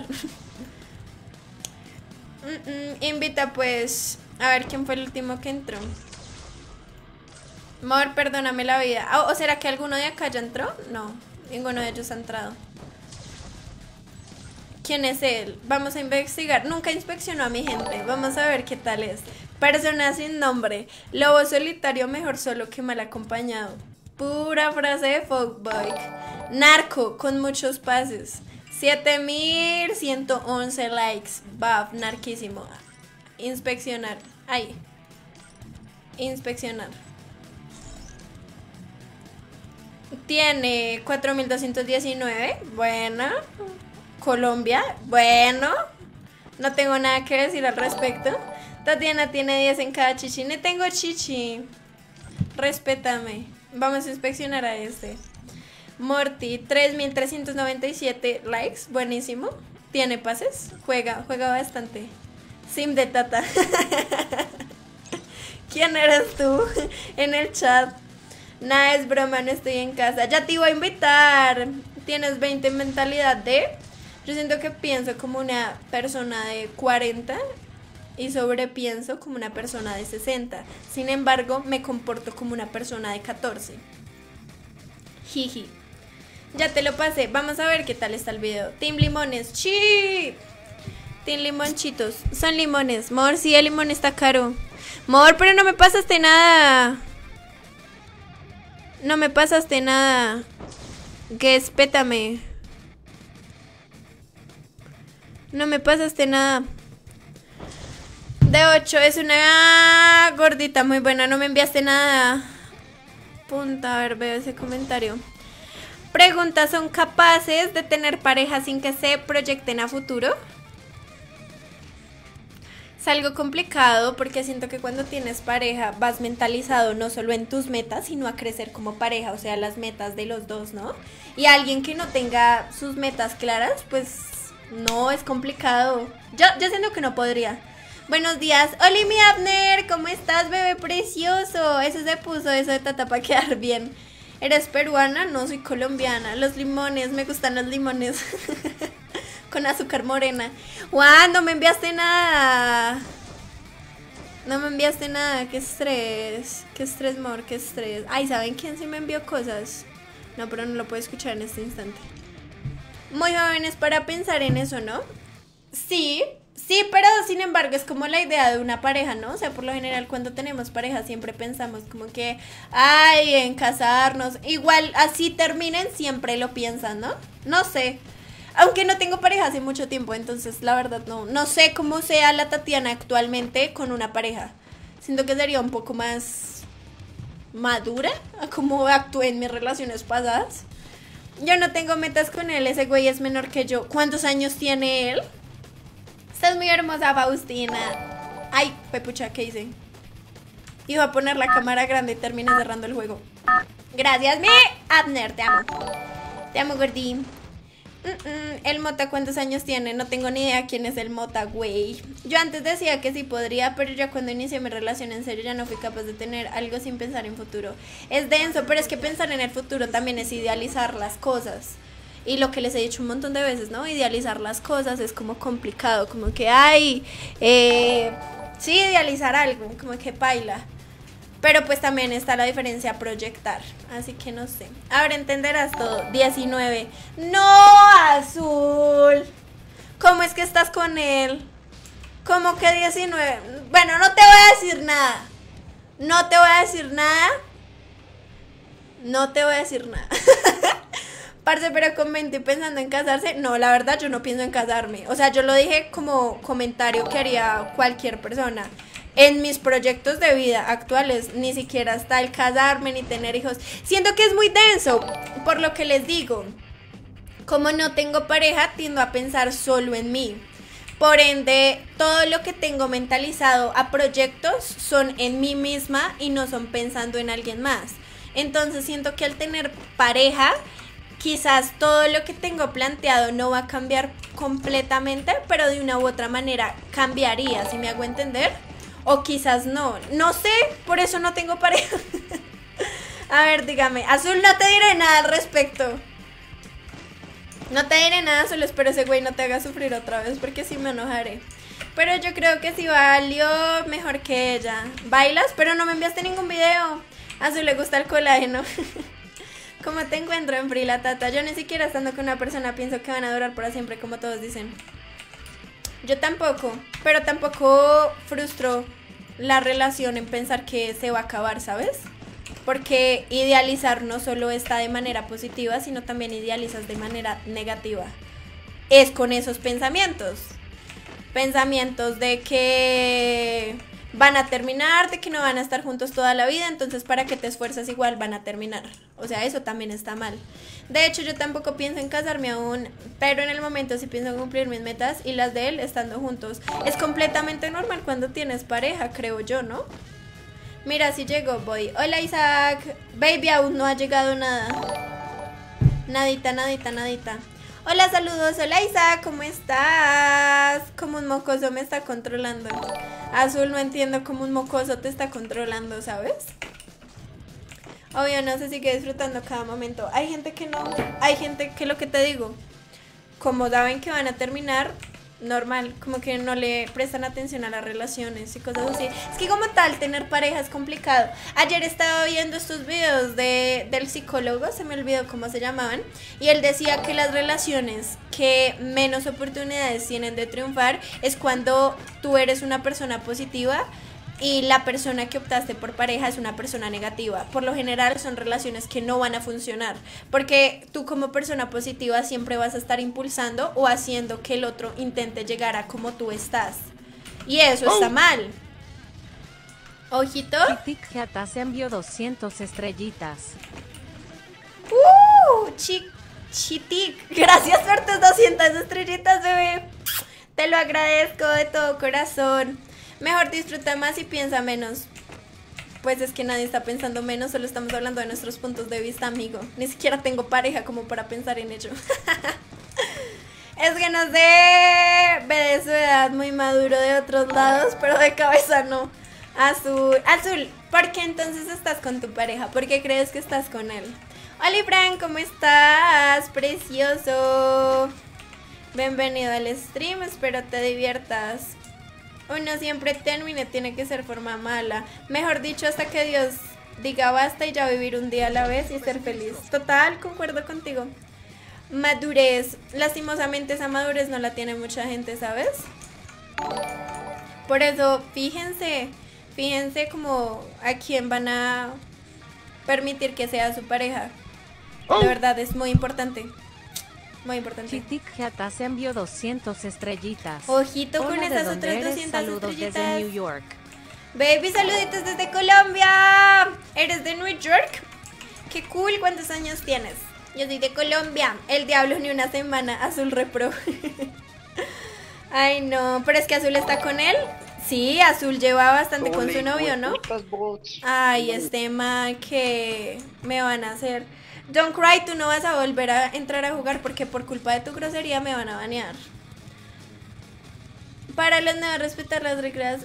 Invita pues, a ver quién fue el último que entró. Amor, perdóname la vida. ¿O será que alguno de acá ya entró? No, ninguno de ellos ha entrado. ¿Quién es él? Vamos a investigar. Nunca inspeccionó a mi gente. Vamos a ver qué tal es. Persona sin nombre. Lobo solitario, mejor solo que mal acompañado. Pura frase de fuckboy. Narco, con muchos pases. 7,111 likes. Baf, narquísimo. Inspeccionar. Ahí. Inspeccionar. Tiene 4,219. Buena. Colombia. Bueno, no tengo nada que decir al respecto. Tatiana tiene 10 en cada chichi. No tengo chichi. Respétame. Vamos a inspeccionar a este. Morty, 3.397 likes. Buenísimo. Tiene pases. Juega bastante. Sim de Tata. ¿Quién eres tú? En el chat. Nada, es broma, no estoy en casa. Ya te iba a invitar. Tienes 20 en mentalidad de... Yo siento que pienso como una persona de 40 y sobrepienso como una persona de 60. Sin embargo, me comporto como una persona de 14. Jiji. Ya te lo pasé. Vamos a ver qué tal está el video. Team Limones. ¡Chi! Team Limonchitos. Son limones. Mor, sí, el limón está caro. Mor, pero no me pasaste nada. No me pasaste nada. Que espétame. No me pasaste nada. De 8 es una gordita muy buena. No me enviaste nada. Punta, a ver, veo ese comentario. Pregunta, ¿son capaces de tener pareja sin que se proyecten a futuro? Es algo complicado porque siento que cuando tienes pareja vas mentalizado no solo en tus metas, sino a crecer como pareja, o sea, las metas de los dos, ¿no? Y alguien que no tenga sus metas claras, pues no, es complicado. Yo siento que no podría. Buenos días, Oli mi Abner, ¿cómo estás, bebé precioso? Eso se puso eso de Tata para quedar bien. ¿Eres peruana? No, soy colombiana. Los limones, me gustan los limones. Con azúcar morena. ¡Guau! No me enviaste nada. No me enviaste nada. Qué estrés. Qué estrés, amor. Qué estrés. Ay, ¿saben quién sí me envió cosas? No, pero no lo puedo escuchar en este instante. Muy jóvenes para pensar en eso, ¿no? Sí, pero sin embargo es como la idea de una pareja, ¿no? O sea, por lo general cuando tenemos pareja siempre pensamos como que, ay, en casarnos. Igual así terminen, siempre lo piensan, ¿no? No sé. Aunque no tengo pareja hace mucho tiempo, entonces la verdad no sé cómo sea la Tatiana actualmente con una pareja. Siento que sería un poco más madura a cómo actué en mis relaciones pasadas. Yo no tengo metas con él, ese güey es menor que yo. ¿Cuántos años tiene él? Estás muy hermosa, Faustina. Ay, pepucha, ¿qué hice? Iba a poner la cámara grande y terminé cerrando el juego. Gracias, mi Abner, te amo. Te amo, gordín. El Mota, ¿cuántos años tiene? No tengo ni idea quién es el Mota, güey. Yo antes decía que sí podría, pero ya cuando inicié mi relación en serio ya no fui capaz de tener algo sin pensar en futuro. Es denso, pero es que pensar en el futuro también es idealizar las cosas. Y lo que les he dicho un montón de veces, ¿no? Idealizar las cosas es como complicado, como que sí, idealizar algo, como que paila. Pero pues también está la diferencia proyectar, así que no sé. Ahora entenderás todo. 19. ¡No, Azul! ¿Cómo es que estás con él? ¿Cómo que 19? Bueno, no te voy a decir nada. No te voy a decir nada. No te voy a decir nada. Parce, pero con 20 pensando en casarse. No, la verdad yo no pienso en casarme. O sea, yo lo dije como comentario que haría cualquier persona. En mis proyectos de vida actuales ni siquiera está el casarme ni tener hijos. Siento que es muy denso, por lo que les digo. Como no tengo pareja, tiendo a pensar solo en mí. Por ende, todo lo que tengo mentalizado a proyectos son en mí misma y no son pensando en alguien más. Entonces siento que al tener pareja, quizás todo lo que tengo planteado no va a cambiar completamente, pero de una u otra manera cambiaría, ¿sí me hago entender? O quizás no sé, por eso no tengo pareja. A ver, dígame, Azul, no te diré nada al respecto. No te diré nada, solo espero ese güey no te haga sufrir otra vez, porque sí me enojaré. Pero yo creo que sí valió mejor que ella. ¿Bailas? Pero no me enviaste ningún video. A Azul le gusta el colágeno. ¿Cómo te encuentro en Free la Tata? Yo ni siquiera estando con una persona pienso que van a durar para siempre, como todos dicen. Yo tampoco, pero tampoco frustro la relación en pensar que se va a acabar, ¿sabes? Porque idealizar no solo está de manera positiva, sino también idealizas de manera negativa. Es con esos pensamientos. Pensamientos de que van a terminar, de que no van a estar juntos toda la vida, entonces para que te esfuerzas igual van a terminar. O sea, eso también está mal. De hecho, yo tampoco pienso en casarme aún, pero en el momento sí pienso en cumplir mis metas y las de él estando juntos. Es completamente normal cuando tienes pareja, creo yo, ¿no? Mira, si llegó Boy. Hola Isaac. Baby, aún no ha llegado nada. Nadita, nadita, nadita. Hola, saludos. Hola Isaac, ¿cómo estás? Como un mocoso me está controlando. Azul, no entiendo cómo un mocoso te está controlando, ¿sabes? Obvio, no se sigue disfrutando cada momento. Hay gente que no. Hay gente que, lo que te digo, como saben que van a terminar, normal, como que no le prestan atención a las relaciones y cosas así. Es que como tal, tener pareja es complicado. Ayer estaba viendo estos videos del psicólogo, se me olvidó cómo se llamaban, y él decía que las relaciones que menos oportunidades tienen de triunfar es cuando tú eres una persona positiva y la persona que optaste por pareja es una persona negativa. Por lo general son relaciones que no van a funcionar, porque tú como persona positiva siempre vas a estar impulsando o haciendo que el otro intente llegar a como tú estás, y eso está mal. Ojito. Chitic Jata se envió 200 estrellitas. Chitic, gracias por tus 200 estrellitas, bebé. Te lo agradezco de todo corazón. Mejor disfruta más y piensa menos. Pues es que nadie está pensando menos, solo estamos hablando de nuestros puntos de vista, amigo. Ni siquiera tengo pareja como para pensar en ello. Es que no sé, ve de su edad muy maduro de otros lados, pero de cabeza no. Azul, ¿por qué entonces estás con tu pareja? ¿Por qué crees que estás con él? Hola Fran, ¿cómo estás? Precioso. Bienvenido al stream, espero te diviertas. Uno siempre termine, tiene que ser forma mala. Mejor dicho, hasta que Dios diga basta y ya vivir un día a la vez y ser feliz. Total, concuerdo contigo. Madurez. Lastimosamente esa madurez no la tiene mucha gente, ¿sabes? Por eso, fíjense como a quién van a permitir que sea su pareja. De verdad, es muy importante. Muy importante. Chitic Jata se envió 200 estrellitas. Ojito con Hola, esas ¿de dónde otras eres? 200 Saludos estrellitas. desde New York. Baby, saluditos desde Colombia. ¿Eres de New York? Qué cool, ¿cuántos años tienes? Yo soy de Colombia. El diablo ni una semana. Azul repro. Ay, no, pero es que Azul está con él. Sí, Azul lleva bastante con su novio, ¿no? Ay, este man que me van a hacer. Don't cry, tú no vas a volver a entrar a jugar porque por culpa de tu grosería me van a banear. Para los nuevos, respetar las reglas.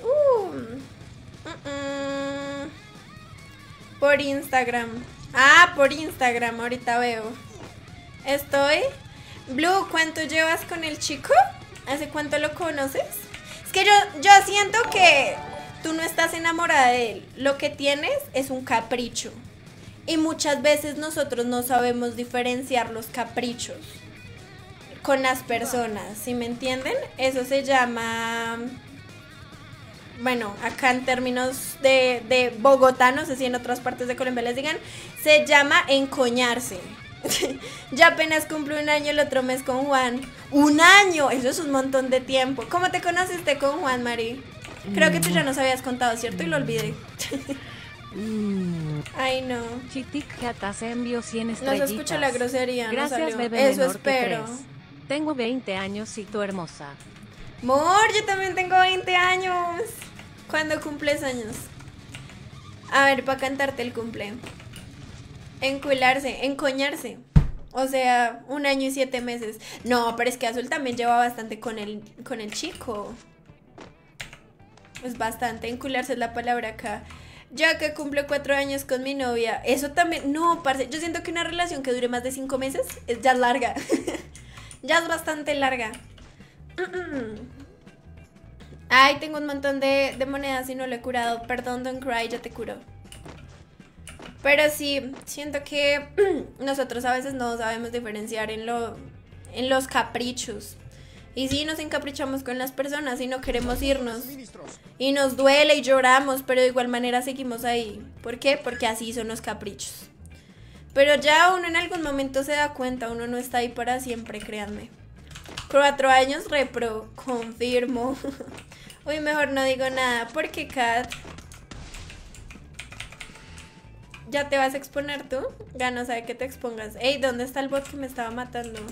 Por Instagram. Ah, por Instagram, ahorita veo. Estoy. Blue, ¿cuánto llevas con el chico? ¿Hace cuánto lo conoces? Es que yo siento que tú no estás enamorada de él. Lo que tienes es un capricho. Y muchas veces nosotros no sabemos diferenciar los caprichos con las personas, ¿sí me entienden? Eso se llama, bueno, acá en términos de Bogotá, no sé si en otras partes de Colombia les digan, se llama encoñarse. Ya apenas cumple un año el otro mes con Juan. ¡Un año! Eso es un montón de tiempo. ¿Cómo te conociste con Juan, Mari? Creo que tú ya nos habías contado, ¿cierto? Y lo olvidé. Ay, no. Chitic Jata se envió 100 No estrellitas. se escucha la grosería. Gracias, no salió. bebé Eso menor que espero. 3. Tengo 20 años y tú hermosa. Amor, yo también tengo 20 años. ¿Cuándo cumples años? A ver, para cantarte el cumple. Encularse, encoñarse. O sea, 1 año y 7 meses. No, pero es que Azul también lleva bastante con el chico. Es bastante. Encularse es la palabra acá. Yo que cumplo 4 años con mi novia. Eso también. No, parce. Yo siento que una relación que dure más de 5 meses es ya larga. Ya es bastante larga. Ay, tengo un montón de monedas y no lo he curado. Perdón, don't cry, ya te curo. Pero sí, siento que nosotros a veces no sabemos diferenciar en los caprichos. Y sí, nos encaprichamos con las personas y no queremos irnos. Y nos duele y lloramos, pero de igual manera seguimos ahí. ¿Por qué? Porque así son los caprichos. Pero ya uno en algún momento se da cuenta, uno no está ahí para siempre, créanme. 4 años repro, confirmo. Uy, mejor no digo nada. ¿Por qué, Kat? ¿Ya te vas a exponer tú? Ya no sabe que te expongas. Ey, ¿dónde está el bot que me estaba matando?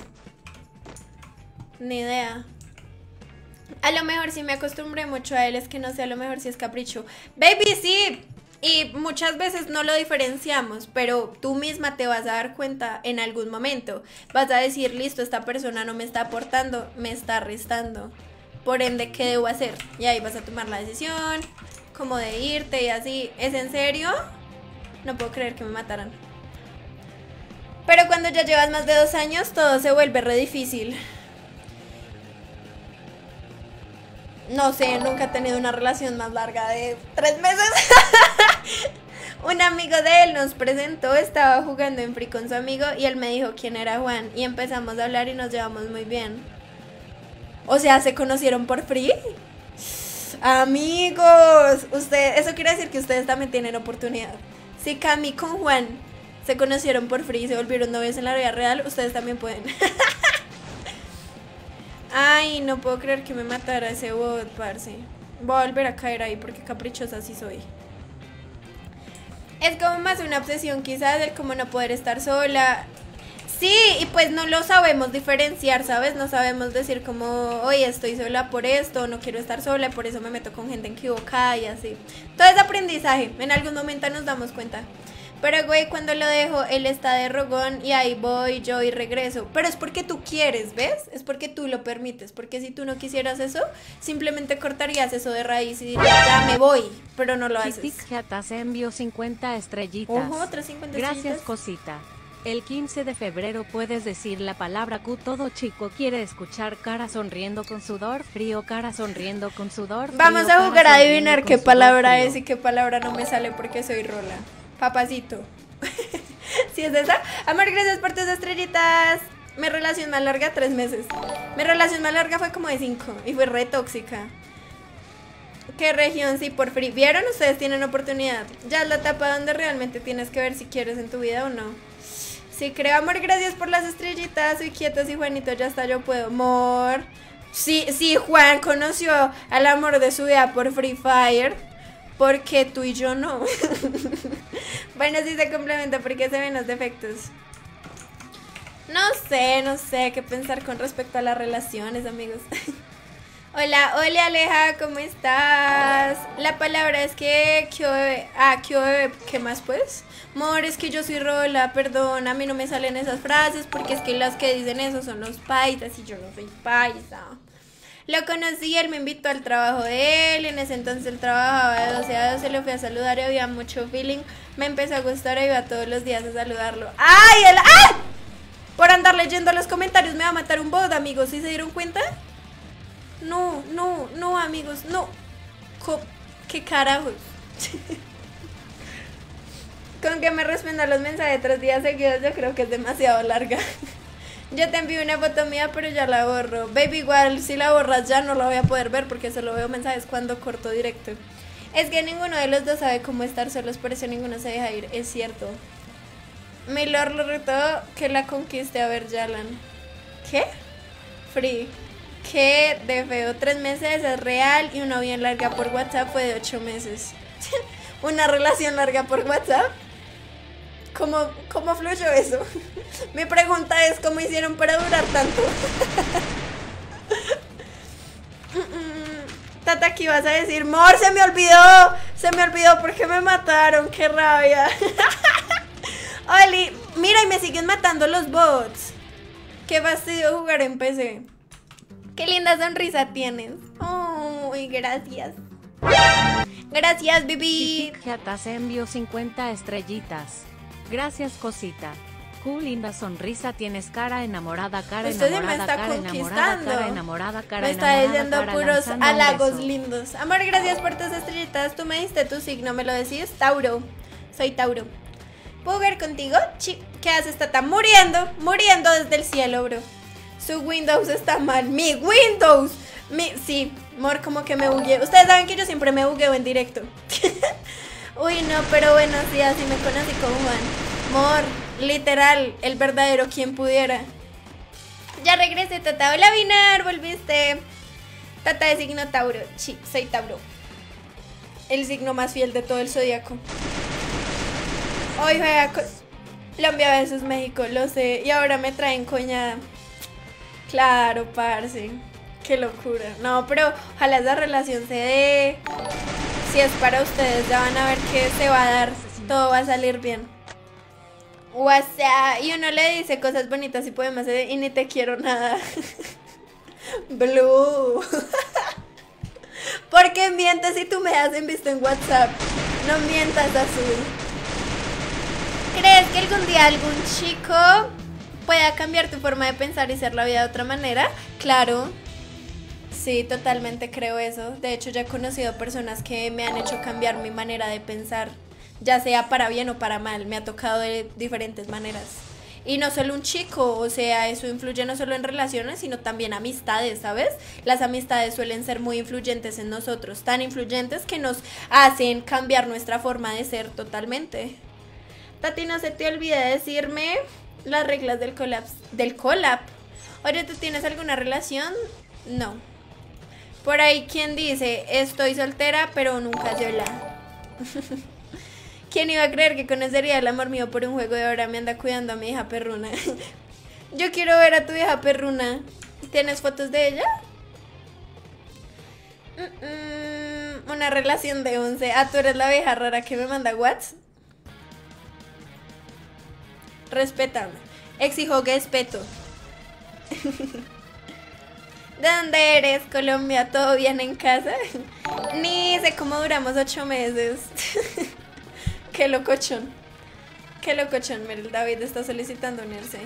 Ni idea. A lo mejor si me acostumbré mucho a él, es que no sé, a lo mejor si es capricho. Baby, sí. Y muchas veces no lo diferenciamos, pero tú misma te vas a dar cuenta en algún momento. Vas a decir, listo, esta persona no me está aportando, me está restando. Por ende, ¿qué debo hacer? Y ahí vas a tomar la decisión, como de irte y así. ¿Es en serio? No puedo creer que me mataran. Pero cuando ya llevas más de 2 años, todo se vuelve re difícil. No sé, nunca he tenido una relación más larga de 3 meses. Un amigo de él nos presentó, estaba jugando en Free con su amigo y él me dijo quién era Juan. Y empezamos a hablar y nos llevamos muy bien. O sea, ¿se conocieron por Free? Amigos, eso quiere decir que ustedes también tienen oportunidad. Si Cami con Juan se conocieron por Free y se volvieron novios en la vida real, ustedes también pueden. Ay, no puedo creer que me matara ese bot, parce. Voy a volver a caer ahí porque caprichosa sí soy. Es como más una obsesión quizás, el como no poder estar sola. Sí, y pues no lo sabemos diferenciar, ¿sabes? No sabemos decir como, oye, estoy sola por esto, no quiero estar sola, por eso me meto con gente equivocada y así. Todo es aprendizaje, en algún momento nos damos cuenta. Pero güey, cuando lo dejo, él está de rogón y ahí voy yo y regreso. Pero es porque tú quieres, ¿ves? Es porque tú lo permites. Porque si tú no quisieras eso, simplemente cortarías eso de raíz y dirías, ya me voy. Pero no lo haces. Kitik se envió 50 estrellitas. Ojo, otras 50 Gracias, estrellitas. cosita. El 15 de febrero puedes decir la palabra Q. Todo chico quiere escuchar cara sonriendo con sudor frío, cara sonriendo con sudor frío. Vamos a jugar a adivinar qué palabra frío. es y qué palabra no me sale porque soy rola. Papacito. ¿Sí es esa? Amor, gracias por tus estrellitas. Mi relación más larga, 3 meses. Mi relación más larga fue como de 5 y fue re tóxica. ¿Qué región? Sí, por Free. ¿Vieron? Ustedes tienen oportunidad. Ya es la etapa donde realmente tienes que ver si quieres en tu vida o no. Sí, creo, amor, gracias por las estrellitas. Soy quieta, sí, Juanito, ya está, yo puedo. Amor. Sí, Juan conoció al amor de su vida por Free Fire. Porque tú y yo no. Bueno, sí se complementa porque se ven los defectos. No sé qué pensar con respecto a las relaciones, amigos. Hola Aleja, ¿cómo estás? La palabra es que ¿qué más pues? Amor, es que yo soy rola, perdón, a mí no me salen esas frases porque es que las que dicen eso son los paisas y yo no soy paisa. Lo conocí, él me invitó al trabajo de él, en ese entonces él trabajaba de 12 a 12, lo fui a saludar y había mucho feeling, me empezó a gustar y iba todos los días a saludarlo. ¡Ay! ¡Ay! Por andar leyendo los comentarios me va a matar un bot, amigos, ¿sí se dieron cuenta? No, amigos, no. ¿Qué carajos? Con que me responda los mensajes 3 días seguidos, yo creo que es demasiado larga. Yo te envío una foto mía, pero ya la borro. Baby, igual si la borras ya no la voy a poder ver porque solo veo mensajes cuando corto directo. Es que ninguno de los dos sabe cómo estar solos, por eso ninguno se deja ir, es cierto. Mi lord lo retó que la conquiste a ver Yalan. ¿Qué? Free. ¿Qué? De feo. 3 meses es real y una bien larga por WhatsApp fue de 8 meses. ¿Una relación larga por WhatsApp? ¿Cómo fluyó eso? Mi pregunta es, ¿cómo hicieron para durar tanto? Tata, ¿qué ibas a decir? Mor, se me olvidó porque me mataron, qué rabia. Oli, mira, y me siguen matando los bots. Qué fastidio jugar en PC. Qué linda sonrisa tienes. Uy, gracias. Gracias, Bibi. Kitik se envió 50 estrellitas. Gracias, cosita. Linda sonrisa, tienes cara enamorada, cara Usted enamorada, me está cara conquistando. enamorada, cara me está enamorada, diciendo cara puros lanzando un halagos beso. lindos. Amor, gracias por tus estrellitas. Tú me diste tu signo, ¿me lo decís? Tauro. Soy Tauro. ¿Puedo ver contigo? ¿Qué haces, Tata? Muriendo desde el cielo, bro. Su Windows está mal. ¡Mi Windows! Sí, amor, como que me bugueo. Ustedes saben que yo siempre me bugueo en directo. Uy, no, pero buenos días, sí me conocí con Juan. Amor, literal, el verdadero quien pudiera. Ya regresé, Tata. Hola, Vinar, volviste. Tata de signo Tauro. Sí, soy Tauro. El signo más fiel de todo el zodiaco. Hoy juega Colombia versus México, lo sé. Y ahora me traen coñada. Claro, parce. Qué locura. No, pero ojalá esa relación se dé. Si es para ustedes, ya van a ver que se va a dar. Todo va a salir bien. O sea, y uno le dice cosas bonitas y poemas y ni te quiero nada. Blue. Porque mientes si tú me das en visto en WhatsApp. No mientas, Azul. ¿Crees que algún día algún chico pueda cambiar tu forma de pensar y ser la vida de otra manera? Claro. Sí, totalmente creo eso. De hecho, ya he conocido personas que me han hecho cambiar mi manera de pensar, ya sea para bien o para mal. Me ha tocado de diferentes maneras. Y no solo un chico, o sea, eso influye no solo en relaciones, sino también amistades, ¿sabes? Las amistades suelen ser muy influyentes en nosotros, tan influyentes que nos hacen cambiar nuestra forma de ser totalmente. Tati, no se te olvide decirme las reglas del collab. Oye, ¿tú tienes alguna relación? No. Por ahí, ¿quién dice? Estoy soltera, pero nunca sola. ¿Quién iba a creer que conocería el amor mío por un juego de ahora me anda cuidando a mi hija perruna? Yo quiero ver a tu hija perruna. ¿Tienes fotos de ella? Una relación de 11. Ah, tú eres la vieja rara que me manda WhatsApp. Respétame. Exijo respeto. ¿De dónde eres, Colombia? ¿Todo bien en casa? Ni sé cómo duramos 8 meses. Qué locochón. Qué locochón. Mira, el David está solicitando unirse.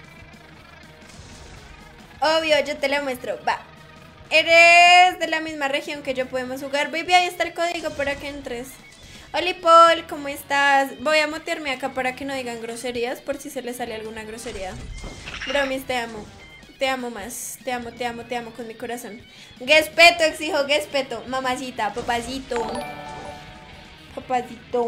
Obvio, yo te la muestro. Va. Eres de la misma región que yo, podemos jugar. Baby, ahí está el código para que entres. Hola, Paul, ¿cómo estás? Voy a mutearme acá para que no digan groserías, por si se les sale alguna grosería. Bromis, te amo. Te amo más. Te amo con mi corazón. Respeto, exijo respeto. Mamacita, papacito. Papacito.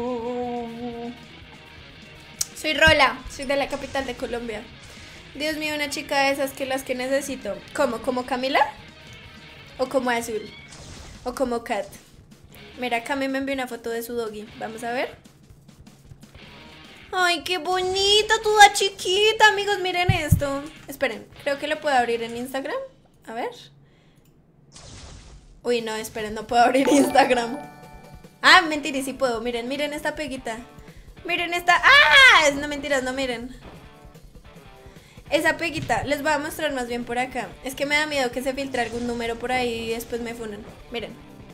Soy Rola, soy de la capital de Colombia. Dios mío, una chica de esas que las que necesito. ¿Cómo? ¿Como Camila? ¿O como Azul? ¿O como Kat? Mira, Cami me envió una foto de su doggy. Vamos a ver. Ay, qué bonita, toda chiquita. Amigos, miren esto. Esperen, creo que lo puedo abrir en Instagram. A ver. Uy, no, esperen, no puedo abrir Instagram. Ah, mentira, sí puedo. Miren, miren esta peguita. Miren esta. ¡Ah! No, mentiras, no, miren. Esa peguita. Les voy a mostrar más bien por acá. Es que me da miedo que se filtre algún número por ahí y después me funen. Miren.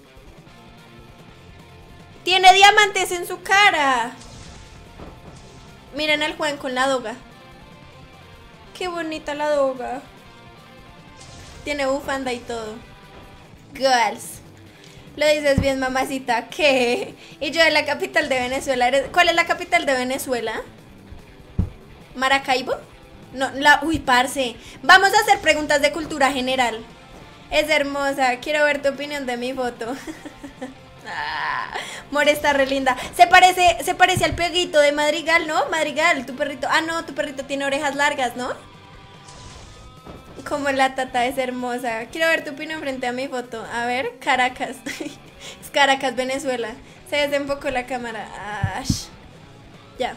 Tiene diamantes en su cara. Miren al Juan con la doga. Qué bonita la doga. Tiene bufanda y todo. Girls. Lo dices bien, mamacita. ¿Qué? Y yo de la capital de Venezuela. ¿Cuál es la capital de Venezuela? ¿Maracaibo? No, uy, parce. Vamos a hacer preguntas de cultura general. Es hermosa. Quiero ver tu opinión de mi foto. More está re linda. Se parece al perrito de Madrigal, ¿no? Madrigal, tu perrito. Ah, no, tu perrito tiene orejas largas, ¿no? Como la Tata es hermosa. Quiero ver tu opinión frente a mi foto. A ver, Caracas. Es Caracas, Venezuela. Se desenfocó la cámara. Ya.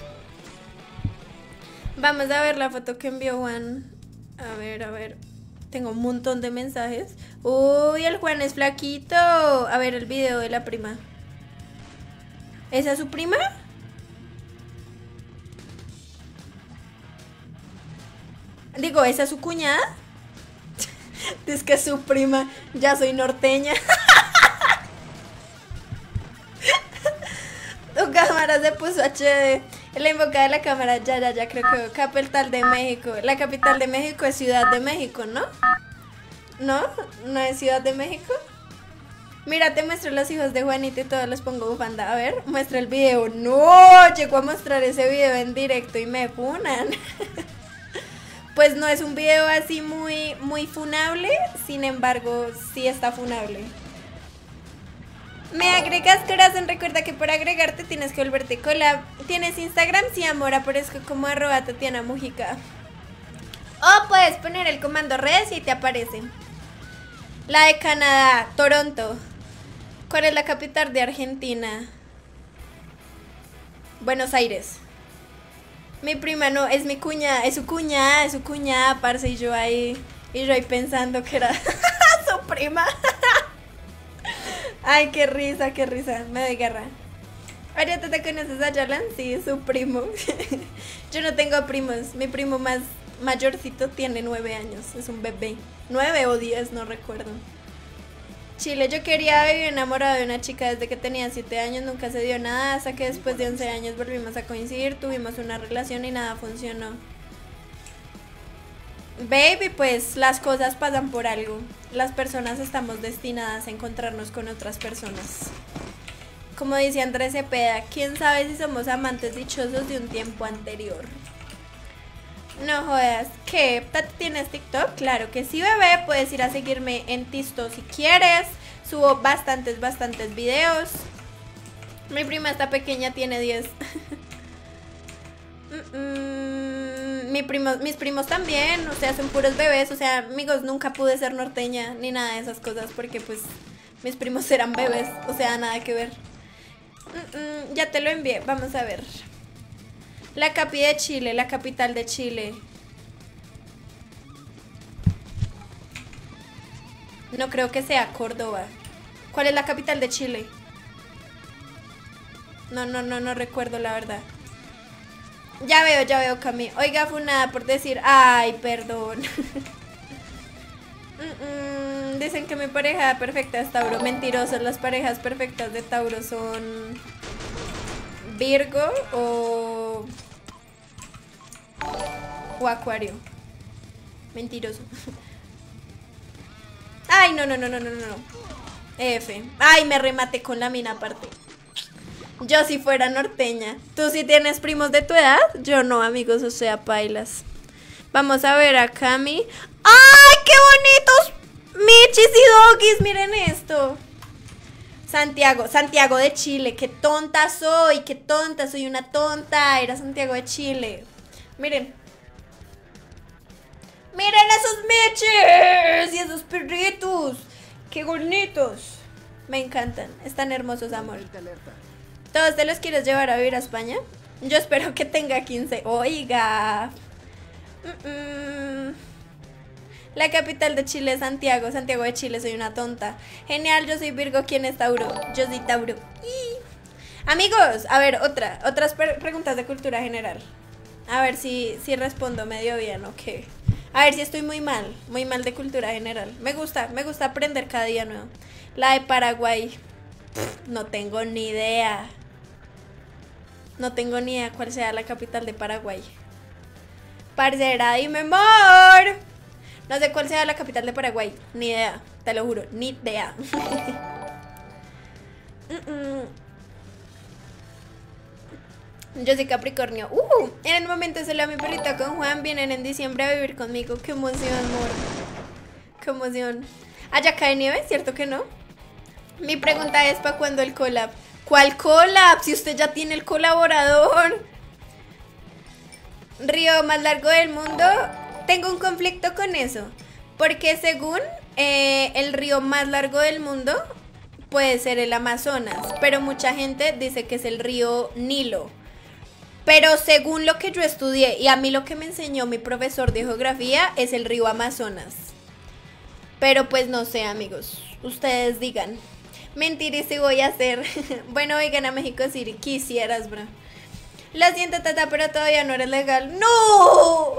Vamos a ver la foto que envió Juan. A ver. Tengo un montón de mensajes. Uy, el Juan es flaquito. A ver el video de la prima. ¿Esa es su prima? Digo, ¿esa es su cuñada? Es que es su prima. Ya soy norteña. Tu cámara se puso HD. La invocada de la cámara, ya creo que capital de México. La capital de México es Ciudad de México, ¿no? ¿No es Ciudad de México? Mira, te muestro los hijos de Juanita y todos los pongo bufanda. A ver, muestra el video. No, llegó a mostrar ese video en directo y me funan. Pues no es un video así muy funable, sin embargo, sí está funable. Me agregas, corazón. Recuerda que por agregarte tienes que volverte collab. ¿Tienes Instagram? Sí, amor, aparezco como @Tatiana Mujica. O puedes poner el comando redes y te aparece. La de Canadá, Toronto. ¿Cuál es la capital de Argentina? Buenos Aires. Mi prima no, es mi cuñada, es su cuñada, parce, y yo ahí pensando que era su prima. Ay, qué risa, me doy garra. Ahorita te conoces a Yalan, sí, es su primo. Yo no tengo primos, mi primo más mayorcito tiene 9 años, es un bebé. 9 o 10, no recuerdo. Chile, yo quería vivir enamorada de una chica desde que tenía 7 años, nunca se dio nada, hasta que después de 11 años volvimos a coincidir, tuvimos una relación y nada funcionó. Baby, pues las cosas pasan por algo. Las personas estamos destinadas a encontrarnos con otras personas. Como dice Andrés Cepeda, quién sabe si somos amantes dichosos de un tiempo anterior. No jodas, ¿qué? ¿Tati tienes TikTok? Claro que sí, bebé, puedes ir a seguirme en Tisto si quieres. Subo bastantes videos. Mi prima está pequeña, tiene 10. Mis primos también, o sea, son puros bebés. O sea, amigos, nunca pude ser norteña ni nada de esas cosas porque pues mis primos eran bebés, o sea, nada que ver. Ya te lo envié, vamos a ver. La capital de Chile. No creo que sea Córdoba. ¿Cuál es la capital de Chile? No recuerdo la verdad. Ya veo, Cami. Oiga, funada por decir, ay, perdón. Dicen que mi pareja perfecta es Tauro. Mentirosos, las parejas perfectas de Tauro son Virgo o Acuario. Mentiroso. Ay, no. F. Ay, me rematé con la mina aparte. Yo si fuera norteña. ¿Tú sí tienes primos de tu edad? Yo no, amigos, o sea, pailas. Vamos a ver a Cami. ¡Ay, qué bonitos! Michis y doggies, miren esto. Santiago de Chile. Qué tonta soy una tonta. Era Santiago de Chile. Miren esos michis y esos perritos. Qué bonitos. Me encantan, están hermosos, amor. ¿Todos te los quieres llevar a vivir a España? Yo espero que tenga 15. Oiga. La capital de Chile es Santiago de Chile, soy una tonta. Genial, yo soy Virgo, ¿quién es Tauro? Yo soy Tauro. Amigos, a ver, otras preguntas de cultura general. A ver si respondo medio bien o qué. A ver si estoy muy mal de cultura general. Me gusta aprender cada día nuevo. La de Paraguay. No tengo ni idea. Cuál sea la capital de Paraguay. Parcera, dime, amor. No sé cuál sea la capital de Paraguay. Ni idea, te lo juro, ni idea. Yo soy Capricornio. En el momento solo a mi perrita con Juan vienen en diciembre a vivir conmigo. Qué emoción, amor. Qué emoción. ¿Allá cae nieve? ¿Cierto que no? Mi pregunta es ¿para cuándo el collab? ¿Cuál collab? Si usted ya tiene el colaborador. Río más largo del mundo. Tengo un conflicto con eso. Porque según el río más largo del mundo puede ser el Amazonas. Pero mucha gente dice que es el río Nilo. Pero según lo que yo estudié y a mí lo que me enseñó mi profesor de geografía es el río Amazonas. Pero pues no sé, amigos, ustedes digan. Mentira, y si voy a hacer. Bueno, oigan, a México City, quisieras, bro. Lo siento, tata, pero todavía no eres legal. ¡No!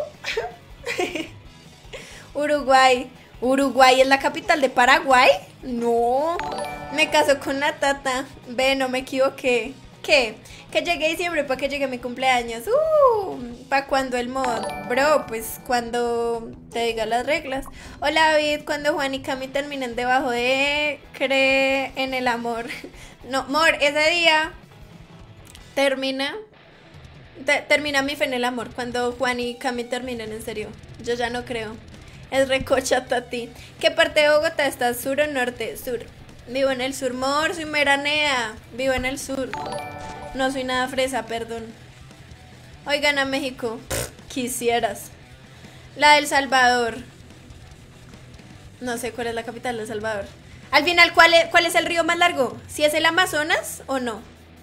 Uruguay es la capital de Paraguay. No, me caso con la tata. Ve, no me equivoqué. ¿Qué? Que llegue diciembre para que llegue mi cumpleaños. ¿Para cuando el mod? Bro, pues cuando te diga las reglas. Hola David, cuando Juan y Cami terminen debajo de Cree en el amor. No, amor, ese día termina mi fe en el amor. Cuando Juan y Cami terminen, en serio. Yo ya no creo. Es recocha, Tati. ¿Qué parte de Bogotá estás? ¿Sur o norte? Sur. Vivo en el sur, amor, soy meranea. Vivo en el sur. No soy nada fresa, perdón. Oigan, a México. Quisieras. La del Salvador. No sé cuál es la capital de El Salvador. Al final, ¿cuál es el río más largo? ¿Si es el Amazonas o no?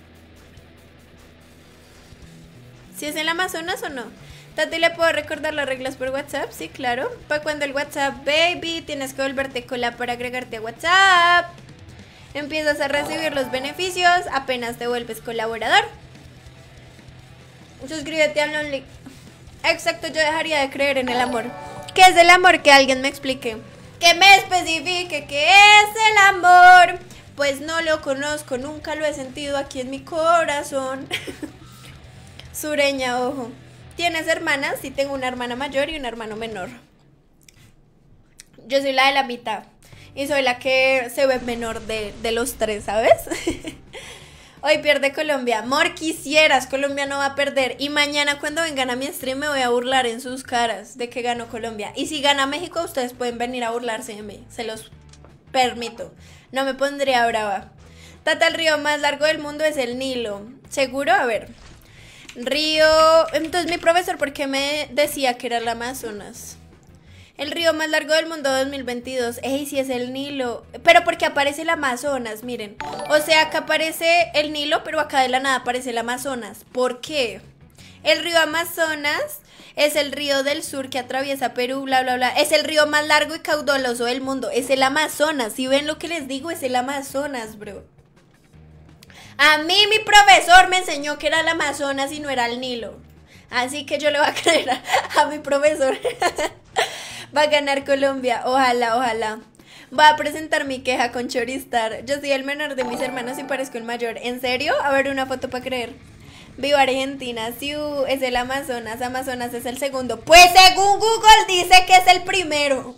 ¿Si es el Amazonas o no? Tati, ¿le puedo recordar las reglas por WhatsApp? Sí, claro. Para cuando el WhatsApp, baby, tienes que volverte cola para agregarte a WhatsApp. Empiezas a recibir los beneficios apenas te vuelves colaborador. Suscríbete a Lonely. Exacto, yo dejaría de creer en el amor. ¿Qué es el amor? Que alguien me explique. Que me especifique qué es el amor. Pues no lo conozco, nunca lo he sentido aquí en mi corazón. Sureña, ojo. ¿Tienes hermanas? Sí, tengo una hermana mayor y un hermano menor. Yo soy la de la mitad. Y soy la que se ve menor de los tres, ¿sabes? Hoy pierde Colombia. Amor, quisieras, Colombia no va a perder. Y mañana cuando vengan a mi stream me voy a burlar en sus caras de que ganó Colombia. Y si gana México, ustedes pueden venir a burlarse de mí. Se los permito. No me pondría brava. Tata, el río más largo del mundo es el Nilo. ¿Seguro? A ver. Río... Entonces mi profesor, ¿por qué me decía que era el Amazonas? El río más largo del mundo 2022. Ey, sí es el Nilo. Pero porque aparece el Amazonas, miren. O sea, acá aparece el Nilo, pero acá de la nada aparece el Amazonas. ¿Por qué? El río Amazonas es el río del sur que atraviesa Perú, bla, bla, bla. Es el río más largo y caudaloso del mundo. Es el Amazonas. Si ven lo que les digo, es el Amazonas, bro. A mí mi profesor me enseñó que era el Amazonas y no era el Nilo. Así que yo le voy a creer a mi profesor. Va a ganar Colombia. Ojalá, ojalá. Voy a presentar mi queja con Choristar. Yo soy el menor de mis hermanos y parezco el mayor. ¿En serio? A ver una foto para creer. Viva Argentina. Sí, es el Amazonas. Amazonas es el segundo. Pues según Google dice que es el primero.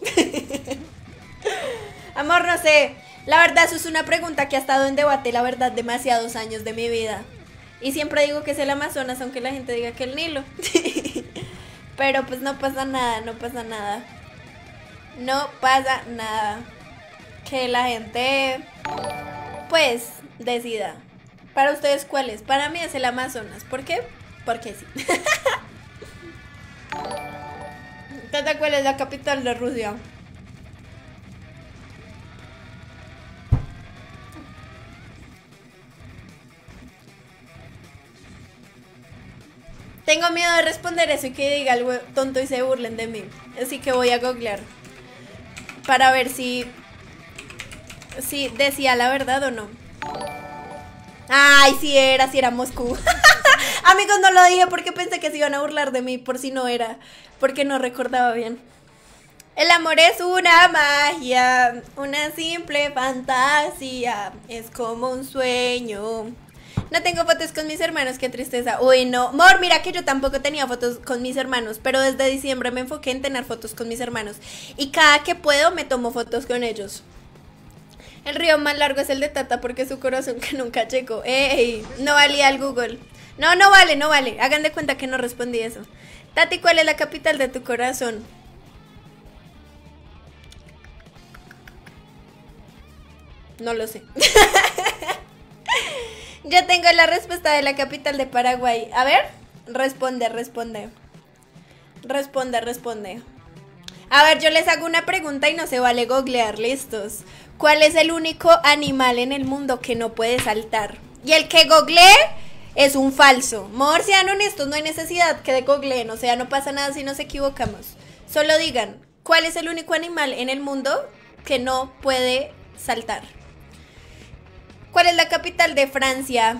Amor, no sé. La verdad, eso es una pregunta que ha estado en debate, la verdad, demasiados años de mi vida. Y siempre digo que es el Amazonas, aunque la gente diga que el Nilo. Pero pues no pasa nada, no pasa nada. No pasa nada. Que la gente, pues, decida. Para ustedes, ¿cuál es? Para mí es el Amazonas. ¿Por qué? Porque sí. Tata, ¿cuál es la capital de Rusia? Tengo miedo de responder eso y que diga algo tonto y se burlen de mí. Así que voy a googlear para ver si decía la verdad o no. Ay, si era Moscú. Amigos, no lo dije porque pensé que se iban a burlar de mí por si no era, porque no recordaba bien. El amor es una magia, una simple fantasía, es como un sueño. No tengo fotos con mis hermanos, qué tristeza. Uy, no. Mor, mira que yo tampoco tenía fotos con mis hermanos, pero desde diciembre me enfoqué en tener fotos con mis hermanos. Y cada que puedo me tomo fotos con ellos. El río más largo es el de Tata porque su corazón que nunca llegó. ¡Ey! No valía el Google. No, no vale, no vale. Hagan de cuenta que no respondí eso. Tati, ¿cuál es la capital de tu corazón? No lo sé. Yo tengo la respuesta de la capital de Paraguay. A ver, responde. A ver, yo les hago una pregunta y no se vale googlear, listos. ¿Cuál es el único animal en el mundo que no puede saltar? Y el que googlee es un falso. Mejor sean honestos, no hay necesidad que de googleen, o sea, no pasa nada si nos equivocamos. Solo digan, ¿cuál es el único animal en el mundo que no puede saltar? ¿Cuál es la capital de Francia?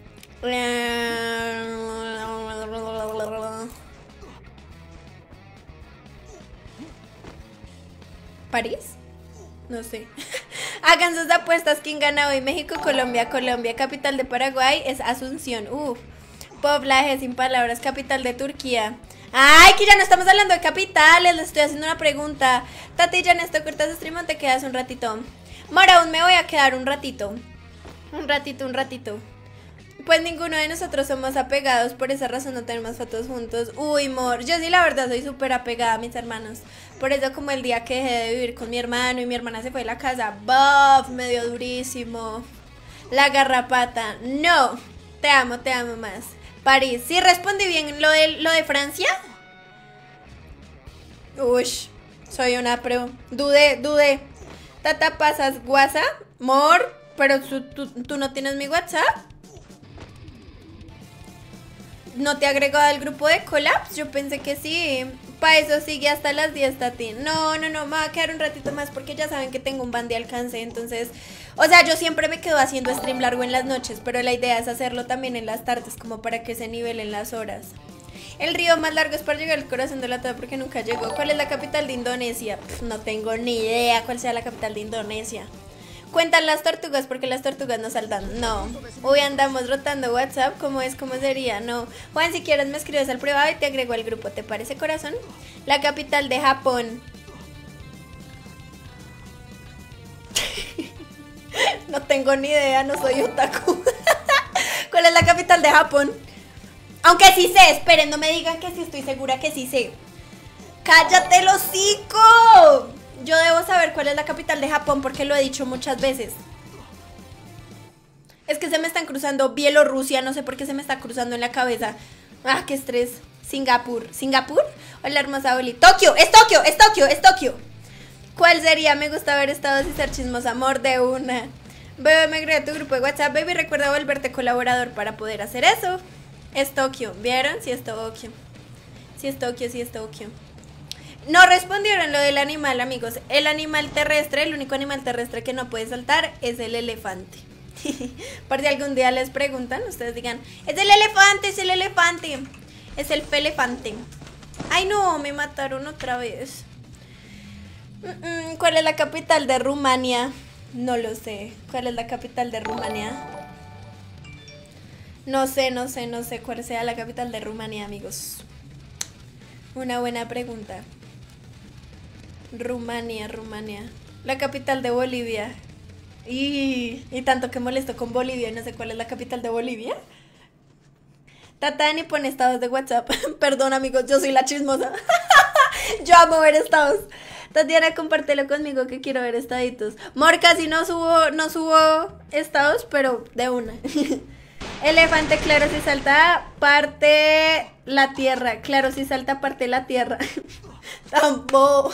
¿París? No sé. Hagan sus apuestas. ¿Quién gana hoy? México, Colombia. Colombia. Capital de Paraguay es Asunción. Poblaje sin palabras. Capital de Turquía. Ay, que ya no estamos hablando de capitales. Les estoy haciendo una pregunta. Tati, ya en esto cortas stream o te quedas un ratito. Mora, aún me voy a quedar un ratito. Un ratito. Pues ninguno de nosotros somos apegados, por esa razón no tenemos fotos juntos. Uy, mor, yo sí la verdad soy súper apegada a mis hermanos. Por eso como el día que dejé de vivir con mi hermano y mi hermana se fue de la casa, ¡bof! Me dio durísimo. La garrapata. No, te amo más. París, ¿sí respondí bien lo de Francia? Uy, Soy una pro. Dudé. Tata, pasas WhatsApp, Mor, pero tú no tienes mi WhatsApp. ¿No te agregó al grupo de Collabs? Yo pensé que sí. Para eso sigue hasta las 10, Tati. No, me va a quedar un ratito más porque ya saben que tengo un ban de alcance. Entonces, o sea, yo siempre me quedo haciendo stream largo en las noches, pero la idea es hacerlo también en las tardes, como para que se nivelen las horas. El río más largo es para llegar al corazón de la tierra porque nunca llegó. ¿Cuál es la capital de Indonesia? No tengo ni idea cuál sea la capital de Indonesia. Cuentan las tortugas porque las tortugas no saltan. No. Hoy andamos rotando WhatsApp. ¿Cómo es? ¿Cómo sería? No. Juan, si quieres me escribes al privado y te agrego al grupo. ¿Te parece, corazón? La capital de Japón. No tengo ni idea, no soy otaku. ¿Cuál es la capital de Japón? Aunque sí sé, esperen, no me digan que sí, estoy segura que sí sé. ¡Cállate el hocico! Yo debo saber cuál es la capital de Japón porque lo he dicho muchas veces. Es que se me están cruzando Bielorrusia, no sé por qué se me está cruzando en la cabeza. Ah, qué estrés. Singapur. ¿Singapur? Hola, hermosa Oli. ¡Tokio! ¡Es Tokio! ¡Es Tokio! ¡Es Tokio! ¿Cuál sería? Me gusta haber estado y ser chismosa. Amor de una. Bebé, me agregué a tu grupo de WhatsApp. Baby, recuerda volverte colaborador para poder hacer eso. Es Tokio, ¿vieron? Sí es Tokio. Sí es Tokio, sí es Tokio. No respondieron lo del animal, amigos. El animal terrestre, el único animal terrestre que no puede saltar es el elefante. Por si algún día les preguntan, ustedes digan, es el elefante, es el elefante. Es el felefante. Ay no, me mataron otra vez. ¿Cuál es la capital de Rumania? No lo sé. ¿Cuál es la capital de Rumania? No sé cuál sea la capital de Rumania, amigos. Una buena pregunta. Rumania. La capital de Bolivia. Y tanto que molesto con Bolivia y no sé cuál es la capital de Bolivia. Tatani pone estados de WhatsApp. Perdón, amigos, yo soy la chismosa. Yo amo ver estados. Tatiana, compártelo conmigo que quiero ver estaditos. Mor, casi no subo estados, pero de una. Elefante, claro, si salta, parte la tierra. Claro, si salta, parte la tierra. Tampoco.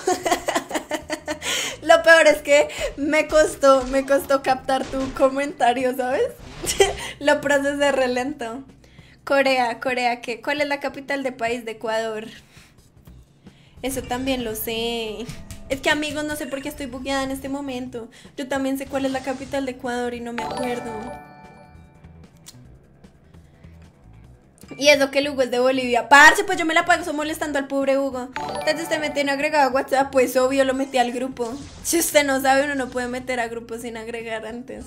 Lo peor es que me costó captar tu comentario, ¿sabes? Lo procesé re lento. Corea, ¿qué? ¿Cuál es la capital del país de Ecuador? Eso también lo sé. Es que, amigos, no sé por qué estoy bugueada en este momento. Yo también sé cuál es la capital de Ecuador y no me acuerdo. Y eso que el Hugo es de Bolivia. Parce, pues yo me la paso molestando al pobre Hugo. Entonces usted me tiene agregado a WhatsApp. Pues obvio lo metí al grupo. Si usted no sabe, uno no puede meter a grupos sin agregar antes.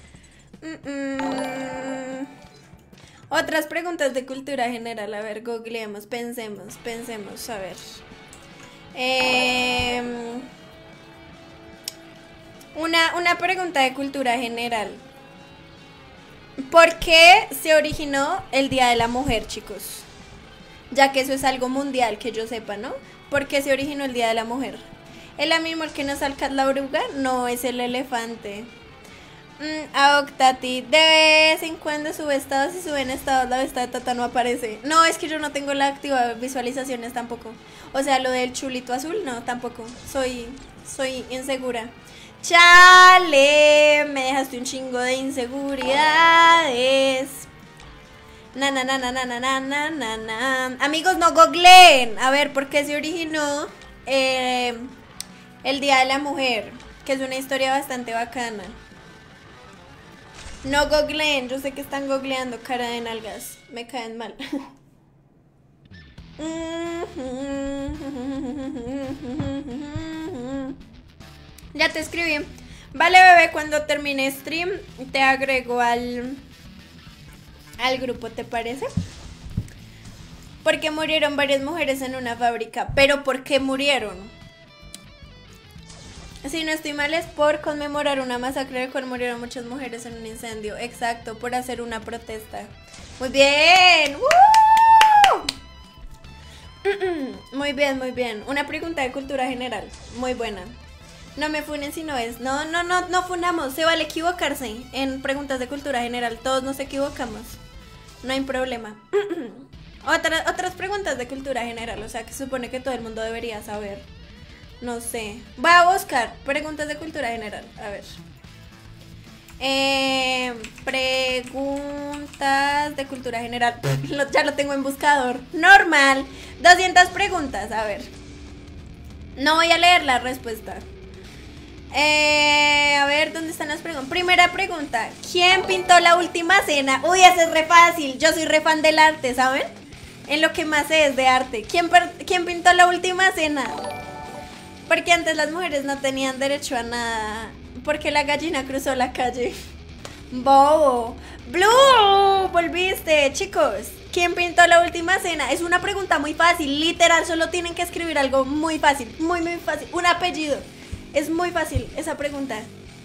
Otras preguntas de cultura general. A ver, googleemos, pensemos. A ver. Una pregunta de cultura general. ¿Por qué se originó el Día de la Mujer, chicos? Ya que eso es algo mundial, que yo sepa, ¿no? ¿Por qué se originó el Día de la Mujer? ¿El animal que nos salca la oruga? No, es el elefante. Octati, de vez en cuando sube estados y suben estados, la vista de Tata no aparece. No, es que yo no tengo la activa visualizaciones tampoco. O sea, lo del chulito azul, no, tampoco. Soy insegura. Chale, me dejaste un chingo de inseguridades. Amigos, no googleen. A ver, ¿por qué se originó el Día de la Mujer? Que es una historia bastante bacana. No googleen, yo sé que están googleando, cara de nalgas. Me caen mal. Ya te escribí. Vale, bebé, cuando termine stream te agrego al grupo, ¿te parece? Porque murieron varias mujeres en una fábrica. ¿Pero por qué murieron? Si no estoy mal, es por conmemorar una masacre de cual murieron muchas mujeres en un incendio. Exacto, por hacer una protesta. Muy bien. Muy bien, muy bien. Una pregunta de cultura general. Muy buena. No me funen si no es. No funamos. Se vale equivocarse en preguntas de cultura general. Todos nos equivocamos. No hay problema. Otras preguntas de cultura general. O sea, que se supone que todo el mundo debería saber. No sé. Voy a buscar preguntas de cultura general. A ver. Preguntas de cultura general. Ya lo tengo en buscador. Normal. 200 preguntas. A ver. No voy a leer la respuesta. A ver, ¿dónde están las preguntas? Primera pregunta. ¿Quién pintó la última cena? Uy, ese es re fácil. Yo soy re fan del arte, ¿saben? En lo que más sé es de arte. ¿Quién pintó la última cena? Porque antes las mujeres no tenían derecho a nada. Porque la gallina cruzó la calle. Bobo. Blue, volviste, chicos. ¿Quién pintó la última cena? Es una pregunta muy fácil. Literal, solo tienen que escribir algo muy fácil. Muy, muy fácil. Un apellido. Es muy fácil esa pregunta.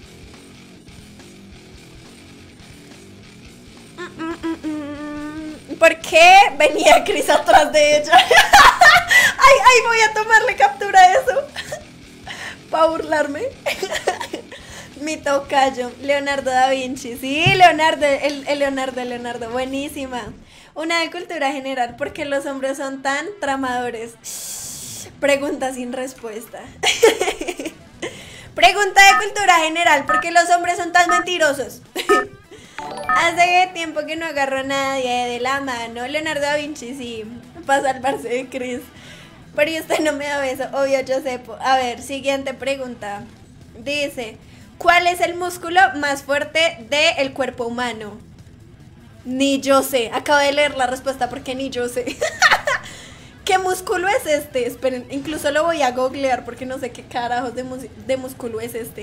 ¿Por qué venía Chris atrás de ella? Ay, voy a tomarle captura a eso. Para burlarme. Mi tocayo, Leonardo da Vinci. Sí, Leonardo, Leonardo. Buenísima. Una de cultura general. ¿Por qué los hombres son tan tramadores? Pregunta sin respuesta. Pregunta de cultura general. ¿Por qué los hombres son tan mentirosos? Hace tiempo que no agarró a nadie de la mano. Leonardo da Vinci, sí. Para salvarse de Chris. Pero usted no me da beso. Obvio, yo sepo. A ver, siguiente pregunta. Dice: ¿cuál es el músculo más fuerte del cuerpo humano? Ni yo sé. Acabo de leer la respuesta porque ni yo sé. ¿Qué músculo es este? Esperen, incluso lo voy a googlear porque no sé qué carajos de músculo es este.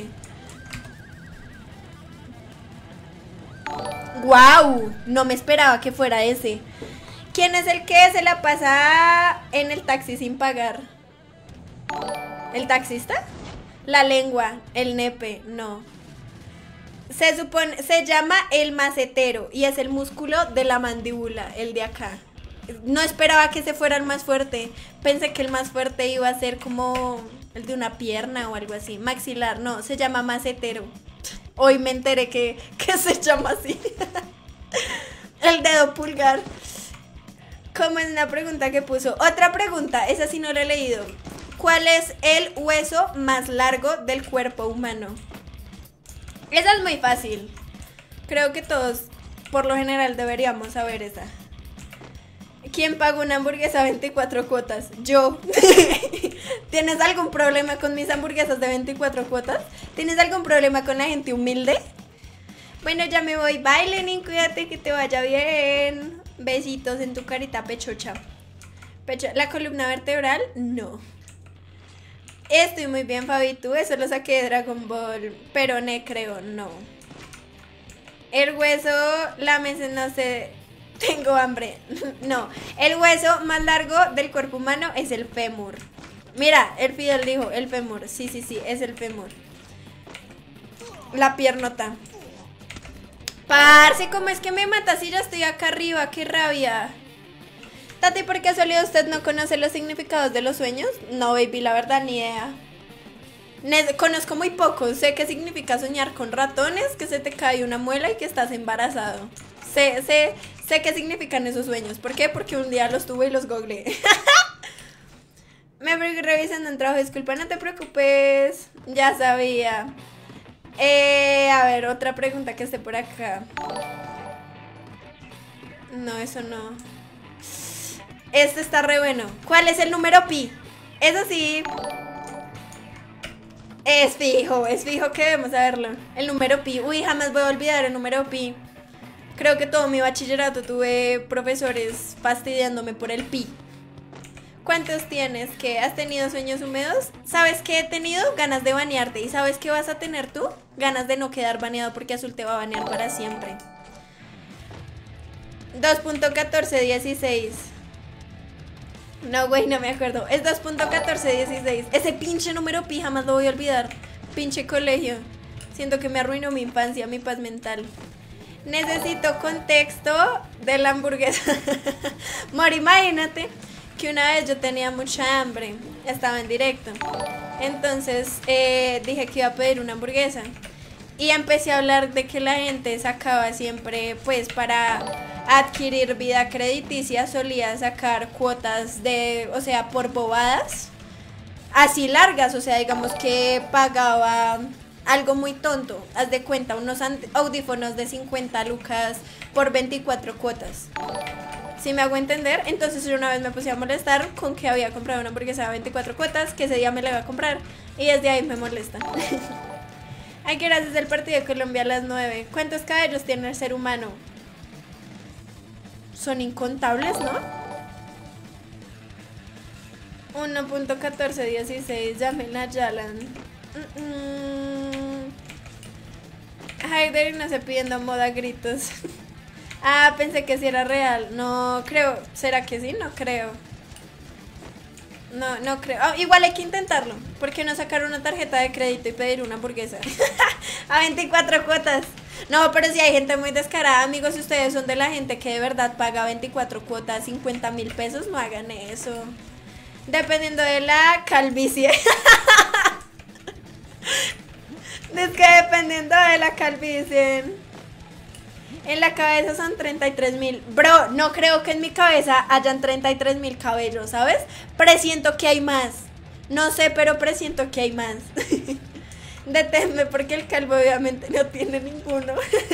¡Wow! No me esperaba que fuera ese. ¿Quién es el que se la pasa en el taxi sin pagar? ¿El taxista? La lengua, el nepe, no. Se llama el macetero y es el músculo de la mandíbula, el de acá. No esperaba que ese fuera el más fuerte. Pensé que el más fuerte iba a ser como el de una pierna o algo así. Maxilar, no, se llama macetero. Hoy me enteré que se llama así. El dedo pulgar. Como es una pregunta que puso. Otra pregunta, esa sí no la he leído. ¿Cuál es el hueso más largo del cuerpo humano? Esa es muy fácil. Creo que todos, por lo general, deberíamos saber esa. ¿Quién pagó una hamburguesa 24 cuotas? Yo. ¿Tienes algún problema con mis hamburguesas de 24 cuotas? ¿Tienes algún problema con la gente humilde? Bueno, ya me voy. Bye, Lenin, cuídate, que te vaya bien. Besitos en tu carita pechocha. ¿La columna vertebral? No. Estoy muy bien, Fabi. Tú, eso lo saqué de Dragon Ball. Peroné, creo, no. El hueso, lámese, no sé. Tengo hambre. No. El hueso más largo del cuerpo humano es el fémur. Mira, el Fidel dijo el fémur. Sí, es el fémur. La piernota. Parce, ¿cómo es que me mata si ya estoy acá arriba? ¡Qué rabia! Tati, ¿por qué casualidad usted no conoce los significados de los sueños? No, baby, la verdad, ni idea. Conozco muy poco. Sé qué significa soñar con ratones, que se te cae una muela y que estás embarazado. Sé qué significan esos sueños. ¿Por qué? Porque un día los tuve y los googleé. Me voy revisando un trabajo. Disculpa, no te preocupes. Ya sabía. A ver, otra pregunta que esté por acá. No, eso no. Este está re bueno. ¿Cuál es el número pi? Eso sí. Es fijo que debemos saberlo. El número pi. Uy, jamás voy a olvidar el número pi. Creo que todo mi bachillerato tuve profesores fastidiándome por el pi. ¿Cuántos tienes? ¿Qué? ¿Has tenido sueños húmedos? ¿Sabes qué he tenido? Ganas de bañarte. ¿Y sabes qué vas a tener tú? Ganas de no quedar baneado porque Azul te va a banear para siempre. 2.1416. No, güey, no me acuerdo. Es 2.1416. Ese pinche número pi jamás lo voy a olvidar. Pinche colegio. Siento que me arruinó mi infancia, mi paz mental. Necesito contexto de la hamburguesa. Mor, imagínate que una vez yo tenía mucha hambre. Estaba en directo. Entonces dije que iba a pedir una hamburguesa. Y empecé a hablar de que la gente sacaba siempre, pues para adquirir vida crediticia, solía sacar cuotas de, o sea, por bobadas. así largas, o sea, digamos que pagaba algo muy tonto, haz de cuenta, unos audífonos de 50 lucas por 24 cuotas. ¿Sí me hago entender? Entonces yo una vez me puse a molestar con que había comprado una hamburguesa de 24 cuotas, que ese día me la iba a comprar, y desde ahí me molesta. ¿A qué horas es el partido de Colombia? A las 9. ¿Cuántos cabellos tiene el ser humano? Son incontables, ¿no? 1.1416, llamen a Yalan. Haider no se pidiendo moda a gritos. Ah, pensé que sí era real. No creo. ¿Será que sí? No creo. No creo. Oh, igual hay que intentarlo. ¿Por qué no sacar una tarjeta de crédito y pedir una hamburguesa? A 24 cuotas. No, pero si hay gente muy descarada, amigos, si ustedes son de la gente que de verdad paga 24 cuotas, 50.000 pesos, no hagan eso. Dependiendo de la calvicie. Es que dependiendo de la calvicie. En la cabeza son 33.000. Bro, no creo que en mi cabeza hayan 33.000 cabellos, ¿sabes? Presiento que hay más. No sé, pero presiento que hay más. Deténme porque el calvo obviamente no tiene ninguno.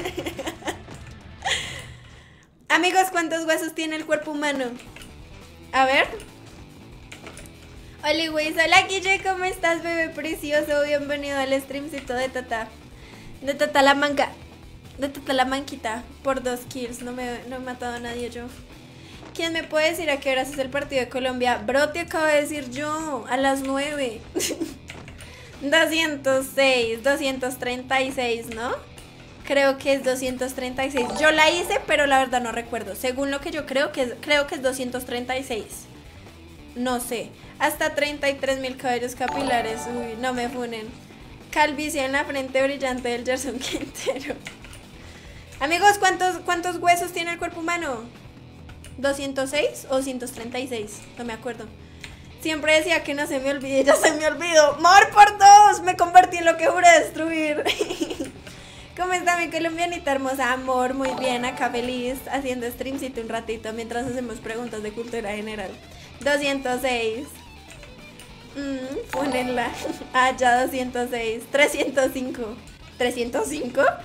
Amigos, ¿cuántos huesos tiene el cuerpo humano? A ver. Hola, güey. Hola, Guille, ¿cómo estás, bebé precioso? Bienvenido al streamcito de Tata. De Tata la manga. De Tata la manquita. Por 2 kills. No he matado a nadie yo. ¿Quién me puede decir a qué horas es el partido de Colombia? Bro, te acabo de decir yo. A las 9. 206. 236, ¿no? Creo que es 236. Yo la hice, pero la verdad no recuerdo. Según lo que yo creo que es 236. No sé. Hasta 33.000 cabellos capilares. Uy, no me funen. Calvicie en la frente brillante del Gerson Quintero. Amigos, ¿cuántos huesos tiene el cuerpo humano? ¿206 o 236? No me acuerdo. Siempre decía que no se me olvide, ya se me olvidó. ¡Mor por 2! Me convertí en lo que juré destruir. ¿Cómo está mi colombianita hermosa? Amor, muy bien, acá feliz, haciendo streamcito un ratito mientras hacemos preguntas de cultura general. 206. Pónenla. Ah, ya 206. 305. ¿305?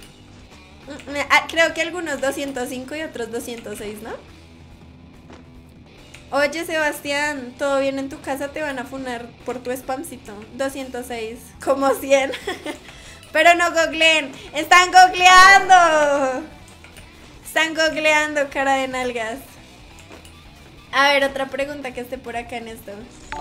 Creo que algunos 205 y otros 206, ¿no? Oye, Sebastián, ¿todo bien en tu casa? Te van a funar por tu spamcito. 206, como 100. Pero no googleen. ¡Están googleando! Están googleando, cara de nalgas. A ver, otra pregunta que esté por acá en esto.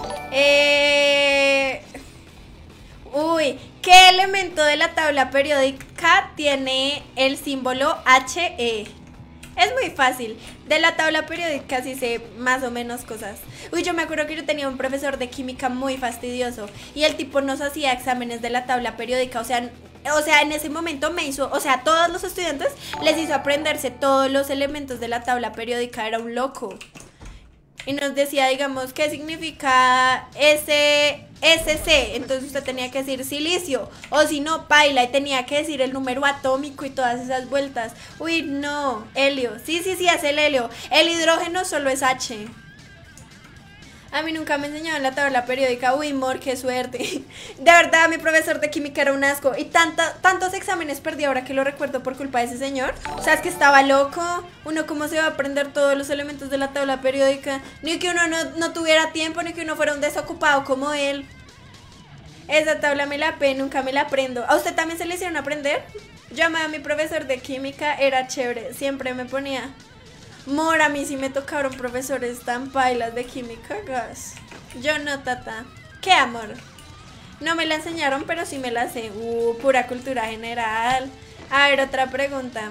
Uy, ¿qué elemento de la tabla periódica tiene el símbolo HE? Es muy fácil. De la tabla periódica sí sé más o menos cosas. Uy, yo me acuerdo que yo tenía un profesor de química muy fastidioso y el tipo nos hacía exámenes de la tabla periódica. O sea, en ese momento me hizo, o sea, a todos los estudiantes les hizo aprenderse todos los elementos de la tabla periódica. Era un loco. Y nos decía, digamos, qué significa SC. Entonces usted tenía que decir silicio. O si no, paila. Y tenía que decir el número atómico y todas esas vueltas. Uy, no. Helio. Sí, es el helio. El hidrógeno solo es H. A mí nunca me enseñaban la tabla periódica. Uy, mor, qué suerte. De verdad, mi profesor de química era un asco. Y tantos exámenes perdí ahora que lo recuerdo por culpa de ese señor. O sea, es que estaba loco. Uno cómo se va a aprender todos los elementos de la tabla periódica. Ni que uno no tuviera tiempo, ni que uno fuera un desocupado como él. Esa tabla me la nunca me la aprendo. ¿A usted también se le hicieron aprender? Yo amaba a mi profesor de química, era chévere. Siempre me ponía... Mor, a mí sí me tocaron profesores tan pailas de química, gas. Yo no, Tata. ¿Qué amor? No me la enseñaron, pero sí me la sé. Pura cultura general. A ver, otra pregunta.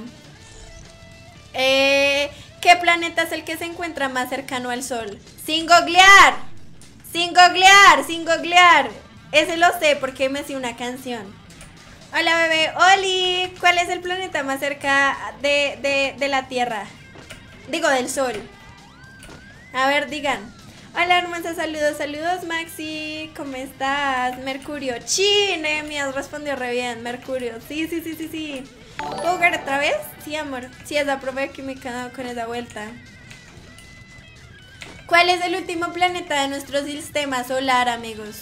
¿Qué planeta es el que se encuentra más cercano al Sol? ¡Sin googlear! ¡Sin googlear! ¡Sin googlear! Ese lo sé porque me sé una canción. Hola, bebé. Oli, ¿cuál es el planeta más cerca de la Tierra? Digo, del Sol. A ver, digan. Hola, hermosa, saludos, Maxi. ¿Cómo estás? Mercurio. Chine, me has respondido re bien, Mercurio. Sí. ¿Puedo jugar otra vez? Sí, amor. Sí, es la prueba de química con esa vuelta. ¿Cuál es el último planeta de nuestro sistema solar, amigos?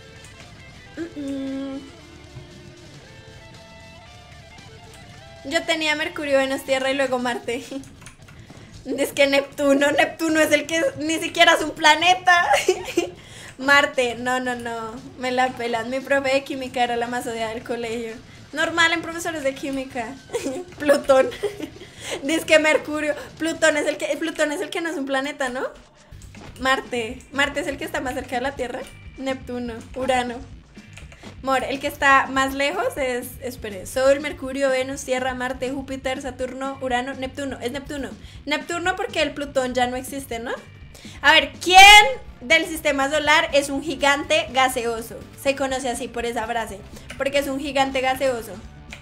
Yo tenía Mercurio, Venus, Tierra y luego Marte. Es que Neptuno es el que ni siquiera es un planeta. Marte, no, me la pelan. Mi profe de química era la más odiada del colegio. Normal en profesores de química. Plutón. Dice que Mercurio. Plutón es el que no es un planeta, ¿no? Marte es el que está más cerca de la Tierra. Neptuno, Urano. Amor, el que está más lejos es, espere, Sol, Mercurio, Venus, Tierra, Marte, Júpiter, Saturno, Urano, Neptuno. Es Neptuno. Neptuno porque el Plutón ya no existe, ¿no? A ver, ¿quién del sistema solar es un gigante gaseoso? Se conoce así por esa frase, porque es un gigante gaseoso.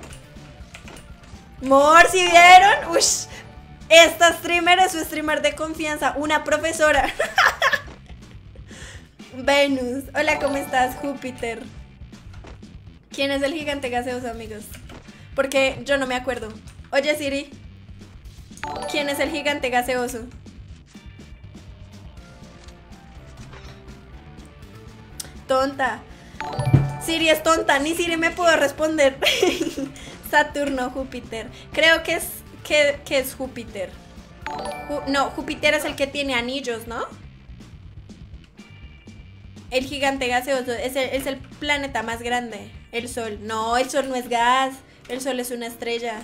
Amor, ¿sí vieron? Ush, esta streamer es su streamer de confianza, una profesora. Venus. Hola, ¿cómo estás? Júpiter. ¿Quién es el gigante gaseoso, amigos? Porque yo no me acuerdo. Oye, Siri, ¿quién es el gigante gaseoso? Tonta. Siri es tonta, ni Siri me pudo responder. Saturno, Júpiter. Creo que es Júpiter. No, Júpiter es el que tiene anillos, ¿no? El gigante gaseoso es el planeta más grande. El Sol. No, el Sol no es gas. El Sol es una estrella.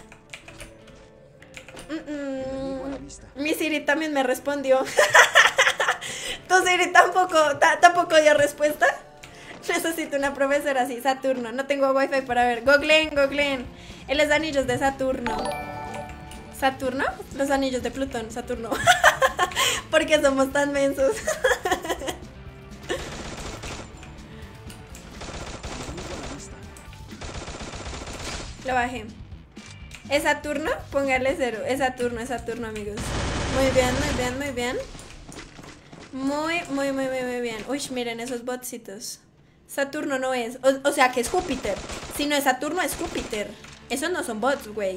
Mi Siri también me respondió. ¿Tu Siri tampoco dio respuesta? Necesito una profesora así. Saturno. No tengo wifi para ver. Googleen. En los anillos de Saturno. ¿Saturno? Los anillos de Plutón. Saturno. ¿Por qué somos tan mensos? Lo bajé. ¿Es Saturno? Póngale 0. Es Saturno, amigos. Muy bien. Muy bien. Uy, miren esos botsitos. Saturno no es. O sea que es Júpiter. Si no es Saturno, es Júpiter. Esos no son bots, güey.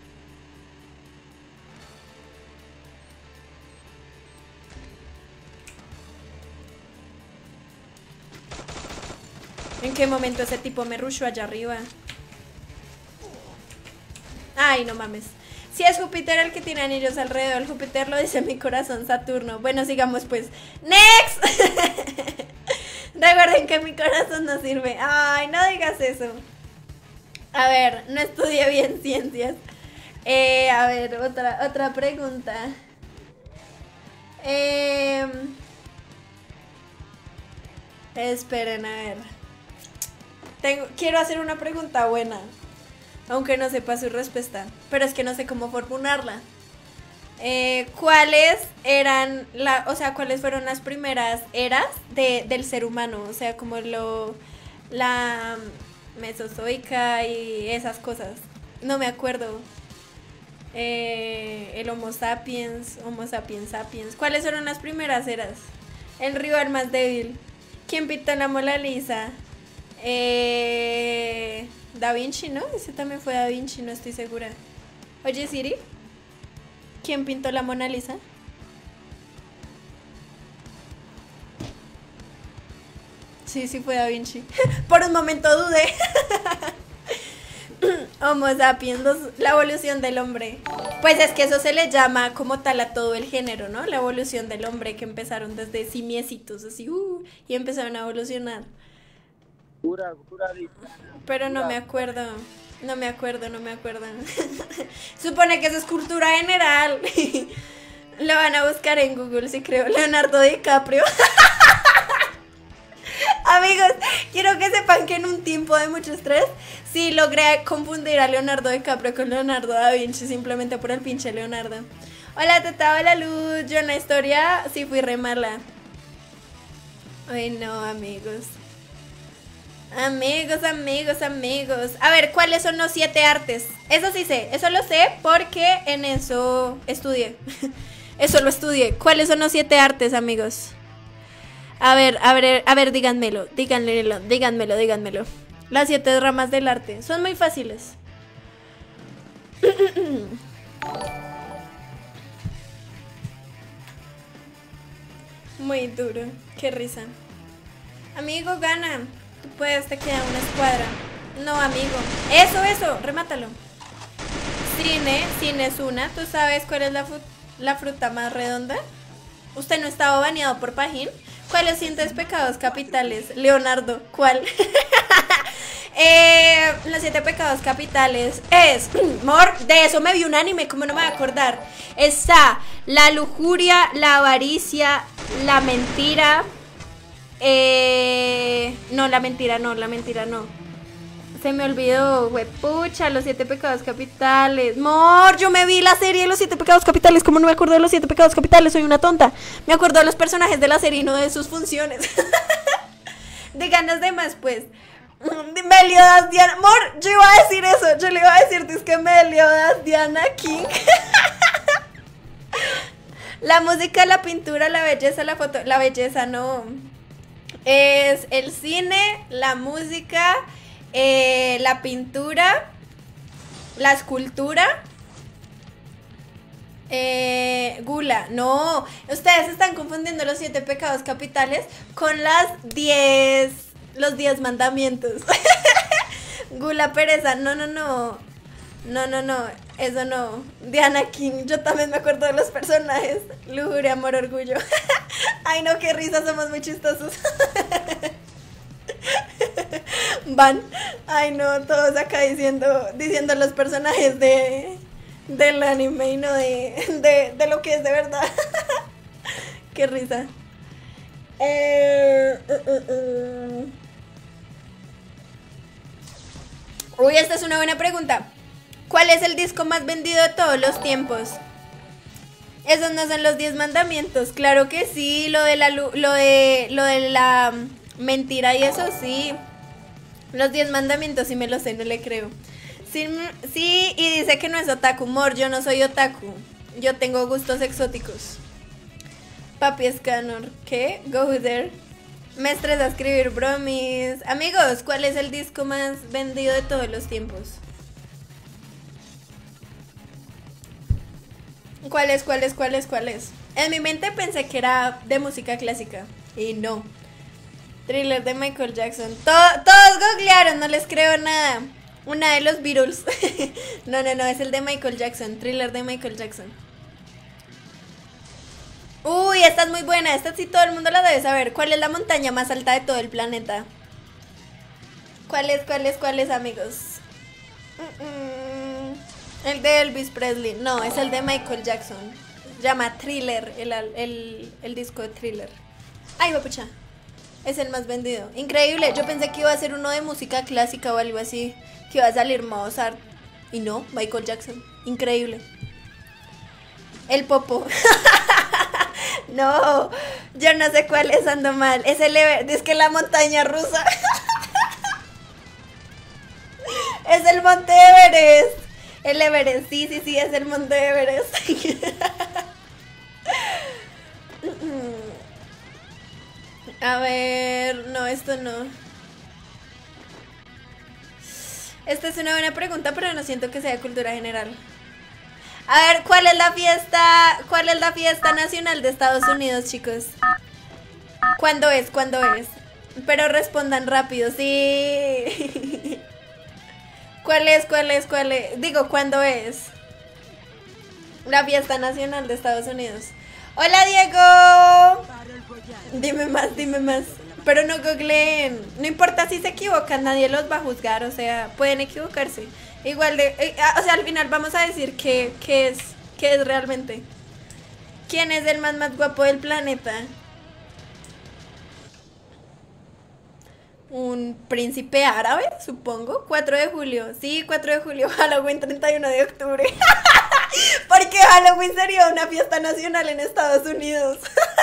¿En qué momento ese tipo me rushó allá arriba? Ay, no mames. Si es Júpiter el que tiene anillos alrededor, Júpiter lo dice mi corazón, Saturno. Bueno, sigamos pues. ¡Next! Recuerden que mi corazón no sirve. Ay, no digas eso. A ver, no estudié bien ciencias. A ver, otra pregunta. Esperen, a ver. Quiero hacer una pregunta buena. Aunque no sepa su respuesta, pero es que no sé cómo formularla. ¿Cuáles fueron las primeras eras del ser humano? O sea, como la mesozoica y esas cosas. No me acuerdo. El Homo sapiens. ¿Cuáles fueron las primeras eras? El rival más débil. ¿Quién pintó la Mona Lisa? Da Vinci, ¿no? Ese también fue Da Vinci, no estoy segura. Oye, Siri, ¿quién pintó la Mona Lisa? Sí, fue Da Vinci. Por un momento dudé. Homo sapiens, la evolución del hombre. Pues es que eso se le llama como tal a todo el género, ¿no? La evolución del hombre, que empezaron desde simiecitos, así, y empezaron a evolucionar. Pero no me acuerdo. Supone que eso es cultura general. Lo van a buscar en Google, sí creo. Leonardo DiCaprio. Amigos, quiero que sepan que en un tiempo de mucho estrés sí logré confundir a Leonardo DiCaprio con Leonardo da Vinci, simplemente por el pinche Leonardo. Hola, Teta, hola, Luz. Yo en la historia sí fui re mala. Ay, no, amigos. Amigos. A ver, ¿cuáles son los 7 artes? Eso sí sé, eso lo sé porque en eso estudié. Eso lo estudié. ¿Cuáles son los 7 artes, amigos? A ver, díganmelo. Las 7 ramas del arte. Son muy fáciles. Muy duro, qué risa. Amigo, gana. Tú puedes, te queda una escuadra. No, amigo. Eso, remátalo. Cine es una. ¿Tú sabes cuál es la fruta más redonda? ¿Usted no estaba baneado por Pajín? ¿Cuáles 7 pecados capitales? Leonardo, ¿cuál? Los 7 pecados capitales es... Mor, de eso me vi un anime, ¿cómo no me voy a acordar? Está la lujuria, la avaricia, la mentira... No, la mentira no. Se me olvidó, huepucha, los 7 pecados capitales. Mor, yo me vi la serie de los 7 pecados capitales. ¿Cómo no me acuerdo de los 7 pecados capitales? Soy una tonta. Me acuerdo de los personajes de la serie y no de sus funciones. De ganas de más, pues. Meliodas Diana. Mor, yo iba a decir eso. Yo le iba a decir, es que Meliodas Diana King. La música, la pintura, la belleza, la foto. La belleza no. Es el cine, la música... la pintura, la escultura, gula. No, ustedes están confundiendo los 7 pecados capitales con los 10 mandamientos. Gula, pereza, no, eso no. Diana King, yo también me acuerdo de los personajes. Lujuria, amor, orgullo. Ay no, qué risa, somos muy chistosos. Van, ay no, todos acá diciendo los personajes del anime y no de lo que es de verdad. Qué risa. Uy, esta es una buena pregunta. ¿Cuál es el disco más vendido de todos los tiempos? Esos no son los 10 mandamientos. Claro que sí, lo de la mentira y eso sí. Los 10 mandamientos sí me los sé, no le creo. Sí, y dice que no es otaku. Mor, yo no soy otaku. Yo tengo gustos exóticos. Papi Scanner, ¿qué? Go there. Me estresa escribir bromis. Amigos, ¿cuál es el disco más vendido de todos los tiempos? ¿Cuál es? En mi mente pensé que era de música clásica. Y no. Thriller de Michael Jackson. Todos googlearon, no les creo nada. Una de los Beatles. No, es el de Michael Jackson. Thriller de Michael Jackson. Uy, esta es muy buena. Esta sí todo el mundo la debe saber. ¿Cuál es la montaña más alta de todo el planeta? ¿Cuál es, amigos? El de Elvis Presley. No, es el de Michael Jackson. Se llama Thriller. El disco de Thriller. Ay, papucha. Es el más vendido. Increíble. Yo pensé que iba a ser uno de música clásica o algo así. Que iba a salir Mozart. Y no, Michael Jackson. Increíble. El Popo. No, yo no sé cuál es, ando mal. Es el Everest. Es que la montaña rusa. Es el Monte Everest. El Everest, sí, es el Monte Everest. A ver, no, esto no. Esta es una buena pregunta, pero no siento que sea de cultura general. A ver, ¿cuál es la fiesta nacional de Estados Unidos, chicos? ¿Cuándo es? Pero respondan rápido, sí. ¿Cuál es? Digo, ¿cuándo es? La fiesta nacional de Estados Unidos. Hola, Diego. Dime más. Pero no googleen. No importa si se equivocan, nadie los va a juzgar. O sea, pueden equivocarse. Igual o sea, al final vamos a decir qué es realmente. ¿Quién es el más guapo del planeta? Un príncipe árabe, supongo. 4 de julio. Sí, 4 de julio. Halloween, 31 de octubre. Porque Halloween sería una fiesta nacional en Estados Unidos.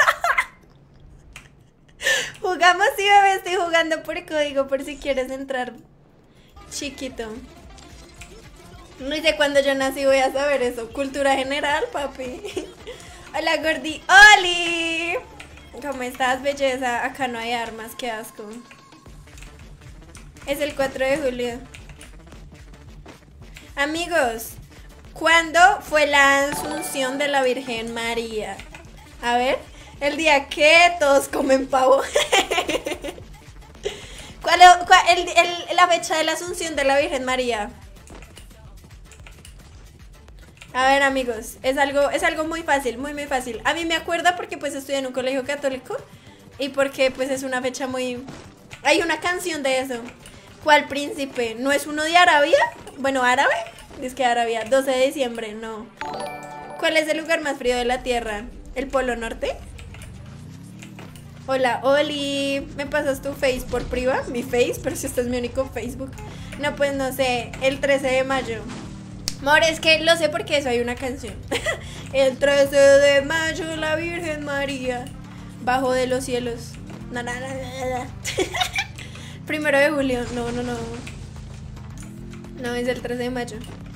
Jugamos, sí, bebé. Estoy jugando por código por si quieres entrar. Chiquito. No sé cuándo yo nací, voy a saber eso. Cultura general, papi. Hola, Gordi. ¡Oli! ¿Cómo estás, belleza? Acá no hay armas, qué asco. Es el 4 de julio. Amigos, ¿cuándo fue la Asunción de la Virgen María? A ver, El día que todos comen pavo. La fecha de la Asunción de la Virgen María? A ver, amigos, es algo muy fácil, muy fácil. A mí me acuerda porque pues estudié en un colegio católico y porque pues es una fecha muy... Hay una canción de eso. ¿Cuál príncipe? ¿No es uno de Arabia? Bueno, árabe. Es que Arabia, 12 de diciembre, no. ¿Cuál es el lugar más frío de la Tierra? ¿El Polo Norte? Hola, Oli. ¿Me pasas tu face por priva? Mi face, pero si este es mi único Facebook. No, pues no sé, el 13 de mayo. Amor, es que lo sé porque eso hay una canción. El 13 de mayo, la Virgen María bajo de los cielos. No. 1 de julio, no. No, es el 13 de mayo.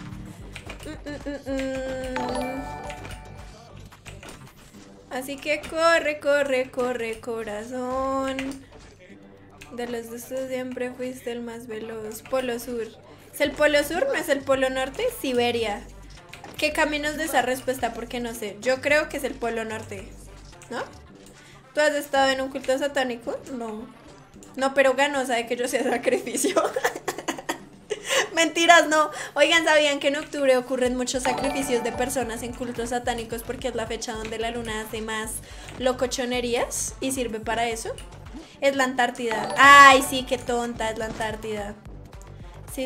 Así que corre, corazón. De los dos siempre fuiste el más veloz. Polo Sur. ¿Es el Polo Sur? ¿No es el Polo Norte? Siberia. ¿Qué caminos de esa respuesta? Porque no sé. Yo creo que es el Polo Norte. ¿No? ¿Tú has estado en un culto satánico? No. No, pero ganó, sabe que yo sea sacrificio. Mentiras, no. Oigan, ¿sabían que en octubre ocurren muchos sacrificios de personas en cultos satánicos porque es la fecha donde la luna hace más locochonerías y sirve para eso? Es la Antártida. Ay, sí, qué tonta, es la Antártida. Sí.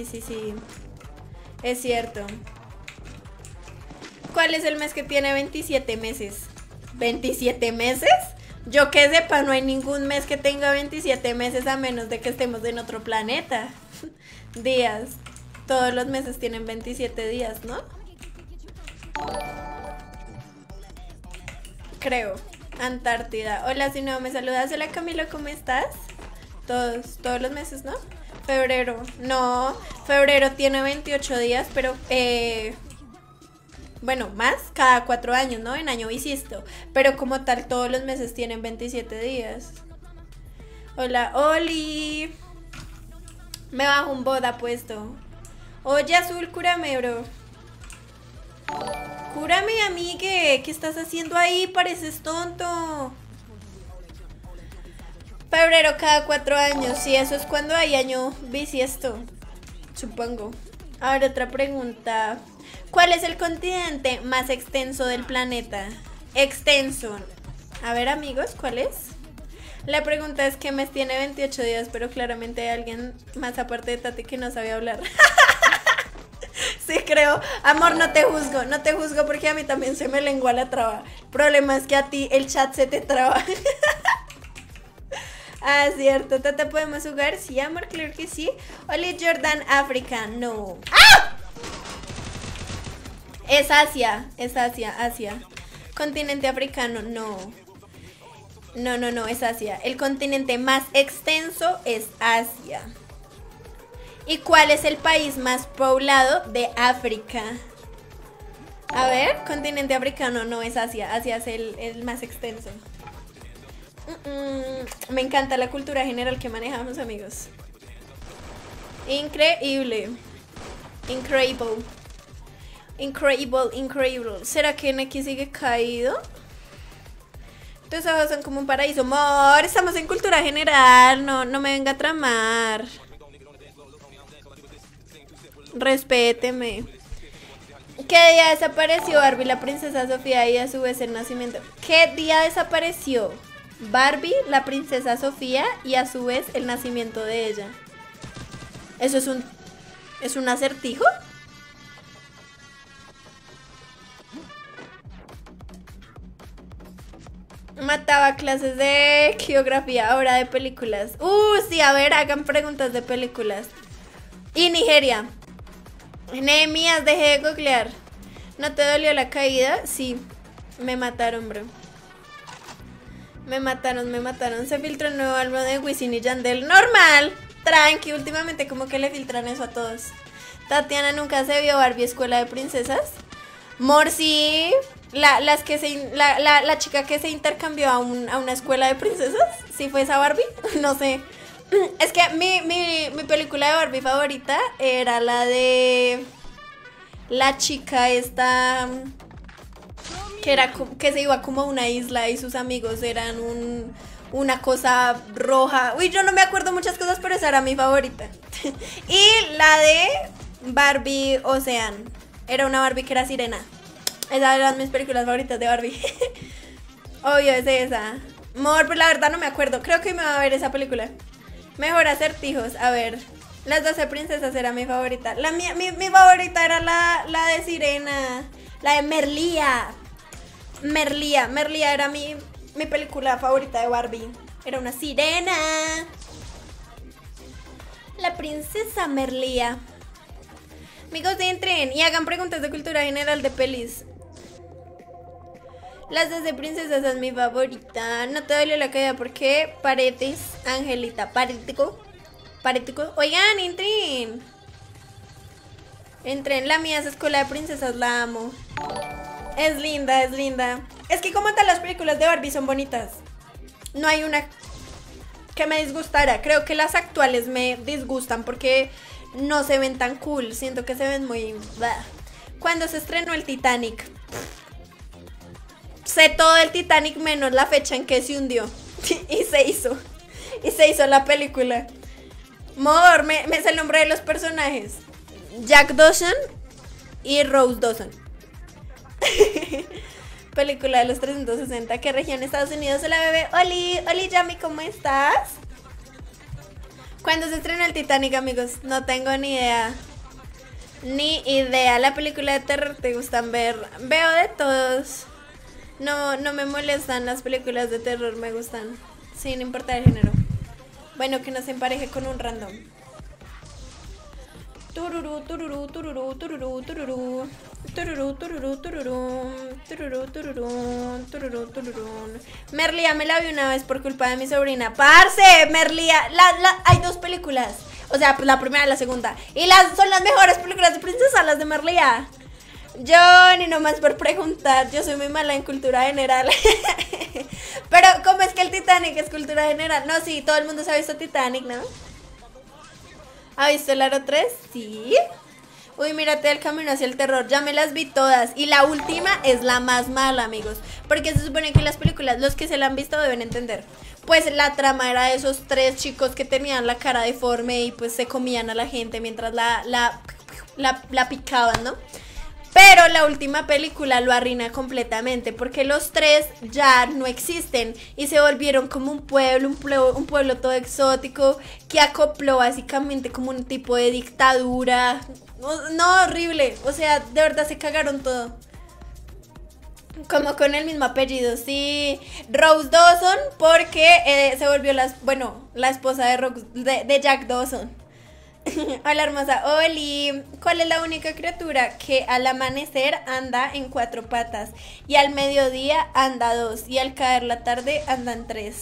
Es cierto. ¿Cuál es el mes que tiene 27 meses? ¿27 meses? Yo que sepa, no hay ningún mes que tenga 27 meses a menos de que estemos en otro planeta. Días. Todos los meses tienen 27 días, ¿no? Creo. Antártida. Hola, si no me saludas. Hola, Camilo, ¿cómo estás? Todos los meses, ¿no? Febrero. No, febrero tiene 28 días, pero bueno, más cada 4 años, ¿no? En año bisiesto. Pero como tal, todos los meses tienen 27 días. Hola, Oli. Me bajo un boda puesto. Oye, Azul, cúrame, bro. Cúrame, amigue. ¿Qué estás haciendo ahí? Pareces tonto. Febrero cada 4 años. Sí, eso es cuando hay año bisiesto. Supongo. Ahora otra pregunta. ¿Cuál es el continente más extenso del planeta? Extenso. A ver, amigos, ¿cuál es? La pregunta es qué mes tiene 28 días, pero claramente hay alguien más aparte de Tati que no sabe hablar. Sí, creo. Amor, no te juzgo porque a mí también se me lengua la traba. El problema es que a ti el chat se te traba. Ah, cierto. ¿Tata podemos jugar? Sí, amor, claro que sí. Oli Jordan, África, no. ¡Ah! Es Asia. Continente africano, no. No, es Asia. El continente más extenso es Asia. ¿Y cuál es el país más poblado de África? A ver, continente africano no es Asia. Asia es el más extenso. Me encanta la cultura general que manejamos, amigos. Increíble. Increíble. ¿Será que NX sigue caído? Tus ojos son como un paraíso. Amor, estamos en cultura general. No me venga a tramar. Respéteme. ¿Qué día desapareció Barbie, la princesa Sofía, y a su vez el nacimiento? ¿Qué día desapareció Barbie, la princesa Sofía, y a su vez el nacimiento de ella? ¿Eso es un acertijo? Mataba clases de geografía, ahora de películas. Sí, a ver, hagan preguntas de películas. Y Nigeria. Nehemías, dejé de googlear. ¿No te dolió la caída? Sí, me mataron, bro. Me mataron. Se filtró un nuevo álbum de Wisin y Yandel. Normal, tranqui, últimamente como que le filtran eso a todos. Tatiana, ¿nunca se vio Barbie Escuela de Princesas? Morsi, la chica que se intercambió a una escuela de princesas. ¿Sí fue esa Barbie? No sé. Es que mi película de Barbie favorita era la de la chica esta. que era que se iba como a una isla y sus amigos eran una cosa roja. Uy, yo no me acuerdo muchas cosas, pero esa era mi favorita. Y la de Barbie Ocean. Era una Barbie que era sirena. Esas eran mis películas favoritas de Barbie. Obvio, es esa. Amor, pero la verdad no me acuerdo. Creo que me va a ver esa película. Mejor Acertijos. A ver. Las 12 princesas era mi favorita. Mi favorita era la de sirena. La de Merlía. Merlía era mi película favorita de Barbie. Era una sirena. La princesa Merlía. Amigos, entren y hagan preguntas de cultura general de pelis. Las 12 princesas es mi favorita. No te dolió la caída porque Paredes, Angelita, Parético. Oigan, entren. La mía es Escuela de Princesas, la amo. Es linda. Es que como tal las películas de Barbie son bonitas. No hay una que me disgustara. Creo que las actuales me disgustan porque no se ven tan cool. Siento que se ven muy... Bah. Cuando se estrenó el Titanic, sé todo el Titanic menos la fecha en que se hundió. Y se hizo la película. Mor, me sé el nombre de los personajes. Jack Dawson y Rose Dawson. Película de los 360. ¿Qué región de Estados Unidos se la bebé? Oli, Yami, ¿cómo estás? ¿Cuándo se estrenó el Titanic, amigos? No tengo ni idea. La película de terror te gustan ver. Veo de todos. No me molestan las películas de terror, me gustan. Sin importar el género. Bueno, que no se empareje con un random. Tururú, tururú, tururú, tururú, tururú. Tururú, tururú, tururú. Tururú, tururú, tururú, tururú. Merlía me la vi una vez por culpa de mi sobrina. ¡Parce! Merlía. Hay dos películas. O sea, pues la primera y la segunda. Y son las mejores películas de princesa, las de Merlía. Yo ni nomás por preguntar. Yo soy muy mala en cultura general. Pero, ¿cómo es que el Titanic es cultura general? No, sí, todo el mundo se ha visto Titanic, ¿no? ¿Ha visto el Aro 3? Sí. Uy, mírate el camino hacia el terror. Ya me las vi todas. Y la última es la más mala, amigos. Porque se supone que las películas, los que se la han visto deben entender. Pues la trama era de esos tres chicos que tenían la cara deforme y pues se comían a la gente mientras la picaban, ¿no? Pero la última película lo arruina completamente porque los tres ya no existen y se volvieron como un pueblo todo exótico que acopló básicamente como un tipo de dictadura. No, horrible, o sea, de verdad se cagaron todo. Como con el mismo apellido, sí. Rose Dawson porque se volvió la esposa de Jack Dawson. Hola hermosa, Oli. ¿Cuál es la única criatura que al amanecer anda en 4 patas y al mediodía anda 2 y al caer la tarde andan 3?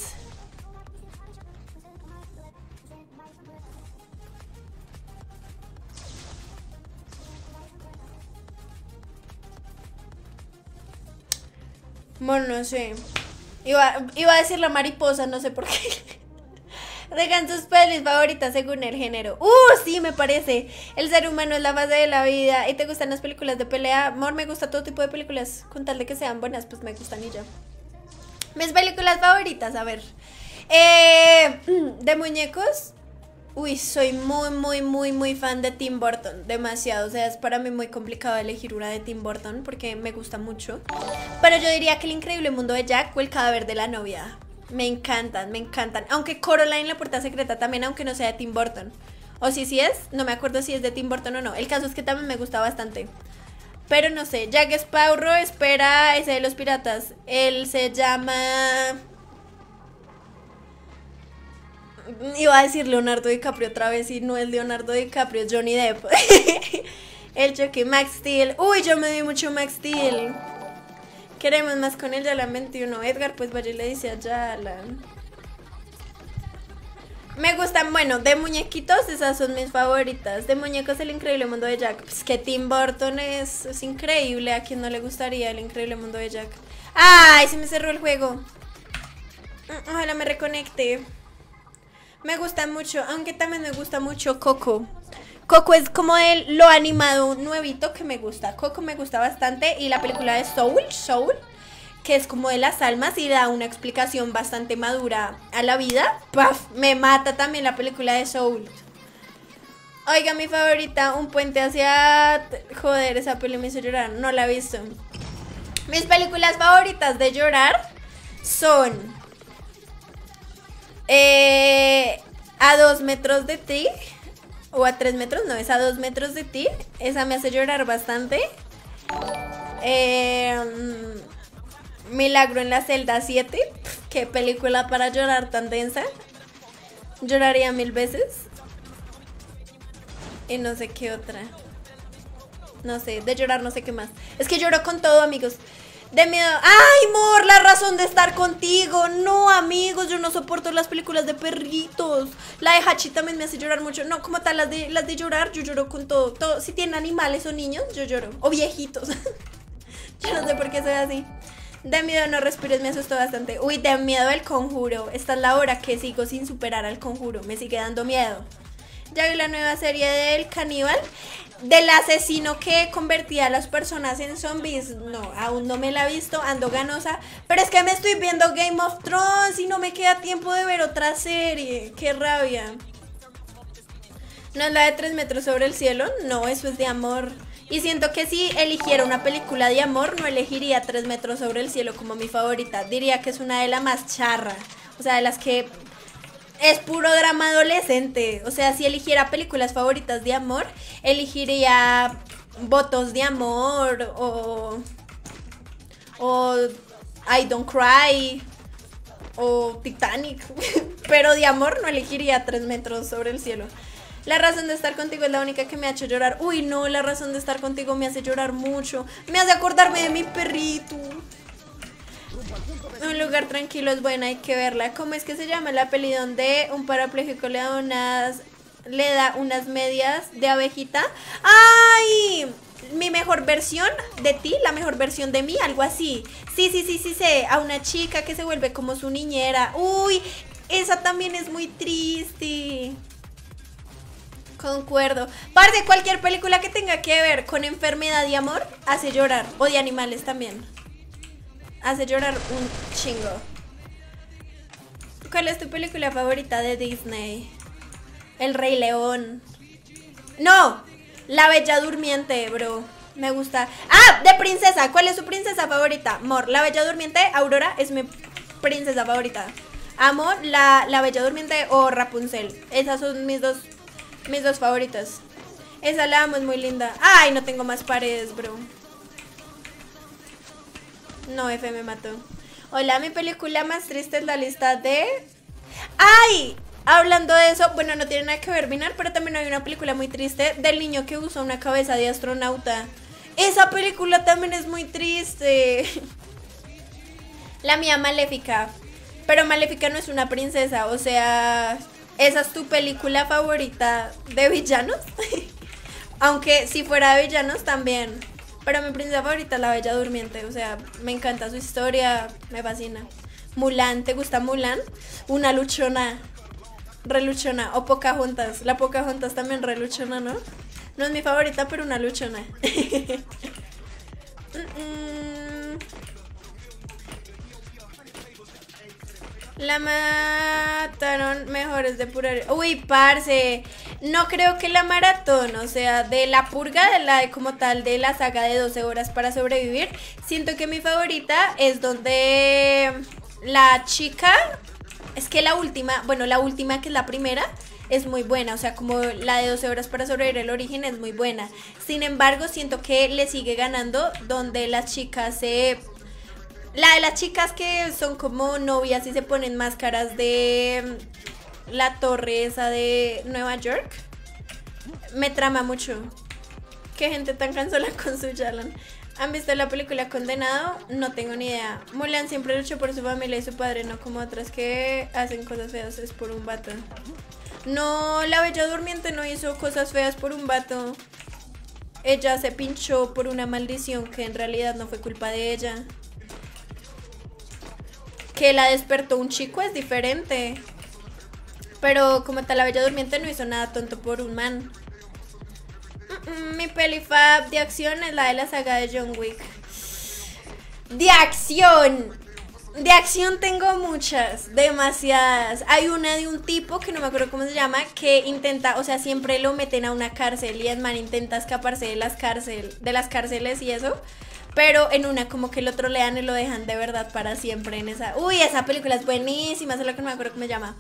Bueno, no sé. Iba a decir la mariposa, no sé por qué. Dejan sus pelis favoritas según el género. Sí, me parece. El ser humano es la base de la vida. ¿Y te gustan las películas de pelea? Amor, me gusta todo tipo de películas. Con tal de que sean buenas, pues me gustan y ya. Mis películas favoritas, a ver. De muñecos. Uy, soy muy fan de Tim Burton. Demasiado, o sea, es para mí muy complicado elegir una de Tim Burton porque me gusta mucho. Pero yo diría que El increíble mundo de Jack o El cadáver de la novia. Me encantan. Aunque Coraline, la puerta secreta también, aunque no sea de Tim Burton. O sí es, no me acuerdo si es de Tim Burton o no. El caso es que también me gusta bastante. Pero no sé, Jack Sparrow, espera, ese de los piratas. Él se llama... Iba a decir Leonardo DiCaprio otra vez y no es Leonardo DiCaprio, es Johnny Depp. El choque, Max Steel. Uy, yo me di mucho Max Steel. Queremos más con él, Yalan 21. Edgar, pues vaya y le dice a Yalan. Me gustan, bueno, de muñequitos, esas son mis favoritas. De muñecos, El increíble mundo de Jack. Pues que Tim Burton es increíble. ¿A quién no le gustaría El increíble mundo de Jack? ¡Ay! Se me cerró el juego. Ojalá me reconecte. Me gusta mucho, aunque también me gusta mucho Coco. Coco es como lo animado nuevito que me gusta. Coco me gusta bastante. Y la película de Soul que es como de las almas y da una explicación bastante madura a la vida. ¡Paf! Me mata también la película de Soul. Oiga, mi favorita, Un puente hacia... Joder, esa peli me hizo llorar, no la he visto. Mis películas favoritas de llorar son A 2 metros de ti. O a 3 metros, no, es A 2 metros de ti. Esa me hace llorar bastante. Milagro en la celda 7. Qué película para llorar tan densa. Lloraría 1000 veces. Y no sé qué otra. No sé, de llorar no sé qué más. Es que lloro con todo, amigos. De miedo. ¡Ay, amor! La razón de estar contigo. No, amigos, yo no soporto las películas de perritos. La de Hachi también me hace llorar mucho. No, como tal, las de llorar, yo lloro con todo. Si tienen animales o niños, yo lloro. O viejitos. Yo no sé por qué soy así. De miedo no respires, me asustó bastante. Uy, de miedo El Conjuro. Esta es la hora que sigo sin superar al Conjuro. Me sigue dando miedo. Ya vi la nueva serie del caníbal, del asesino que convertía a las personas en zombies. No, aún no me la he visto, ando ganosa. Pero es que me estoy viendo Game of Thrones y no me queda tiempo de ver otra serie. Qué rabia. ¿No es la de 3 metros sobre el cielo? No, eso es de amor. Y siento que si eligiera una película de amor, no elegiría 3 metros sobre el cielo como mi favorita. Diría que es una de las más charra. O sea, de las que... es puro drama adolescente. O sea, si eligiera películas favoritas de amor, elegiría Votos de amor o I Don't Cry o Titanic. Pero de amor no elegiría 3 metros sobre el cielo. La razón de estar contigo es la única que me ha hecho llorar. Uy, no, la razón de estar contigo me hace llorar mucho. Me hace acordarme de mi perrito. Un lugar tranquilo es buena, hay que verla. ¿Cómo es que se llama la peli donde un parapléjico le da unas medias de abejita? ¡Ay! Mi mejor versión de ti, la mejor versión de mí, algo así. Sí, sé. A una chica que se vuelve como su niñera. Uy, esa también es muy triste. Concuerdo. Parce, cualquier película que tenga que ver con enfermedad y amor hace llorar. O de animales también. Hace llorar un chingo. ¿Cuál es tu película favorita de Disney? El Rey León. No, La Bella Durmiente, bro. Me gusta. ¡Ah! De princesa. ¿Cuál es su princesa favorita? Amor, La Bella Durmiente, Aurora es mi princesa favorita. Amo la Bella Durmiente o Rapunzel. Esas son mis dos favoritas. Esa la amo, es muy linda. Ay, no tengo más paredes, bro. No, F me mató. Hola, mi película más triste es la lista de... ¡Ay! Hablando de eso, bueno, no tiene nada que ver, Binar, pero también hay una película muy triste del niño que usa una cabeza de astronauta. Esa película también es muy triste. La mía, Maléfica. Pero Maléfica no es una princesa, o sea... ¿Esa es tu película favorita de villanos? Aunque si fuera de villanos también. Pero mi princesa favorita es La Bella Durmiente. O sea, me encanta su historia, me fascina. Mulan, ¿te gusta Mulan? Una luchona, reluchona. O Pocahontas, la Pocahontas también reluchona, ¿no? No es mi favorita, pero una luchona. La mataron, mejores de pura... Uy, parce, no creo que la maratón, o sea, de la purga, de la como tal, de la saga de 12 horas para sobrevivir, siento que mi favorita es donde la chica, es que la última, bueno, la última que es la primera, es muy buena, o sea, como la de 12 horas para sobrevivir, el origen es muy buena. Sin embargo, siento que le sigue ganando donde las chicas se... La de las chicas que son como novias y se ponen máscaras de la torre esa de Nueva York. Me trama mucho. Qué gente tan cansada con su Yalan. ¿Han visto la película Condenado? No tengo ni idea. Mulan siempre luchó por su familia y su padre, no como otras que hacen cosas feas, es por un vato. No, la Bella Durmiente no hizo cosas feas por un vato. Ella se pinchó por una maldición que en realidad no fue culpa de ella. Que la despertó un chico es diferente. Pero como tal, la Bella Durmiente no hizo nada tonto por un man. Mi peli fab de acción es la de la saga de John Wick. De acción. De acción tengo muchas, demasiadas. Hay una de un tipo que no me acuerdo cómo se llama, que intenta, o sea, siempre lo meten a una cárcel y el man intenta escaparse de las cárceles y eso. Pero en una como que lo trolean y lo dejan de verdad para siempre en esa. Uy, esa película es buenísima, es lo que no me acuerdo cómo se llama.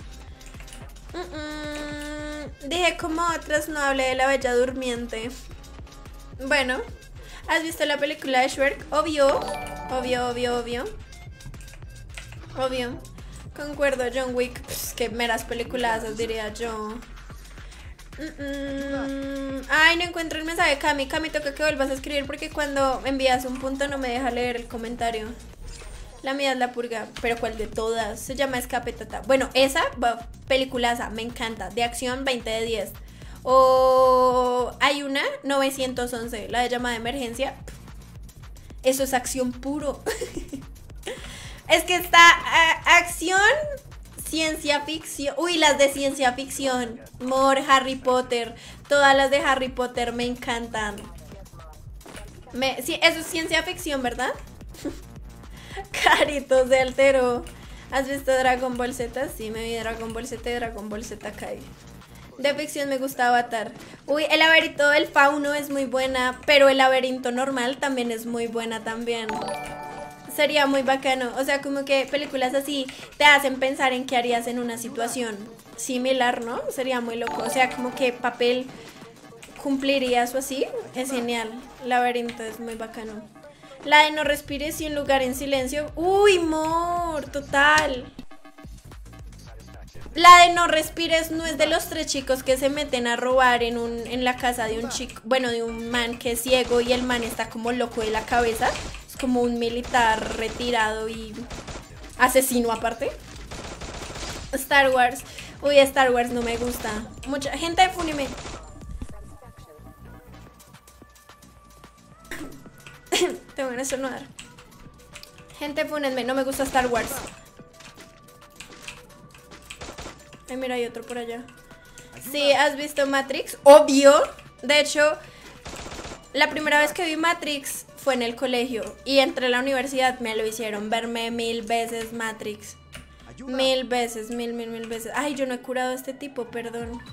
Dije como otras, no hablé de La Bella Durmiente. Bueno, ¿has visto la película de Shrek? Obvio. Concuerdo, John Wick. Pss, que meras peliculazas, diría yo. Ay, no encuentro el mensaje de Cami. Cami, toca que vuelvas a escribir porque cuando envías un punto no me deja leer el comentario. La mía es La Purga, pero ¿cuál de todas? Se llama Escape Tata. Bueno, esa, peliculaza, me encanta. De acción, 20 de 10. O hay una, 911, la de llamada de emergencia. Eso es acción puro. Es que está acción, ciencia ficción. Uy, las de ciencia ficción. More, Harry Potter. Todas las de Harry Potter me encantan. Sí, eso es ciencia ficción, ¿verdad? Caritos de altero. ¿Has visto Dragon Ball Z? Sí, me vi Dragon Ball Z y Dragon Ball Z Kai. De ficción me gusta Avatar. Uy, el laberinto del fauno es muy buena, pero el laberinto normal también es muy buena también. Sería muy bacano, o sea, como que películas así te hacen pensar en qué harías en una situación similar, ¿no? Sería muy loco, o sea, como que papel cumplirías o así, es genial. Laberinto es muy bacano. La de No respires y Un lugar en silencio. Uy, amor, total. La de No respires no es de los 3 chicos que se meten a robar en la casa de un chico, bueno, de un man que es ciego y el man está como loco de la cabeza. Es como un militar retirado y asesino aparte. Star Wars. Uy, Star Wars no me gusta. Mucha gente, funime. Tengo que estornudar. Gente, fúnenme, no me gusta Star Wars. Ay, mira, hay otro por allá. Sí, ¿has visto Matrix? Obvio. De hecho, la primera vez que vi Matrix fue en el colegio. Y entré a la universidad, me lo hicieron verme 1000 veces Matrix. 1000 veces, mil veces. Ay, yo no he curado a este tipo, perdón.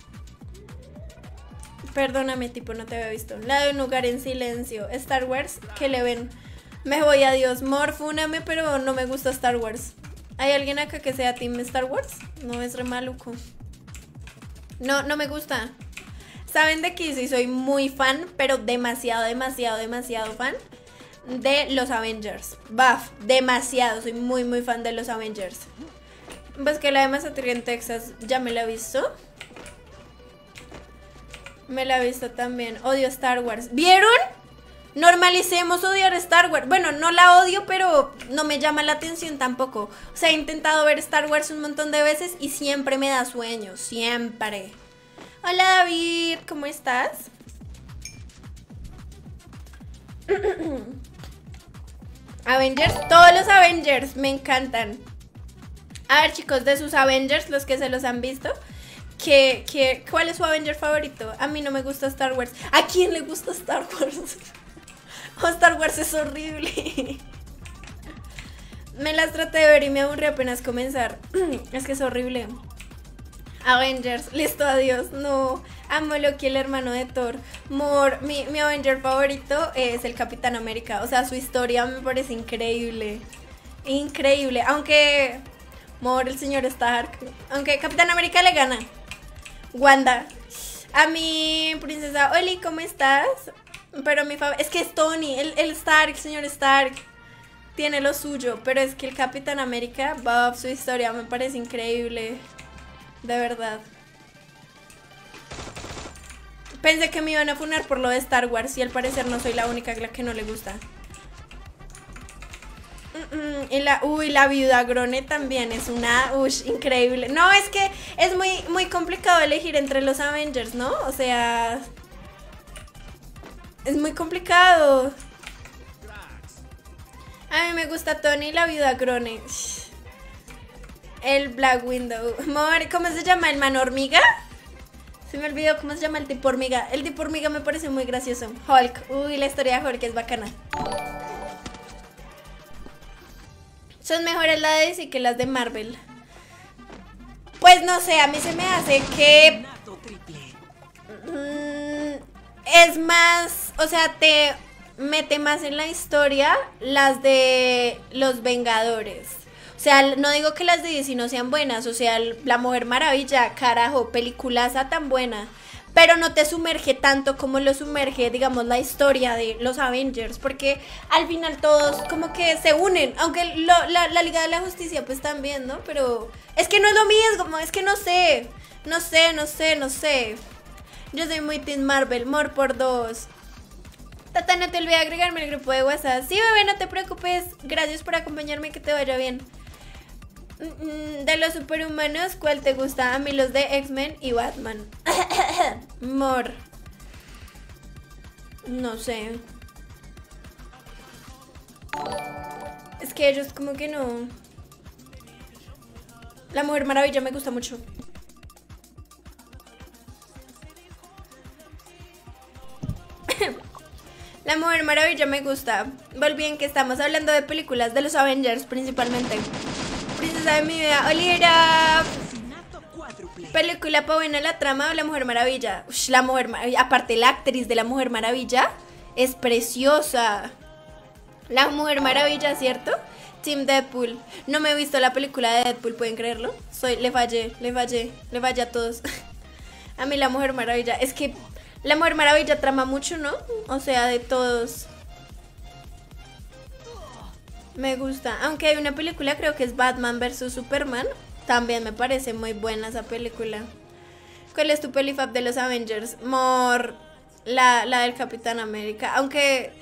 Perdóname, tipo, no te había visto. La de Un lugar en silencio. Star Wars, ¿qué le ven? Me voy a Dios. Morfúname, pero no me gusta Star Wars. ¿Hay alguien acá que sea Team Star Wars? No, es re maluco. No, no me gusta. ¿Saben de qué? Sí, soy muy fan, pero demasiado fan de los Avengers. Buff, demasiado. Soy muy fan de los Avengers. Pues que la de Massacre en Texas ya me la he visto. Me la he visto también. Odio Star Wars. ¿Vieron? Normalicemos odiar Star Wars. Bueno, no la odio, pero no me llama la atención tampoco. O sea, he intentado ver Star Wars un montón de veces y siempre me da sueño. Siempre. Hola, David. ¿Cómo estás? Avengers. Todos los Avengers me encantan. A ver, chicos, de sus Avengers, los que se los han visto, ¿cuál es su Avenger favorito? A mí no me gusta Star Wars. ¿A quién le gusta Star Wars? Oh, Star Wars es horrible. Me las traté de ver y me aburrí apenas comenzar. Es que es horrible. Avengers, listo, adiós. No, amo Loki, el hermano de Thor. Mi Avenger favorito es el Capitán América. O sea, su historia me parece increíble. Increíble, aunque el señor Stark. Aunque Capitán América le gana. Wanda. A mi princesa Oli, ¿cómo estás? Pero mi es que es Tony, el Stark, el señor Stark tiene lo suyo, pero es que el Capitán América, Bob, su historia me parece increíble. De verdad. Pensé que me iban a funar por lo de Star Wars y al parecer no soy la única a la que no le gusta. Y la viuda Grone también es una increíble. No, es que es muy complicado elegir entre los Avengers, ¿no? O sea, es muy complicado. A mí me gusta Tony y la viuda Grone. El Black Widow. ¿Cómo se llama? ¿El man hormiga? Se me olvidó cómo se llama el tipo hormiga. El tipo hormiga me parece muy gracioso. Hulk. Uy, la historia de Hulk es bacana. Son mejores las de DC que las de Marvel. Pues no sé, a mí se me hace que es más, o sea, te mete más en la historia las de los Vengadores. O sea, no digo que las de DC no sean buenas, o sea, La Mujer Maravilla, carajo, peliculaza tan buena, pero no te sumerge tanto como lo sumerge, digamos, la historia de los Avengers, porque al final todos como que se unen, aunque la Liga de la Justicia pues también, ¿no? Pero es que no es lo mismo, es que no sé. Yo soy muy Team Marvel, more por dos. Tata, no te olvides agregarme al grupo de WhatsApp. Sí, bebé, no te preocupes, gracias por acompañarme, que te vaya bien. De los superhumanos, ¿cuál te gusta? A mí los de X-Men y Batman. More. No sé. Es que ellos como que no. La Mujer Maravilla me gusta mucho. La Mujer Maravilla me gusta. Volví que estamos hablando de películas de los Avengers principalmente. Princesa de mi vida, Olivera. Película pa' buena la trama o La Mujer Maravilla. Ush, La Mujer Maravilla, aparte la actriz de La Mujer Maravilla es preciosa. La Mujer Maravilla, ¿cierto? Team Deadpool. No me he visto la película de Deadpool, ¿pueden creerlo? Le fallé a todos. A mí La Mujer Maravilla, es que La Mujer Maravilla trama mucho, ¿no? O sea, de todos. Me gusta, aunque hay una película, creo que es Batman vs Superman. También me parece muy buena esa película. ¿Cuál es tu pelifab de los Avengers? La del Capitán América. Aunque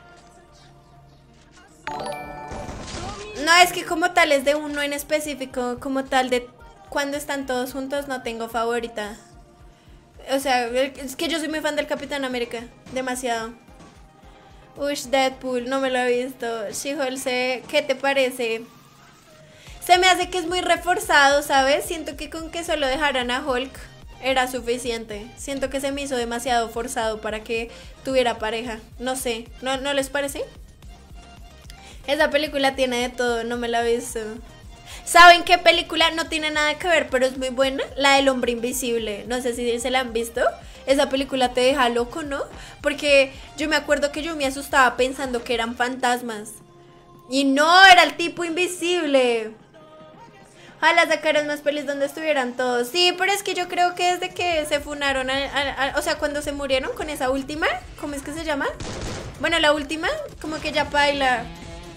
no, es que como tal es de uno en específico. Como tal de cuando están todos juntos no tengo favorita. O sea, es que yo soy muy fan del Capitán América. Demasiado. Ush, Deadpool, no me lo he visto. She-Hulk, ¿qué te parece? Se me hace que es muy reforzado, ¿sabes? Siento que con que solo dejaran a Hulk era suficiente. Siento que se me hizo demasiado forzado para que tuviera pareja. No sé, ¿no les parece? Esa película tiene de todo, no me la he visto. ¿Saben qué película no tiene nada que ver, pero es muy buena? La del Hombre Invisible. No sé si se la han visto. Esa película te deja loco, ¿no? Porque yo me acuerdo que yo me asustaba pensando que eran fantasmas. Y no, era el tipo invisible. Ojalá sacaran más pelis donde estuvieran todos. Sí, pero es que yo creo que desde que se funaron, o sea, cuando se murieron con esa última, ¿cómo es que se llama? Bueno, la última, como que ya baila.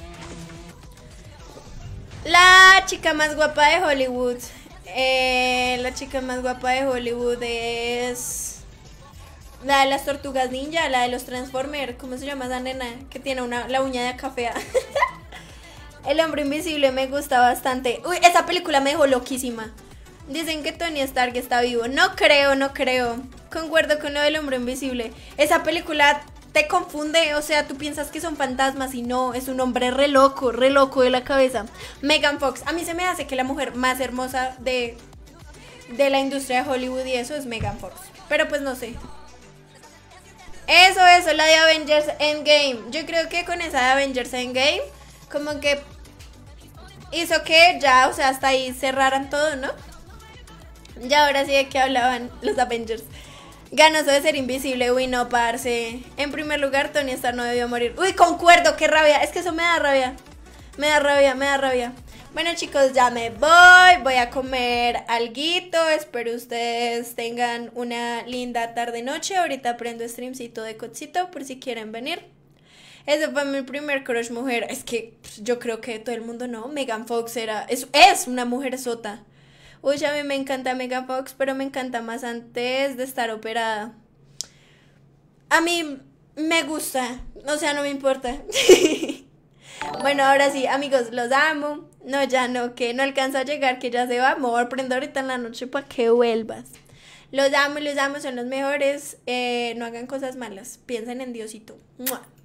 La chica más guapa de Hollywood. La chica más guapa de Hollywood es la de las tortugas ninja, la de los Transformers. ¿Cómo se llama esa nena? Que tiene la uña de café. El Hombre Invisible me gusta bastante. Uy, esa película me dejó loquísima. Dicen que Tony Stark está vivo. No creo. Concuerdo con lo del Hombre Invisible. Esa película te confunde, o sea, tú piensas que son fantasmas y no, es un hombre re loco de la cabeza. Megan Fox, a mí se me hace que la mujer más hermosa de la industria de Hollywood y eso es Megan Fox. Pero pues no sé. Eso, la de Avengers Endgame. Yo creo que con esa de Avengers Endgame, como que hizo que ya, o sea, hasta ahí cerraran todo, ¿no? Ya ahora sí de qué hablaban los Avengers. Ganó eso de ser invisible, uy no, parce. En primer lugar, Tony Stark no debió morir. Uy, concuerdo, qué rabia, es que eso me da rabia. Me da rabia. Bueno chicos, ya me voy a comer alguito. Espero ustedes tengan una linda tarde-noche. Ahorita prendo streamcito de Cocito por si quieren venir. Ese fue mi primer crush mujer. Es que yo creo que todo el mundo no. Megan Fox es una mujer sota. Uy, a mí me encanta Megan Fox, pero me encanta más antes de estar operada. A mí me gusta, o sea, no me importa. Bueno, ahora sí, amigos, los amo. No, ya no, que no alcanzo a llegar, que ya se va. Me voy a prender ahorita en la noche para que vuelvas. Los amo, son los mejores. No hagan cosas malas, piensen en Diosito. ¡Mua!